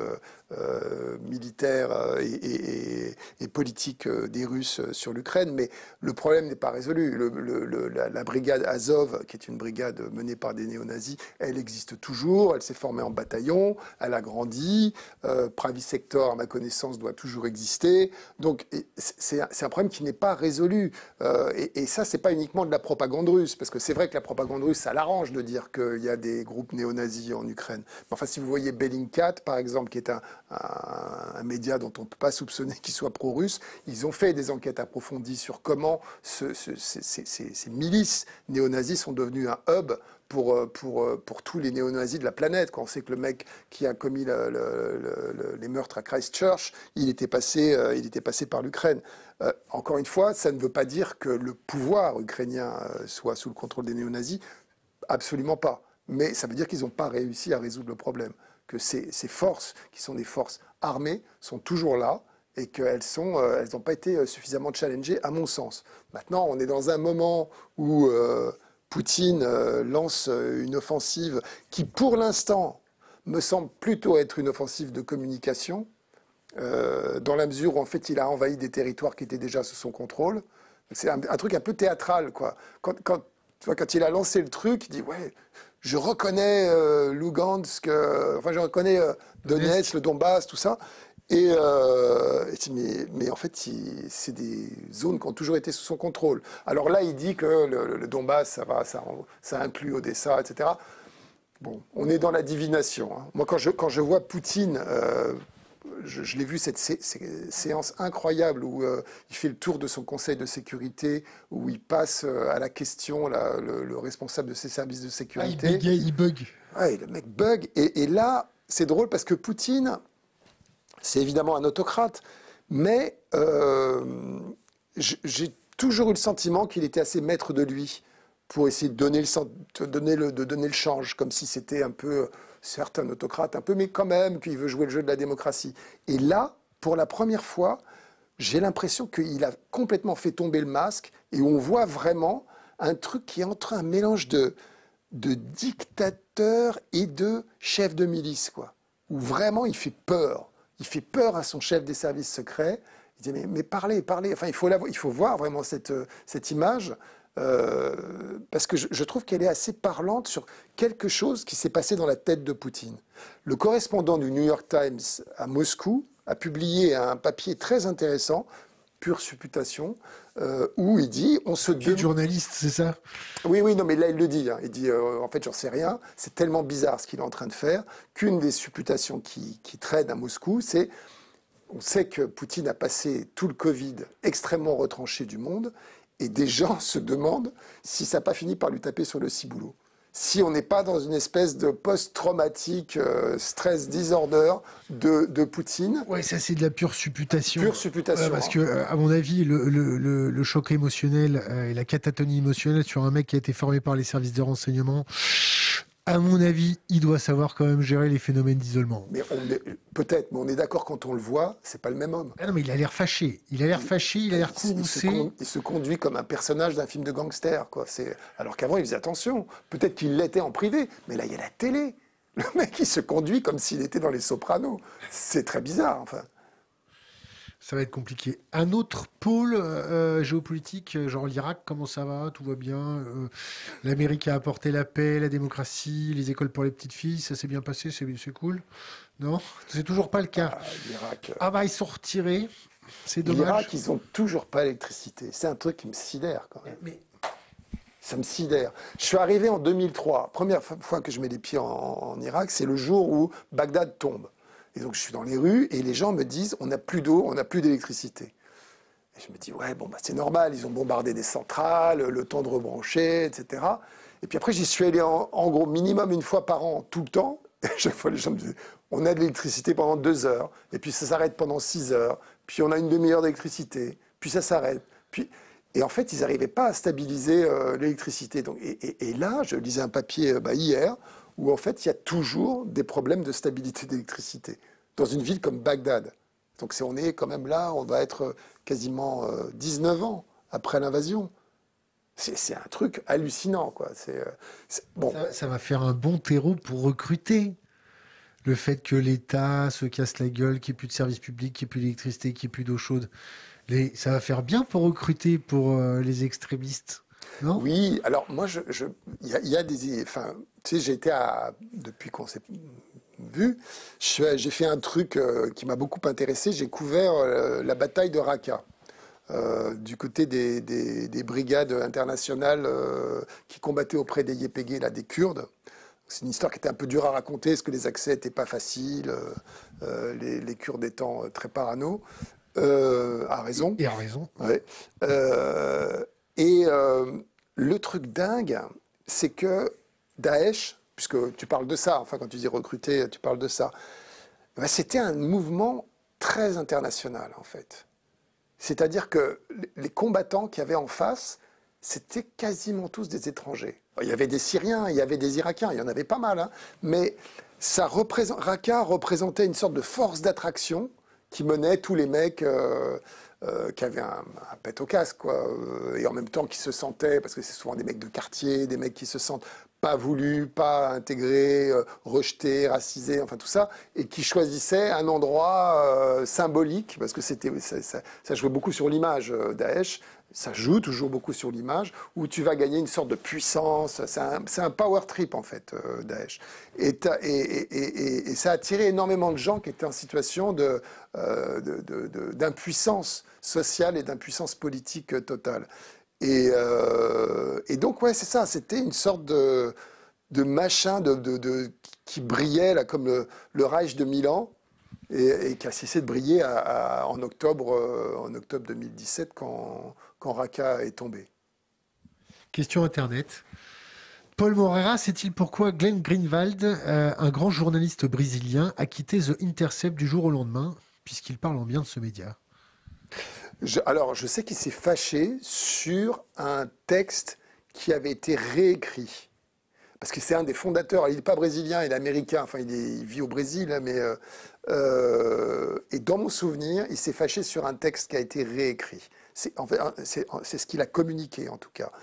militaire et politique des Russes sur l'Ukraine, mais le problème n'est pas résolu. La brigade Azov, qui est une brigade menée par des néo-nazis, elle existe toujours, elle s'est formée en bataillon, elle a grandi, Pravi Sector, à ma connaissance, doit toujours exister. Donc c'est un problème qui n'est pas résolu. Et ça, c'est pas uniquement de la propagande russe, parce que c'est vrai que la propagande russe, ça l'arrange de dire qu'il y a des groupes néo-nazis en Ukraine. Mais enfin, si vous voyez Bellingcat, par exemple, qui est un média dont on ne peut pas soupçonner qu'il soit pro-russe, ils ont fait des enquêtes approfondies sur comment ces milices néo-nazis sont devenues un hub pour tous les néo-nazis de la planète. Quand on sait que le mec qui a commis les meurtres à Christchurch, il était passé par l'Ukraine. Encore une fois, ça ne veut pas dire que le pouvoir ukrainien soit sous le contrôle des néo-nazis. Absolument pas. Mais ça veut dire qu'ils n'ont pas réussi à résoudre le problème. Que ces forces, qui sont des forces armées, sont toujours là et qu'elles n'ont pas été suffisamment challengées, à mon sens. Maintenant, on est dans un moment où Poutine lance une offensive qui, pour l'instant, me semble plutôt être une offensive de communication, dans la mesure où, en fait, il a envahi des territoires qui étaient déjà sous son contrôle. C'est un truc un peu théâtral, quoi. Quand il a lancé le truc, il dit « Ouais, je reconnais Lugansk, je reconnais Donetsk, le Donbass, tout ça. » mais en fait, c'est des zones qui ont toujours été sous son contrôle. Alors là, il dit que le Donbass, ça inclut Odessa, etc. Bon, on est dans la divination. Hein. Moi, quand je vois Poutine, je l'ai vu cette séance incroyable où il fait le tour de son conseil de sécurité, où il passe à la question, le responsable de ses services de sécurité. Ah, il bug. Ouais, le mec bug. Et là, c'est drôle parce que Poutine, c'est évidemment un autocrate, mais j'ai toujours eu le sentiment qu'il était assez maître de lui pour essayer de donner le change, comme si c'était un peu, certes un autocrate un peu, mais quand même qu'il veut jouer le jeu de la démocratie. Et là, pour la première fois, j'ai l'impression qu'il a complètement fait tomber le masque et on voit vraiment un truc qui est entre un mélange de dictateur et de chef de milice, quoi. Où vraiment il fait peur. Il fait peur à son chef des services secrets. Il dit mais parlez. Enfin, il faut voir vraiment cette image parce que je trouve qu'elle est assez parlante sur quelque chose qui s'est passé dans la tête de Poutine. Le correspondant du New York Times à Moscou a publié un papier très intéressant, Pure supputation, où il dit on se demande. Journaliste, c'est ça? Oui, non, mais là il le dit. Hein. Il dit en fait j'en sais rien. C'est tellement bizarre ce qu'il est en train de faire qu'une des supputations qui traîne à Moscou, c'est on sait que Poutine a passé tout le Covid extrêmement retranché du monde, et des gens se demandent si ça n'a pas fini par lui taper sur le ciboulot. Si on n'est pas dans une espèce de post-traumatique stress disorder de Poutine. Oui, ça c'est de la pure supputation. Pure supputation. Parce que, à mon avis, le choc émotionnel et la catatonie émotionnelle sur un mec qui a été formé par les services de renseignement, à mon avis, il doit savoir quand même gérer les phénomènes d'isolement. Mais peut-être, mais on est d'accord quand on le voit, c'est pas le même homme. Ah non, mais il a l'air fâché. Il a l'air courroucé. Il se conduit comme un personnage d'un film de gangster, quoi. Alors qu'avant, il faisait attention. Peut-être qu'il l'était en privé, mais là, il y a la télé. Le mec, il se conduit comme s'il était dans Les Sopranos. C'est très bizarre, enfin. Ça va être compliqué. Un autre pôle géopolitique, genre l'Irak, comment ça va? Tout va bien. L'Amérique a apporté la paix, la démocratie, les écoles pour les petites filles, ça s'est bien passé, c'est cool. Non? C'est toujours pas le cas. L'Irak. Ils sont retirés. C'est dommage. L'Irak, ils ont toujours pas l'électricité. C'est un truc qui me sidère quand même. Mais... Ça me sidère. Je suis arrivé en 2003. Première fois que je mets les pieds en Irak, c'est le jour où Bagdad tombe. Et donc je suis dans les rues et les gens me disent on n'a plus d'eau, on n'a plus d'électricité. Et je me dis ouais c'est normal, ils ont bombardé des centrales, le temps de rebrancher, etc. Et puis après j'y suis allé en gros minimum une fois par an tout le temps. Et chaque fois les gens me disaient on a de l'électricité pendant 2 heures, et puis ça s'arrête pendant 6 heures, puis on a une demi-heure d'électricité, puis ça s'arrête. Et en fait ils n'arrivaient pas à stabiliser l'électricité. Donc, et là je lisais un papier hier, où en fait il y a toujours des problèmes de stabilité d'électricité, dans une ville comme Bagdad. Donc on est quand même là, on va être quasiment 19 ans après l'invasion. C'est un truc hallucinant, quoi. Bon. Ça va faire un bon terreau pour recruter. Le fait que l'État se casse la gueule, qu'il n'y ait plus de services publics, qu'il n'y ait plus d'électricité, qu'il n'y ait plus d'eau chaude, ça va faire bien pour recruter pour les extrémistes. Non? Oui, alors moi, il y a des... Enfin, tu sais, depuis qu'on s'est vu, j'ai fait un truc qui m'a beaucoup intéressé. J'ai couvert la bataille de Raqqa, du côté des brigades internationales qui combattaient auprès des YPG, là, des Kurdes. C'est une histoire qui était un peu dure à raconter, parce que les accès n'étaient pas faciles, les Kurdes étant très parano, à raison. Et à raison. Ouais. Le truc dingue, c'est que Daesh, puisque tu parles de ça, enfin quand tu dis recruter, tu parles de ça, c'était un mouvement très international en fait. C'est-à-dire que les combattants qu'il y avait en face, c'était quasiment tous des étrangers. Il y avait des Syriens, il y avait des Irakiens, il y en avait pas mal, hein, mais Raqqa représentait une sorte de force d'attraction qui menait tous les mecs qui avaient un pet au casque, quoi, et en même temps qui se sentaient, parce que c'est souvent des mecs de quartier, des mecs qui se sentent pas voulus, pas intégrés, rejetés, racisés, enfin tout ça, et qui choisissaient un endroit symbolique, parce que ça jouait beaucoup sur l'image, Daesh, ça joue toujours beaucoup sur l'image, où tu vas gagner une sorte de puissance. C'est un power trip, en fait, Daesh. Et ça a attiré énormément de gens qui étaient en situation d'impuissance sociale et d'impuissance politique totale. Et donc, ouais, c'est ça. C'était une sorte de machin qui brillait, là, comme le Reich de Milan, et qui a cessé de briller en octobre 2017, quand Raqqa est tombé. Question Internet. Paul Moreira sait-il pourquoi Glenn Greenwald, un grand journaliste brésilien, a quitté The Intercept du jour au lendemain, puisqu'il parle en bien de ce média? Alors, je sais qu'il s'est fâché sur un texte qui avait été réécrit. Parce que c'est un des fondateurs, il n'est pas brésilien, il est américain, enfin il vit au Brésil, hein, mais et dans mon souvenir, il s'est fâché sur un texte qui a été réécrit. C'est ce qu'il a communiqué en tout cas.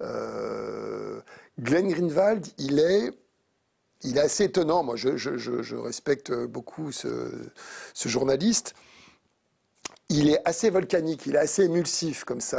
Glenn Greenwald, il est assez étonnant. Moi, je respecte beaucoup ce journaliste. Il est assez volcanique, il est assez émulsif comme ça.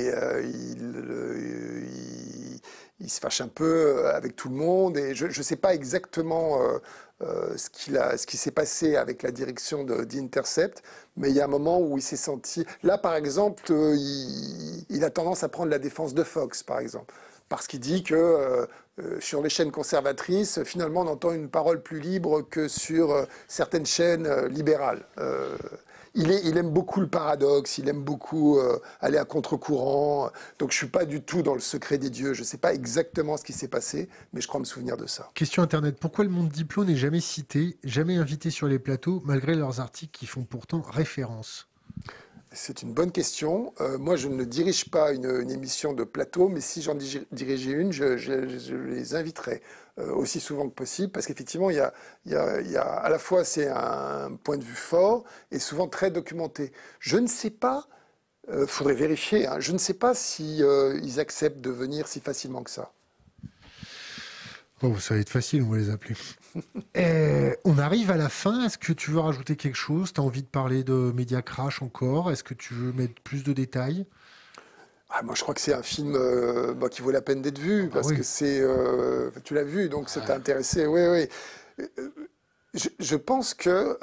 Il se fâche un peu avec tout le monde et je ne sais pas exactement ce qui s'est passé avec la direction d'Intercept, mais il y a un moment où il s'est senti... Là, par exemple, il a tendance à prendre la défense de Fox, par exemple, parce qu'il dit que sur les chaînes conservatrices, finalement, on entend une parole plus libre que sur certaines chaînes libérales. Il aime beaucoup le paradoxe, il aime beaucoup aller à contre-courant. Donc je ne suis pas du tout dans le secret des dieux. Je ne sais pas exactement ce qui s'est passé, mais je crois me souvenir de ça. Question Internet. Pourquoi le monde Diplo n'est jamais cité, jamais invité sur les plateaux, malgré leurs articles qui font pourtant référence? C'est une bonne question. Moi, je ne dirige pas une émission de plateau, mais si j'en dirigeais une, je les inviterais aussi souvent que possible, parce qu'effectivement, il y a à la fois c'est un point de vue fort et souvent très documenté. Je ne sais pas, faudrait vérifier. Hein, je ne sais pas si ils acceptent de venir si facilement que ça. Oh, ça va être facile, on va les appeler. On arrive à la fin. Est-ce que tu veux rajouter quelque chose? Tu as envie de parler de Media Crash encore? Est-ce que tu veux mettre plus de détails? Moi, je crois que c'est un film qui vaut la peine d'être vu, parce que c'est... tu l'as vu, donc ça t'a intéressé. Oui, oui. Je pense que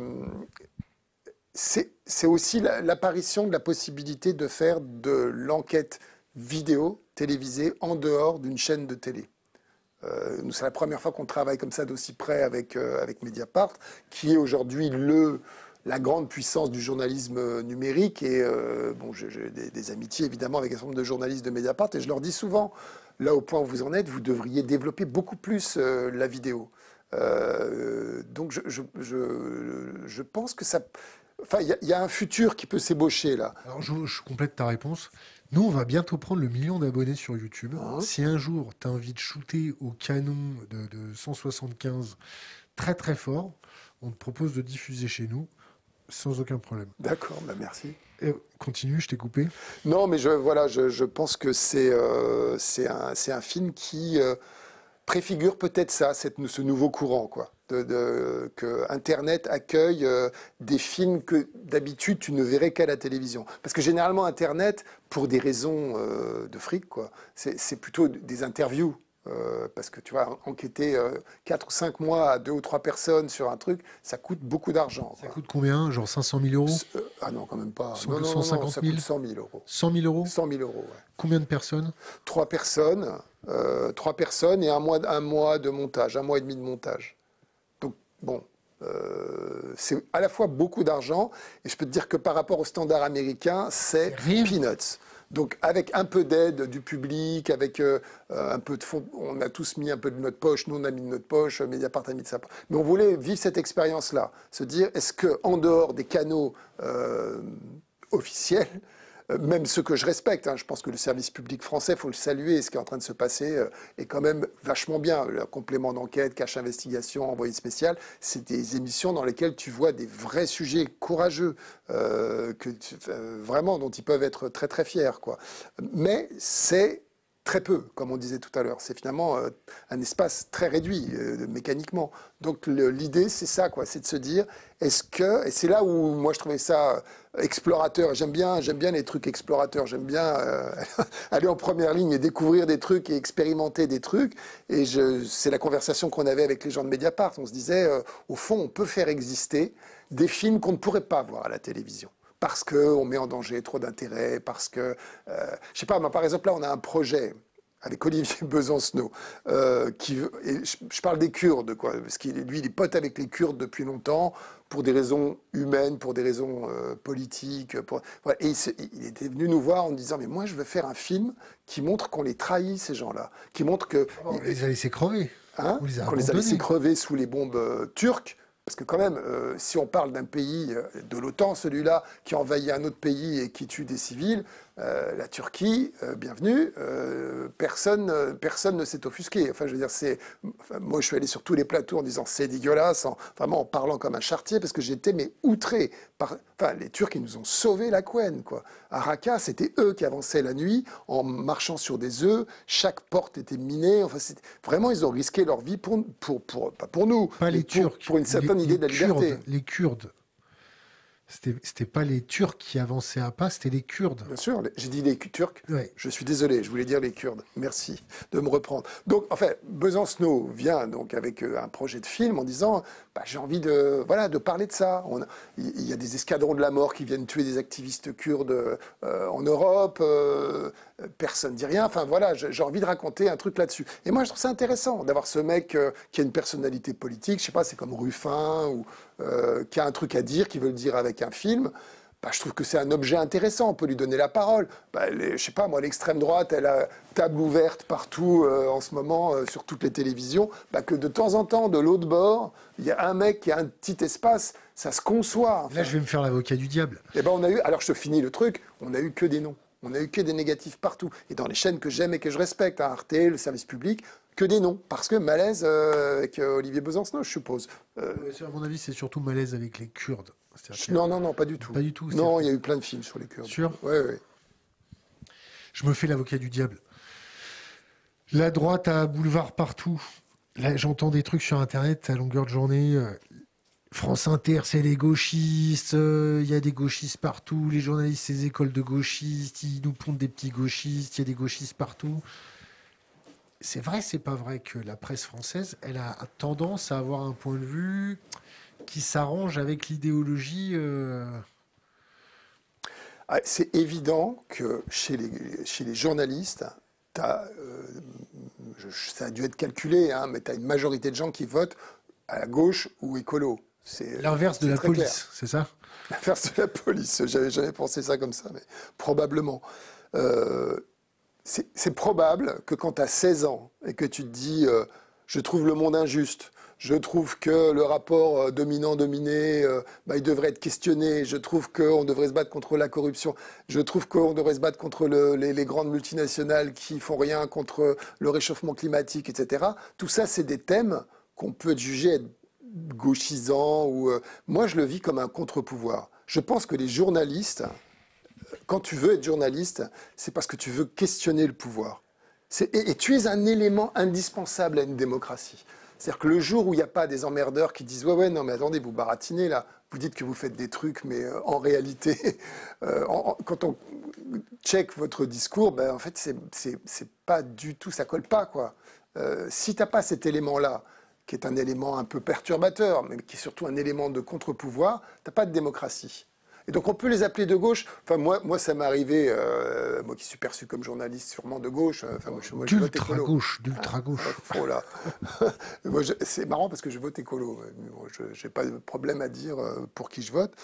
c'est aussi l'apparition de la possibilité de faire de l'enquête vidéo télévisée en dehors d'une chaîne de télé. Nous, c'est la première fois qu'on travaille comme ça d'aussi près avec Mediapart, qui est aujourd'hui la grande puissance du journalisme numérique. Et j'ai des amitiés évidemment avec un certain nombre de journalistes de Mediapart, et je leur dis souvent, là au point où vous en êtes, vous devriez développer beaucoup plus la vidéo. Donc je pense que ça... Enfin, il y a un futur qui peut s'ébaucher là. Alors je complète ta réponse. Nous, on va bientôt prendre le 1 million d'abonnés sur YouTube. Si un jour, tu as envie de shooter au canon de 175 très très fort, on te propose de diffuser chez nous sans aucun problème. D'accord, merci. Et continue, je t'ai coupé. Non, mais je pense que c'est un film qui préfigure peut-être ça, ce nouveau courant, quoi. Que Internet accueille des films que d'habitude tu ne verrais qu'à la télévision. Parce que généralement Internet, pour des raisons de fric, quoi, c'est plutôt des interviews. Parce que tu vois, enquêter 4 ou 5 mois à 2 ou 3 personnes sur un truc, ça coûte beaucoup d'argent. Ça coûte combien? Genre 500 000 euros? Ah non, quand même pas. 150 000? Ça coûte 100 000 euros. 100 000 euros? 100 000 euros, ouais. Combien de personnes? 3 personnes. 3 personnes et un mois de montage, 1 mois et demi de montage. Donc, bon, c'est à la fois beaucoup d'argent, et je peux te dire que par rapport au standard américain, c'est peanuts. Donc, avec un peu d'aide du public, avec un peu de fonds, on a tous mis un peu de notre poche, nous on a mis de notre poche, Mediapart a mis de sa poche. Mais on voulait vivre cette expérience-là, se dire, est-ce qu'en dehors des canaux officiels, même ceux que je respecte, hein, je pense que le service public français, il faut le saluer, ce qui est en train de se passer est quand même vachement bien. Le complément d'enquête, cache investigation, envoyé spécial, c'est des émissions dans lesquelles tu vois des vrais sujets courageux, vraiment dont ils peuvent être très très fiers, quoi. Mais c'est très peu, comme on disait tout à l'heure. C'est finalement un espace très réduit mécaniquement. Donc l'idée, c'est ça, quoi, c'est de se dire, est-ce que, et c'est là où moi je trouvais ça explorateur. J'aime bien les trucs explorateurs. J'aime bien aller en première ligne et découvrir des trucs et expérimenter des trucs. Et c'est la conversation qu'on avait avec les gens de Mediapart. On se disait, au fond, on peut faire exister des films qu'on ne pourrait pas voir à la télévision. Parce qu'on met en danger trop d'intérêt, parce que... je sais pas, moi, par exemple, là, on a un projet avec Olivier Besancenot, je parle des Kurdes, quoi, parce lui, il est pote avec les Kurdes depuis longtemps, pour des raisons humaines, pour des raisons politiques. Voilà. Et il était venu nous voir en disant, mais moi, je veux faire un film qui montre qu'on les trahit, ces gens-là, qui montre que... On les a laissés crever. Hein, qu'on les a laissés crever sous les bombes turques. Parce que quand même, si on parle d'un pays de l'OTAN, celui-là qui envahit un autre pays et qui tue des civils, La Turquie, bienvenue, personne ne s'est offusqué. Enfin, je veux dire, moi, je suis allé sur tous les plateaux en disant c'est dégueulasse, vraiment en parlant comme un charretier, parce que j'étais outré par. Enfin, les Turcs, ils nous ont sauvé la couenne, quoi. À Raqqa, c'était eux qui avançaient la nuit en marchant sur des œufs. Chaque porte était minée. Enfin, vraiment, ils ont risqué leur vie pas pour nous, pas les Turcs, pour une certaine idée de la liberté. Les Kurdes. C'était pas les Turcs qui avançaient à pas, c'était les Kurdes. Bien sûr, j'ai dit les Turcs. Ouais. Je suis désolé, je voulais dire les Kurdes. Merci de me reprendre. Donc, en fait, Besancenot vient donc avec un projet de film en disant j'ai envie de parler de ça. Il y a des escadrons de la mort qui viennent tuer des activistes kurdes en Europe. Personne ne dit rien. Enfin, voilà, j'ai envie de raconter un truc là-dessus. Et moi, je trouve ça intéressant d'avoir ce mec qui a une personnalité politique. Je sais pas, c'est comme Ruffin ou qui a un truc à dire, qui veut le dire avec un film. Je trouve que c'est un objet intéressant, on peut lui donner la parole. Je sais pas, moi, l'extrême droite, elle a table ouverte partout en ce moment, sur toutes les télévisions, que de temps en temps, de l'autre bord, il y a un mec qui a un petit espace, ça se conçoit. Enfin. Là, je vais me faire l'avocat du diable. Et on a eu, alors je te finis le truc, on n'a eu que des noms. On n'a eu que des négatifs partout. Et dans les chaînes que j'aime et que je respecte, Arte, le service public, que des noms. Parce que malaise avec Olivier Besancenot, je suppose. À mon avis, c'est surtout malaise avec les Kurdes. Non, pas du tout. Pas du tout. Non, il y a eu plein de films sur les Kurdes. Sûr ? Oui. Je me fais l'avocat du diable. La droite a boulevard partout. Là, j'entends des trucs sur Internet à longueur de journée. France Inter, c'est les gauchistes. Il y a des gauchistes partout. Les journalistes, c'est des écoles de gauchistes. Ils nous pondent des petits gauchistes. Il y a des gauchistes partout. C'est vrai, c'est pas vrai que la presse française, elle a tendance à avoir un point de vue qui s'arrange avec l'idéologie. C'est évident que chez les journalistes, ça a dû être calculé, mais tu as une majorité de gens qui votent à la gauche ou écolo. C'est l'inverse de la police, c'est ça ? L'inverse de la police. J'avais jamais pensé ça comme ça, mais probablement. C'est probable que quand tu as 16 ans et que tu te dis je trouve le monde injuste, je trouve que le rapport dominant-dominé, il devrait être questionné, je trouve qu'on devrait se battre contre la corruption, je trouve qu'on devrait se battre contre les grandes multinationales qui font rien contre le réchauffement climatique, etc. Tout ça, c'est des thèmes qu'on peut juger être gauchisants. Moi, je le vis comme un contre-pouvoir. Je pense que les journalistes... Quand tu veux être journaliste, c'est parce que tu veux questionner le pouvoir. Et tu es un élément indispensable à une démocratie. C'est-à-dire que le jour où il n'y a pas des emmerdeurs qui disent « Ouais, non, mais attendez, vous baratinez là, vous dites que vous faites des trucs, mais en réalité, quand on check votre discours, en fait, c'est pas du tout, ça colle pas, quoi. Si tu n'as pas cet élément-là, qui est un élément un peu perturbateur, mais qui est surtout un élément de contre-pouvoir, tu n'as pas de démocratie. Et donc on peut les appeler de gauche. Enfin moi ça m'est arrivé, moi qui suis perçu comme journaliste sûrement de gauche. Moi je vote écolo. D'ultra gauche. Oh là. C'est marrant parce que je vote écolo. Bon, je n'ai pas de problème à dire pour qui je vote.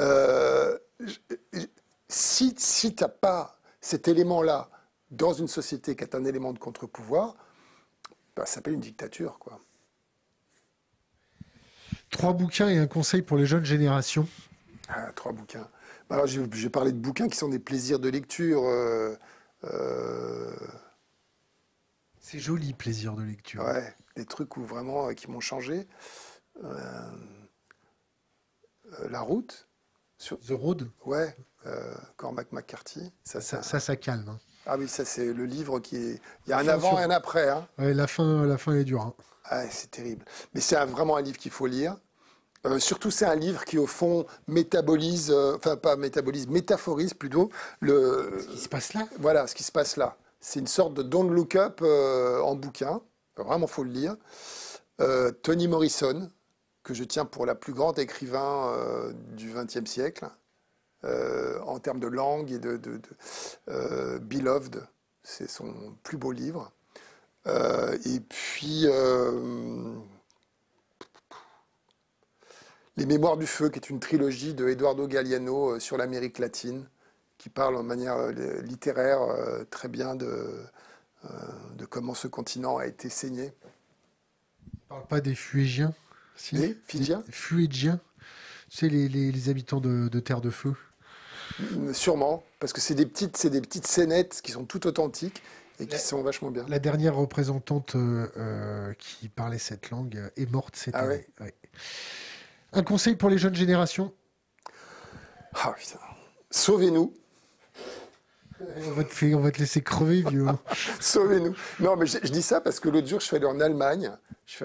Si tu n'as pas cet élément-là dans une société qui est un élément de contre-pouvoir, ça s'appelle une dictature, quoi. 3 bouquins et un conseil pour les jeunes générations. 3 bouquins. Alors, je vais parler de bouquins qui sont des plaisirs de lecture. C'est joli, plaisir de lecture. Ouais, des trucs où vraiment qui m'ont changé. La route. The Road. Ouais, Cormac McCarthy. Ça calme. Hein. Ah oui, ça c'est le livre qui est... Il y a un avant et un après. Hein. Ouais, la fin est dure. Hein. Ah, c'est terrible. Mais c'est vraiment un livre qu'il faut lire. Surtout, c'est un livre qui, au fond, métabolise, métaphorise plutôt ce qui se passe là. Voilà, ce qui se passe là. C'est une sorte de Don't Look Up en bouquin. Vraiment, il faut le lire. Toni Morrison, que je tiens pour la plus grande écrivain du XXe siècle, en termes de langue et de Beloved, c'est son plus beau livre. Et puis... Les Mémoires du Feu, qui est une trilogie de Eduardo Galeano sur l'Amérique latine, qui parle en manière littéraire très bien de comment ce continent a été saigné. On ne parle pas des Fuégiens, si. Des Fidjiens ? Fuégiens, tu sais, les habitants de Terre de Feu. Sûrement, parce que c'est des petites scénettes qui sont toutes authentiques et qui sont vachement bien. La dernière représentante qui parlait cette langue est morte cette année. Ouais. Ouais. Un conseil pour les jeunes générations? Ah putain. Sauvez-nous. On va te laisser crever, vieux. Sauvez-nous. Non, mais je dis ça parce que l'autre jour, je suis allé en Allemagne.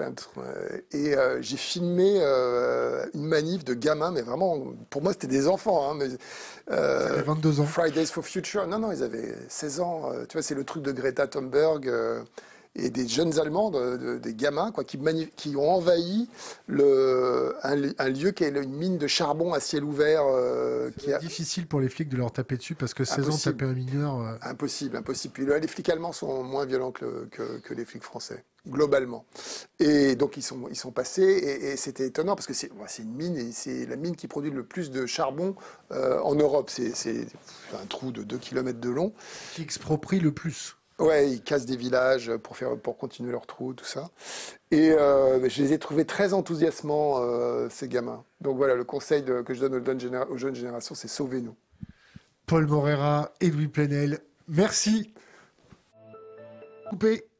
J'ai filmé une manif de gamins, mais vraiment, pour moi, c'était des enfants. Hein, mais, 22 ans. Fridays for Future. Non, ils avaient 16 ans. Tu vois, c'est le truc de Greta Thunberg et des jeunes Allemands, des gamins, quoi, qui ont envahi un lieu qui est une mine de charbon à ciel ouvert. C'est difficile pour les flics de leur taper dessus parce que 16 ans, taper un mineur. Impossible. Puis les flics allemands sont moins violents que les flics français, globalement. Et donc ils sont passés et c'était étonnant parce que c'est une mine et c'est la mine qui produit le plus de charbon en Europe. C'est un trou de 2 km de long. Qui exproprie le plus. Ouais, ils cassent des villages pour continuer leur trou, tout ça. Et je les ai trouvés très enthousiasmants, ces gamins. Donc voilà, le conseil que je donne aux jeunes générations, c'est sauvez-nous. Paul Morera et Louis Plenel, merci. Coupé.